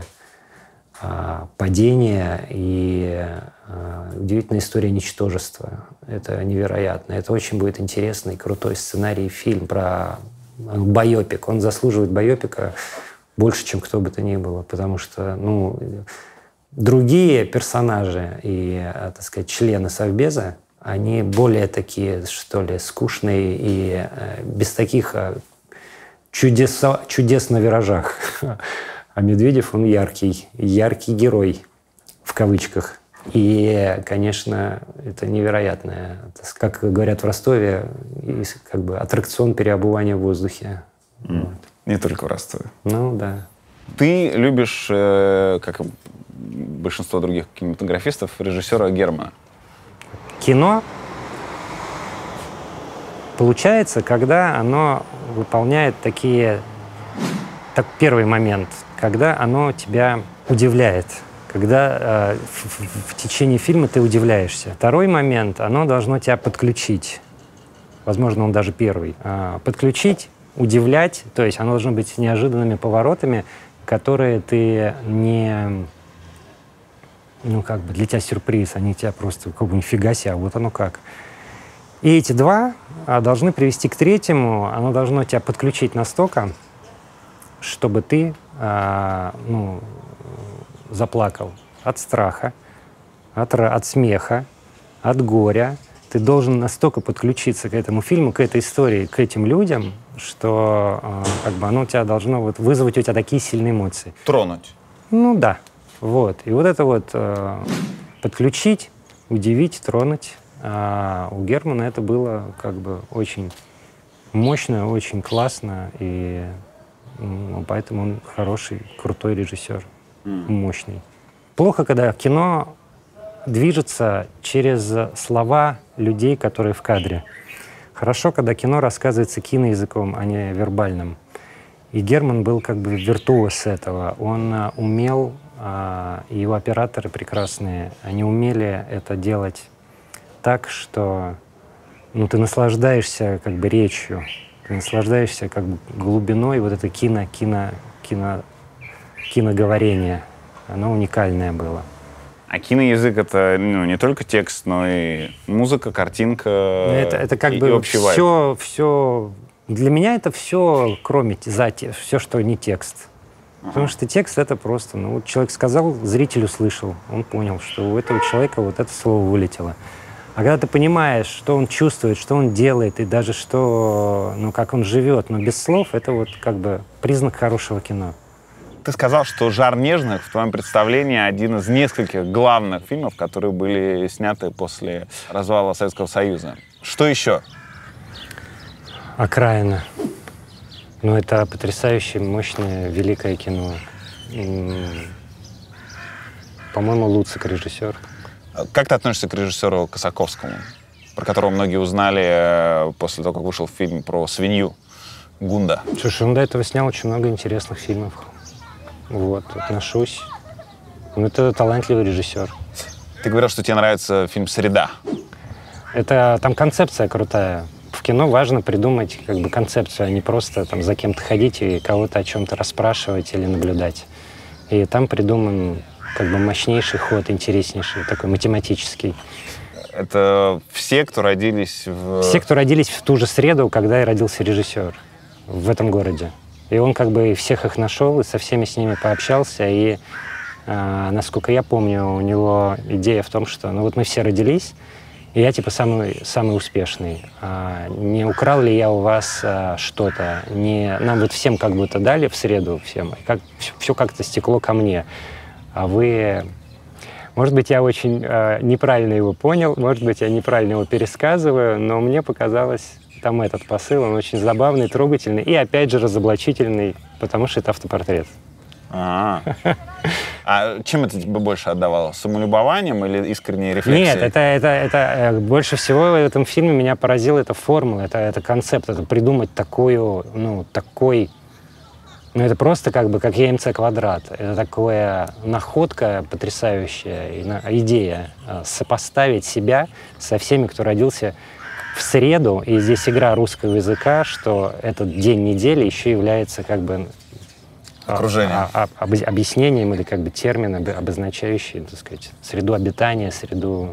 падения и удивительная история ничтожества. Это невероятно. Это очень будет интересный, крутой сценарий, фильм про байопик. Он заслуживает байопика больше, чем кто бы то ни было, потому что, ну, другие персонажи и, так сказать, члены Совбеза, они более такие, что ли, скучные и без таких чудес на виражах. А Медведев, он яркий герой, в кавычках. И, конечно, это невероятное, как говорят в Ростове, как бы аттракцион переобувания в воздухе. Вот. Не только в Ростове. Ну, да. Ты любишь, как и большинство других кинематографистов, режиссера Германа. Кино получается, когда оно выполняет такие... Так, первый момент, когда оно тебя удивляет, когда в течение фильма ты удивляешься. Второй момент, оно должно тебя подключить. Возможно, он даже первый. Подключить, удивлять, то есть оно должно быть с неожиданными поворотами, которые ты не... Ну, как бы для тебя сюрприз, они тебя просто, как бы, нифига себе, а вот оно как. И эти два должны привести к третьему, оно должно тебя подключить настолько, чтобы ты заплакал от страха, от смеха, от горя. Ты должен настолько подключиться к этому фильму, к этой истории, к этим людям, что как бы оно у тебя должно вот вызвать у тебя такие сильные эмоции. Тронуть. Ну да. Вот. И вот это вот подключить, удивить, тронуть. А у Германа это было как бы очень мощно, очень классно, и поэтому он хороший, крутой режиссер, мощный. Плохо, когда кино движется через слова людей, которые в кадре. Хорошо, когда кино рассказывается киноязыком, а не вербальным. И Герман был как бы виртуоз этого. Он умел, и его операторы прекрасные, они умели это делать так, что ты наслаждаешься как бы речью, ты наслаждаешься как бы глубиной вот это киноговорение. Оно уникальное было. А киноязык — это не только текст, но и музыка, картинка, это как и бы общий вайб. все. Для меня это все, кроме все, что не текст. Потому что текст — это просто, вот человек сказал, зритель услышал, он понял, что у этого человека вот это слово вылетело. А когда ты понимаешь, что он чувствует, что он делает, и даже что, как он живет, но без слов, это вот как бы признак хорошего кино. Ты сказал, что «Жар нежных» в твоем представлении один из нескольких главных фильмов, которые были сняты после развала Советского Союза. Что еще? «Окраина». Это потрясающе мощное, великое кино. По-моему, Луцик режиссер. Как ты относишься к режиссеру Косаковскому, про которого многие узнали после того, как вышел фильм про свинью Гунда? Слушай, он до этого снял очень много интересных фильмов. Вот, отношусь. Это талантливый режиссер. Ты говорил, что тебе нравится фильм «Среда». Там концепция крутая. В кино важно придумать как бы концепцию, а не просто за кем-то ходить и кого-то о чем-то расспрашивать или наблюдать. И там придуман как бы мощнейший ход, интереснейший, такой математический. Это все, кто родились в... Все, кто родились в ту же среду, когда и родился режиссер в этом городе. И он как бы всех их нашел, и со всеми с ними пообщался. И, насколько я помню, у него идея в том, что мы все родились, И я типа самый успешный. Не украл ли я у вас что-то? Нам вот всем как будто дали в среду, всем, все как-то стекло ко мне. А вы... Может быть, я очень неправильно его понял, может быть, я неправильно его пересказываю, но мне показалось, там этот посыл, он очень забавный, трогательный и, опять же, разоблачительный, потому что это автопортрет. А чем это тебе больше отдавало? Самолюбованием или искренней рефлексией? Нет, это больше всего в этом фильме меня поразила эта формула, это концепт, это придумать это просто как ЕМЦ квадрат. Это такая находка потрясающая, идея сопоставить себя со всеми, кто родился в среду. И здесь игра русского языка, что этот день недели еще является объяснением или термином, обозначающий, так сказать, среду обитания, среду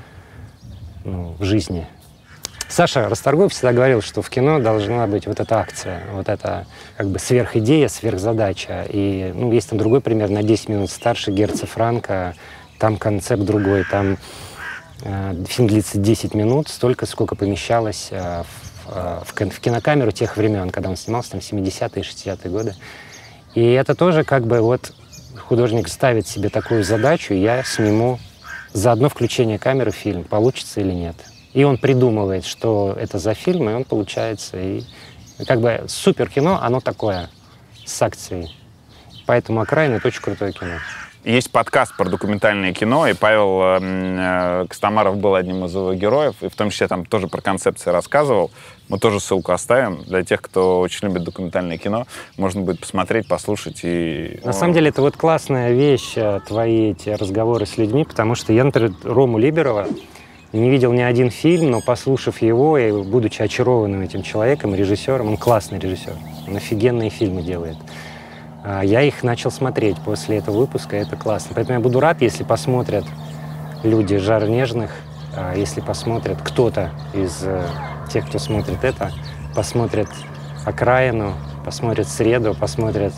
жизни. Саша Расторгуев всегда говорил, что в кино должна быть вот эта акция, вот эта сверхидея, сверхзадача. И есть там другой пример, на 10 минут старше Герца Франка, там концепт другой, там фильм длится 10 минут, столько, сколько помещалось в кинокамеру тех времен, когда он снимался, там 70-е, 60-е годы. И это тоже художник ставит себе такую задачу, я сниму за одно включение камеры фильм, получится или нет. И он придумывает, что это за фильм, и он получается. И супер кино, оно такое, с акцией. Поэтому «Окраина» — это очень крутое кино. Есть подкаст про документальное кино, и Павел Костомаров был одним из его героев, и в том числе там тоже про концепции рассказывал. Мы тоже ссылку оставим для тех, кто очень любит документальное кино. Можно будет посмотреть, послушать. На самом деле это классная вещь, твои эти разговоры с людьми, потому что я, например, Рому Либерова не видел ни один фильм, но послушав его и будучи очарованным этим человеком, режиссером, он классный режиссер, он офигенные фильмы делает. Я их начал смотреть после этого выпуска, и это классно. Поэтому я буду рад, если посмотрят люди «Жар нежных», если посмотрят кто-то из тех, кто смотрит это, посмотрят «Окраину», посмотрят «Среду», посмотрят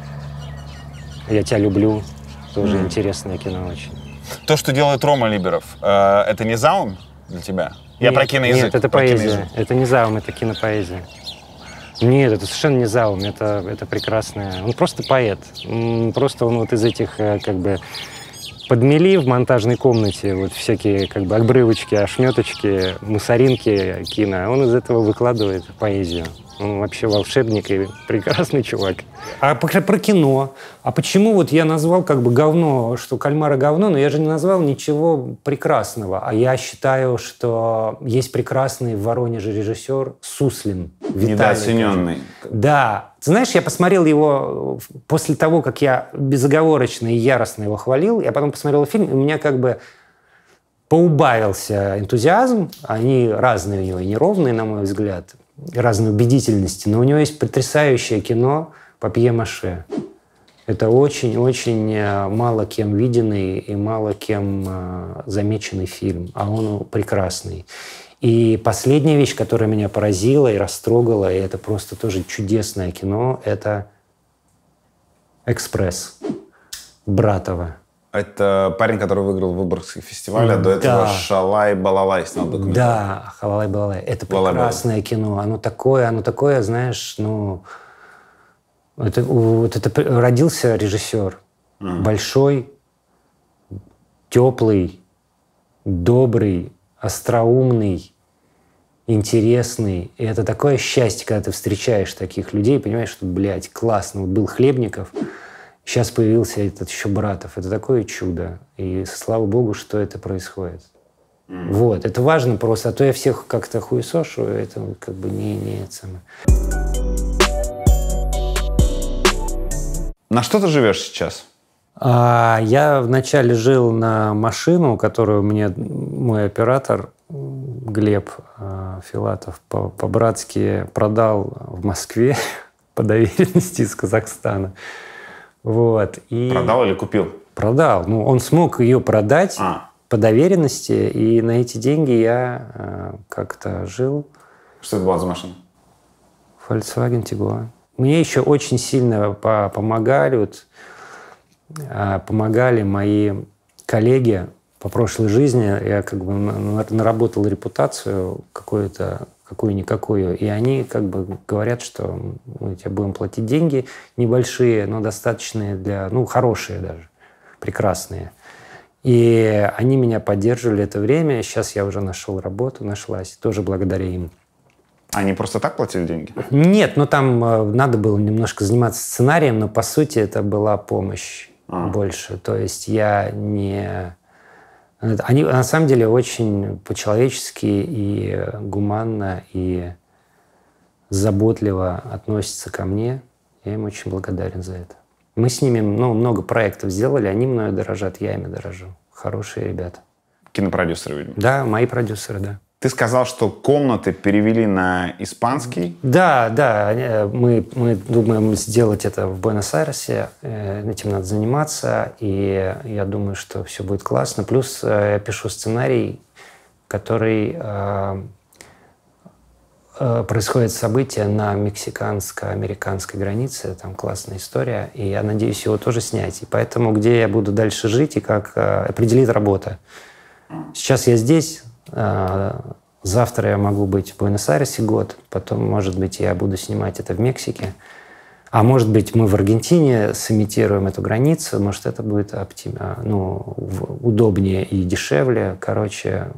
«Я тебя люблю», тоже интересное кино очень. То, что делает Рома Либеров, это не заум для тебя? Я про киноязык. Нет, это поэзия. Это не заум, это кинопоэзия. Нет, это совершенно не заум, это прекрасное. Он просто поэт. Просто он из этих подмели в монтажной комнате всякие обрывочки, ошметочки, мусоринки кино. Он из этого выкладывает поэзию. Он вообще волшебник и прекрасный чувак. А про кино. А почему я назвал говно, что «Кальмара» говно, но я же не назвал ничего прекрасного. А я считаю, что есть прекрасный в Воронеже режиссер Суслин. Недооцененный. Да. Ты знаешь, я посмотрел его после того, как я безоговорочно и яростно его хвалил. Я потом посмотрел фильм, и у меня поубавился энтузиазм. Они разные у него, и неровные, на мой взгляд, разной убедительности, но у него есть потрясающее кино «Папье-маше». Это очень-очень мало кем виденный и мало кем замеченный фильм, а он прекрасный. И последняя вещь, которая меня поразила и растрогала, и это просто тоже чудесное кино, это «Экспресс» Братова. Это парень, который выиграл Выборгский фестиваль, а до этого «Шалай-балалай» снял документальный. Да, «Шалай-балалай». Это прекрасное кино. Оно такое, знаешь, это родился режиссер. Большой, теплый, добрый, остроумный, интересный. И это такое счастье, когда ты встречаешь таких людей, понимаешь, что, классно. Был Хлебников, сейчас появился этот еще Братов. Это такое чудо. И слава богу, что это происходит. Это важно просто. А то я всех как-то хуесошу, это не это самое. На что ты живешь сейчас? Я вначале жил на машину, которую мне мой оператор Глеб Филатов по-братски продал в Москве по доверенности из Казахстана. И продал или купил? Продал. Он смог ее продать по доверенности, и на эти деньги я как-то жил. Что это была за машина? Volkswagen Tiguan. Мне еще очень сильно помогали мои коллеги по прошлой жизни я как бы наработал репутацию какую-то, какую-никакую, и они как бы говорят, что мы тебе будем платить деньги небольшие, но достаточные для, ну, хорошие даже, прекрасные. И они меня поддерживали это время. Сейчас я уже нашел работу, нашлась, тоже благодаря им. Они просто так платили деньги? Нет, но там надо было немножко заниматься сценарием, но по сути это была помощь больше. То есть я не... Они на самом деле очень по-человечески и гуманно, и заботливо относятся ко мне. Я им очень благодарен за это. Мы с ними много проектов сделали, они мною дорожат, я ими дорожу. Хорошие ребята. Кинопродюсеры, видимо? Да, мои продюсеры, да. Ты сказал, что «Комнаты» перевели на испанский? Да, мы думаем сделать это в Буэнос-Айресе, этим надо заниматься, и я думаю, что все будет классно. Плюс я пишу сценарий, который происходит события на мексиканско-американской границе, там классная история, и я надеюсь его тоже снять. И поэтому где я буду дальше жить и как определит работа. Сейчас я здесь, завтра я могу быть в Буэнос-Айресе год, потом, может быть, я буду снимать это в Мексике, а может быть, мы в Аргентине сымитируем эту границу, может, это будет удобнее и дешевле. Короче,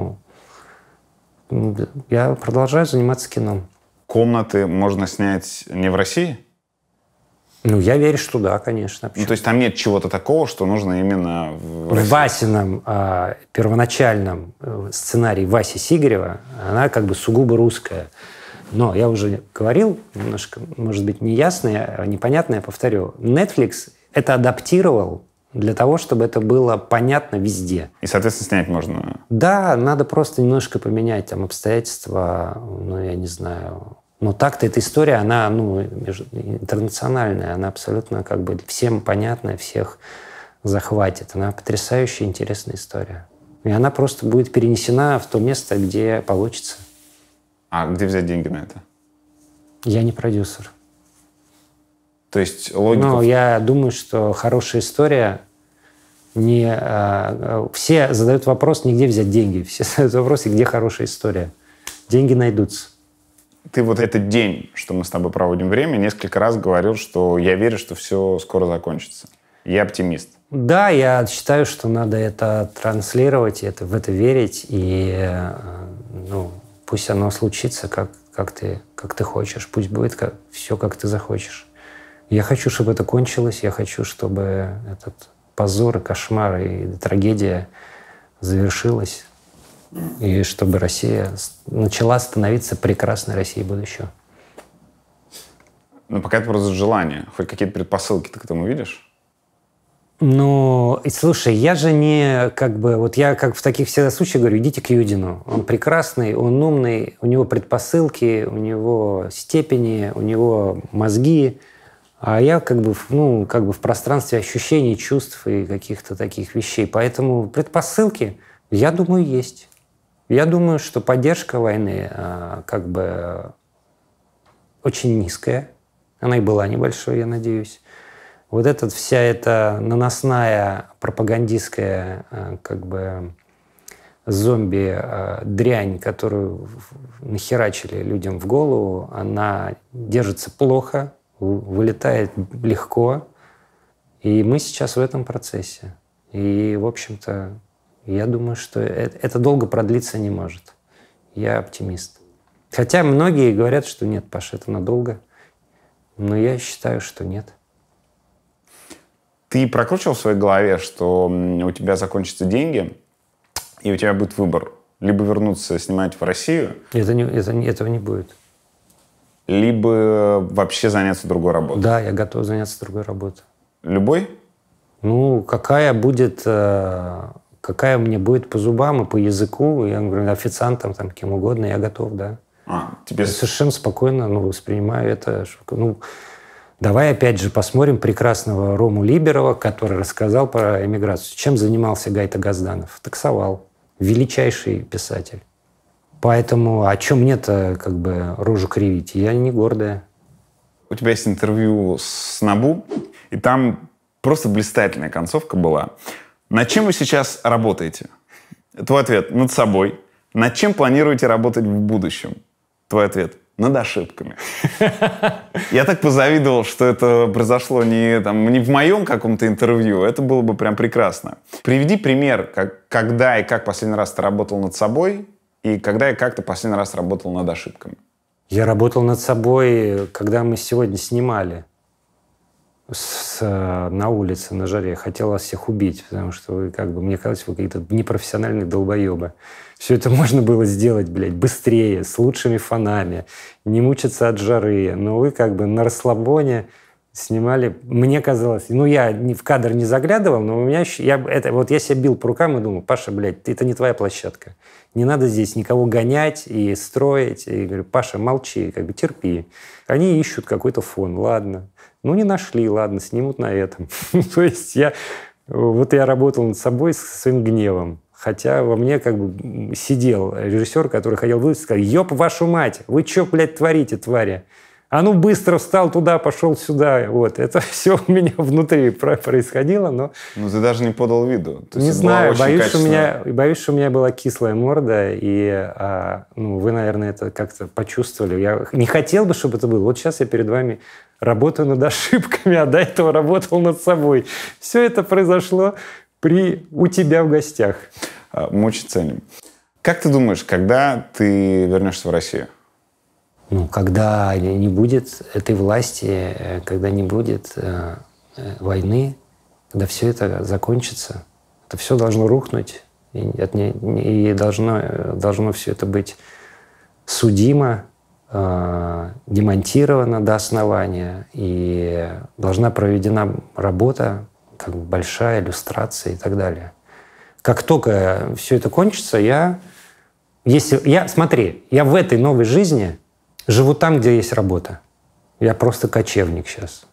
я продолжаю заниматься кином. «Комнаты» можно снять не в России? Я верю, что да, конечно. То есть там нет чего-то такого, что нужно именно в России? В Васином первоначальном сценарии Васи Сигарева она как бы сугубо русская. Но я уже говорил, немножко, может быть, неясное, непонятное, повторю. Netflix это адаптировал для того, чтобы это было понятно везде. И, соответственно, снять можно? Да, надо просто немножко поменять там обстоятельства, я не знаю. Но так-то эта история, она интернациональная, она абсолютно как бы всем понятная, всех захватит. Она потрясающая, интересная история. И она просто будет перенесена в то место, где получится. А где взять деньги на это? Я не продюсер. То есть логика... я думаю, что хорошая история... Все задают вопрос, не где взять деньги. Все задают вопрос, где хорошая история. Деньги найдутся. Ты вот этот день, что мы с тобой проводим время, несколько раз говорил, что я верю, что все скоро закончится. Я оптимист. Да, я считаю, что надо это транслировать, в это верить, и пусть оно случится, как ты хочешь. Пусть будет все, как ты захочешь. Я хочу, чтобы это кончилось, я хочу, чтобы этот позор и кошмар и трагедия завершилась. И чтобы Россия начала становиться прекрасной Россией будущего. Пока это просто желание. Хоть какие-то предпосылки ты к этому видишь? Слушай, я же не я как в таких всегда случаях говорю, идите к Юдину. Он прекрасный, он умный, у него предпосылки, у него степени, у него мозги. А я в пространстве ощущений, чувств и каких-то таких вещей. Поэтому предпосылки, я думаю, есть. Я думаю, что поддержка войны очень низкая. Она и была небольшой, я надеюсь. Вот вся эта наносная пропагандистская зомби-дрянь, которую нахерачили людям в голову, она держится плохо, вылетает легко. И мы сейчас в этом процессе. И, в общем-то, я думаю, что это долго продлиться не может. Я оптимист. Хотя многие говорят, что нет, Паша, это надолго. Но я считаю, что нет. Ты прокручивал в своей голове, что у тебя закончатся деньги, и у тебя будет выбор. Либо вернуться снимать в Россию. Этого не будет. Либо вообще заняться другой работой. Да, я готов заняться другой работой. Любой? Какая мне будет по зубам и по языку, я говорю, официантом, кем угодно, я готов, да. Тебе... Я совершенно спокойно воспринимаю это. Давай опять же посмотрим прекрасного Рому Либерова, который рассказал про эмиграцию. Чем занимался Гайта Газданов? Таксовал. Величайший писатель. Поэтому о чем мне-то рожу кривить? Я не гордая. У тебя есть интервью с Набу, и там просто блистательная концовка была. Над чем вы сейчас работаете? Твой ответ – над собой. Над чем планируете работать в будущем? Твой ответ – над ошибками. Я так позавидовал, что это произошло не в моем каком-то интервью. Это было бы прям прекрасно. Приведи пример, когда и как последний раз ты работал над собой, и когда и как ты последний раз работал над ошибками. Я работал над собой, когда мы сегодня снимали на улице, на жаре. Хотел вас всех убить, потому что вы, мне казалось, вы какие-то непрофессиональные долбоебы. Все это можно было сделать, быстрее, с лучшими фонами, не мучиться от жары. Но вы на расслабоне снимали. Мне казалось, я в кадр не заглядывал, но у меня я себя бил по рукам и думал: Паша, это не твоя площадка. Не надо здесь никого гонять и строить. И говорю: Паша, молчи, терпи. Они ищут какой-то фон, ладно. Не нашли, ладно, снимут на этом. То есть я работал над собой со своим гневом. Хотя во мне сидел режиссер, который хотел выйти и сказал: ёб вашу мать, вы что, творите, твари? А ну быстро встал туда, пошел сюда. Это все у меня внутри происходило, но... ты даже не подал виду. Не знаю, боюсь, что у меня была кислая морда, и вы, наверное, это как-то почувствовали. Я не хотел бы, чтобы это было. Вот сейчас я перед вами работаю над ошибками, а до этого работал над собой. Все это произошло у тебя в гостях. Мы очень ценим. Как ты думаешь, когда ты вернешься в Россию? Когда не будет этой власти, когда не будет войны, когда все это закончится, это все должно рухнуть, и должно все это быть судимо, демонтировано до основания, и должна проведена работа, большая иллюстрация и так далее. Как только все это кончится, смотри, я в этой новой жизни живу там, где есть работа. Я просто кочевник сейчас.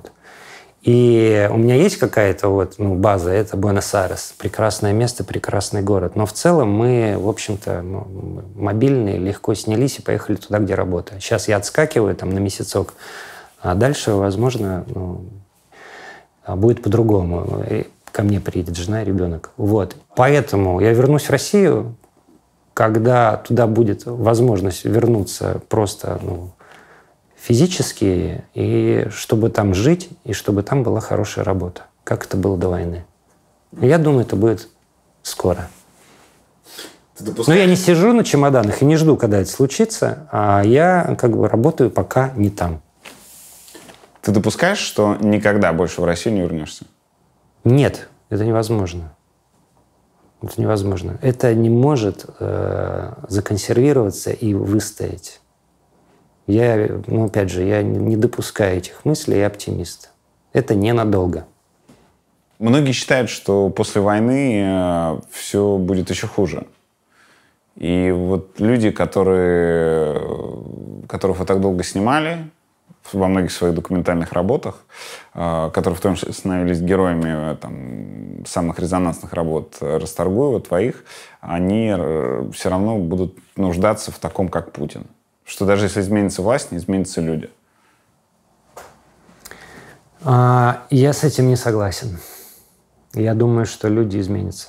И у меня есть какая-то база, это Буэнос-Айрес. Прекрасное место, прекрасный город. Но в целом мы, в общем-то, мобильные, легко снялись и поехали туда, где работа. Сейчас я отскакиваю на месяцок, а дальше, возможно, будет по-другому. Ко мне приедет жена и ребенок. Поэтому я вернусь в Россию, когда туда будет возможность вернуться просто физически, и чтобы там жить, и чтобы там была хорошая работа, как это было до войны. Я думаю, это будет скоро. Но я не сижу на чемоданах и не жду, когда это случится, а я работаю пока не там. Ты допускаешь, что никогда больше в Россию не вернешься? Нет, это невозможно. Это невозможно. Это не может законсервироваться и выстоять. Опять же, я не допускаю этих мыслей, я оптимист. Это ненадолго. Многие считают, что после войны все будет еще хуже. И люди, которых вы так долго снимали во многих своих документальных работах, которые в том числе становились героями самых резонансных работ Расторгуева, твоих, они все равно будут нуждаться в таком, как Путин. Что даже если изменится власть, не изменятся люди. Я с этим не согласен. Я думаю, что люди изменятся.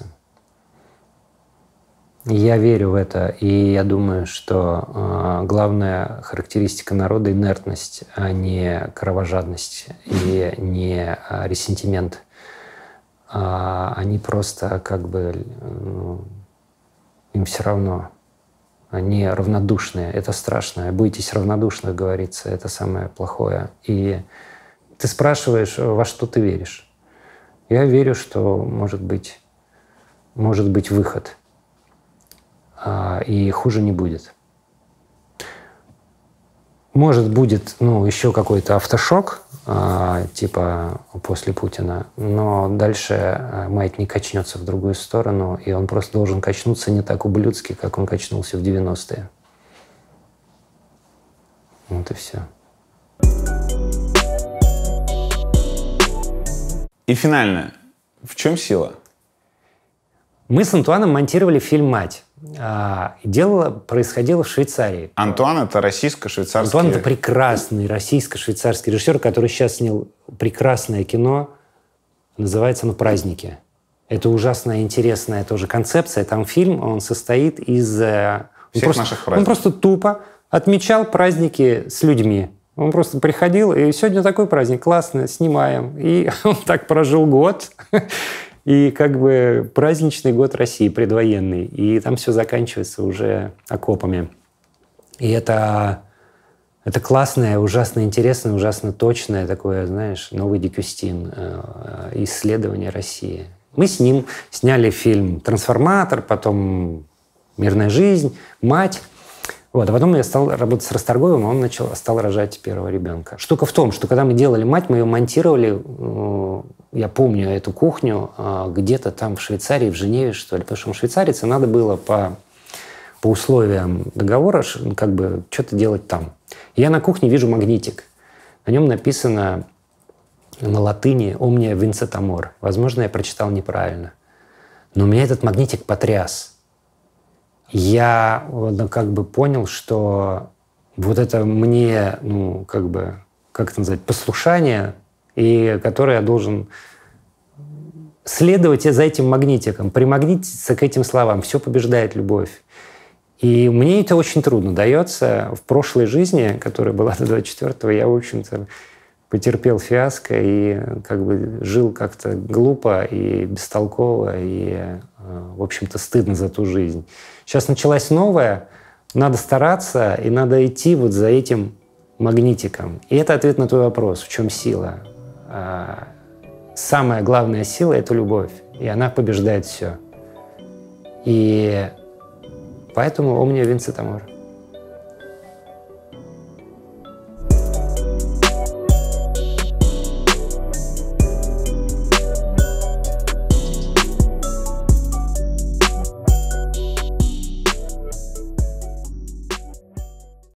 Я верю в это, и я думаю, что главная характеристика народа — инертность, а не кровожадность и не ресентимент. Они просто им все равно. Они равнодушные. Это страшно. Бойтесь равнодушных, говорится. Это самое плохое. И ты спрашиваешь, во что ты веришь. Я верю, что может быть выход. И хуже не будет. Может, будет еще какой-то автошок, типа после Путина, но дальше маятник качнется в другую сторону, и он просто должен качнуться не так ублюдски, как он качнулся в 90-е. Вот и все. И финальное. В чем сила? Мы с Антуаном монтировали фильм «Мать». Дело происходило в Швейцарии. Антуан — это российско-швейцарский... Антуан — это прекрасный российско-швейцарский режиссер, который сейчас снял прекрасное кино. Называется оно «Праздники». Это ужасно интересная тоже концепция. Там фильм, он состоит из... Всех наших праздников. Он просто тупо отмечал праздники с людьми. Он просто приходил, и сегодня такой праздник, классно, снимаем. И он так прожил год. И как бы праздничный год России, предвоенный. И там все заканчивается уже окопами. И это классное, ужасно интересное, ужасно точное такое, знаешь, новый Дикюстин, исследование России. Мы с ним сняли фильм «Трансформатор», потом «Мирная жизнь», «Мать». Вот. А потом я стал работать с Расторгуевым, он стал рожать первого ребенка. Штука в том, что когда мы делали «Мать», мы ее монтировали, я помню эту кухню, где-то там в Швейцарии, в Женеве, что ли. Потому что швейцарец, и надо было по условиям договора как бы что-то делать там. Я на кухне вижу магнитик. На нем написано на латыни «Omnia vincit amor». Возможно, я прочитал неправильно. Но меня этот магнитик потряс. Я как бы понял, что вот это мне, ну, как бы, как это назвать, послушание, и которое я должен следовать за этим магнитиком, примагнититься к этим словам. Все побеждает любовь. И мне это очень трудно дается. В прошлой жизни, которая была до 24-го, я, в общем-то, потерпел фиаско и как бы жил как-то глупо и бестолково, и, в общем-то, стыдно за ту жизнь. Сейчас началась новая, надо стараться, и надо идти вот за этим магнитиком. И это ответ на твой вопрос, в чем сила. Самая главная сила — это любовь, и она побеждает все. И поэтому «Omnia vincit amor».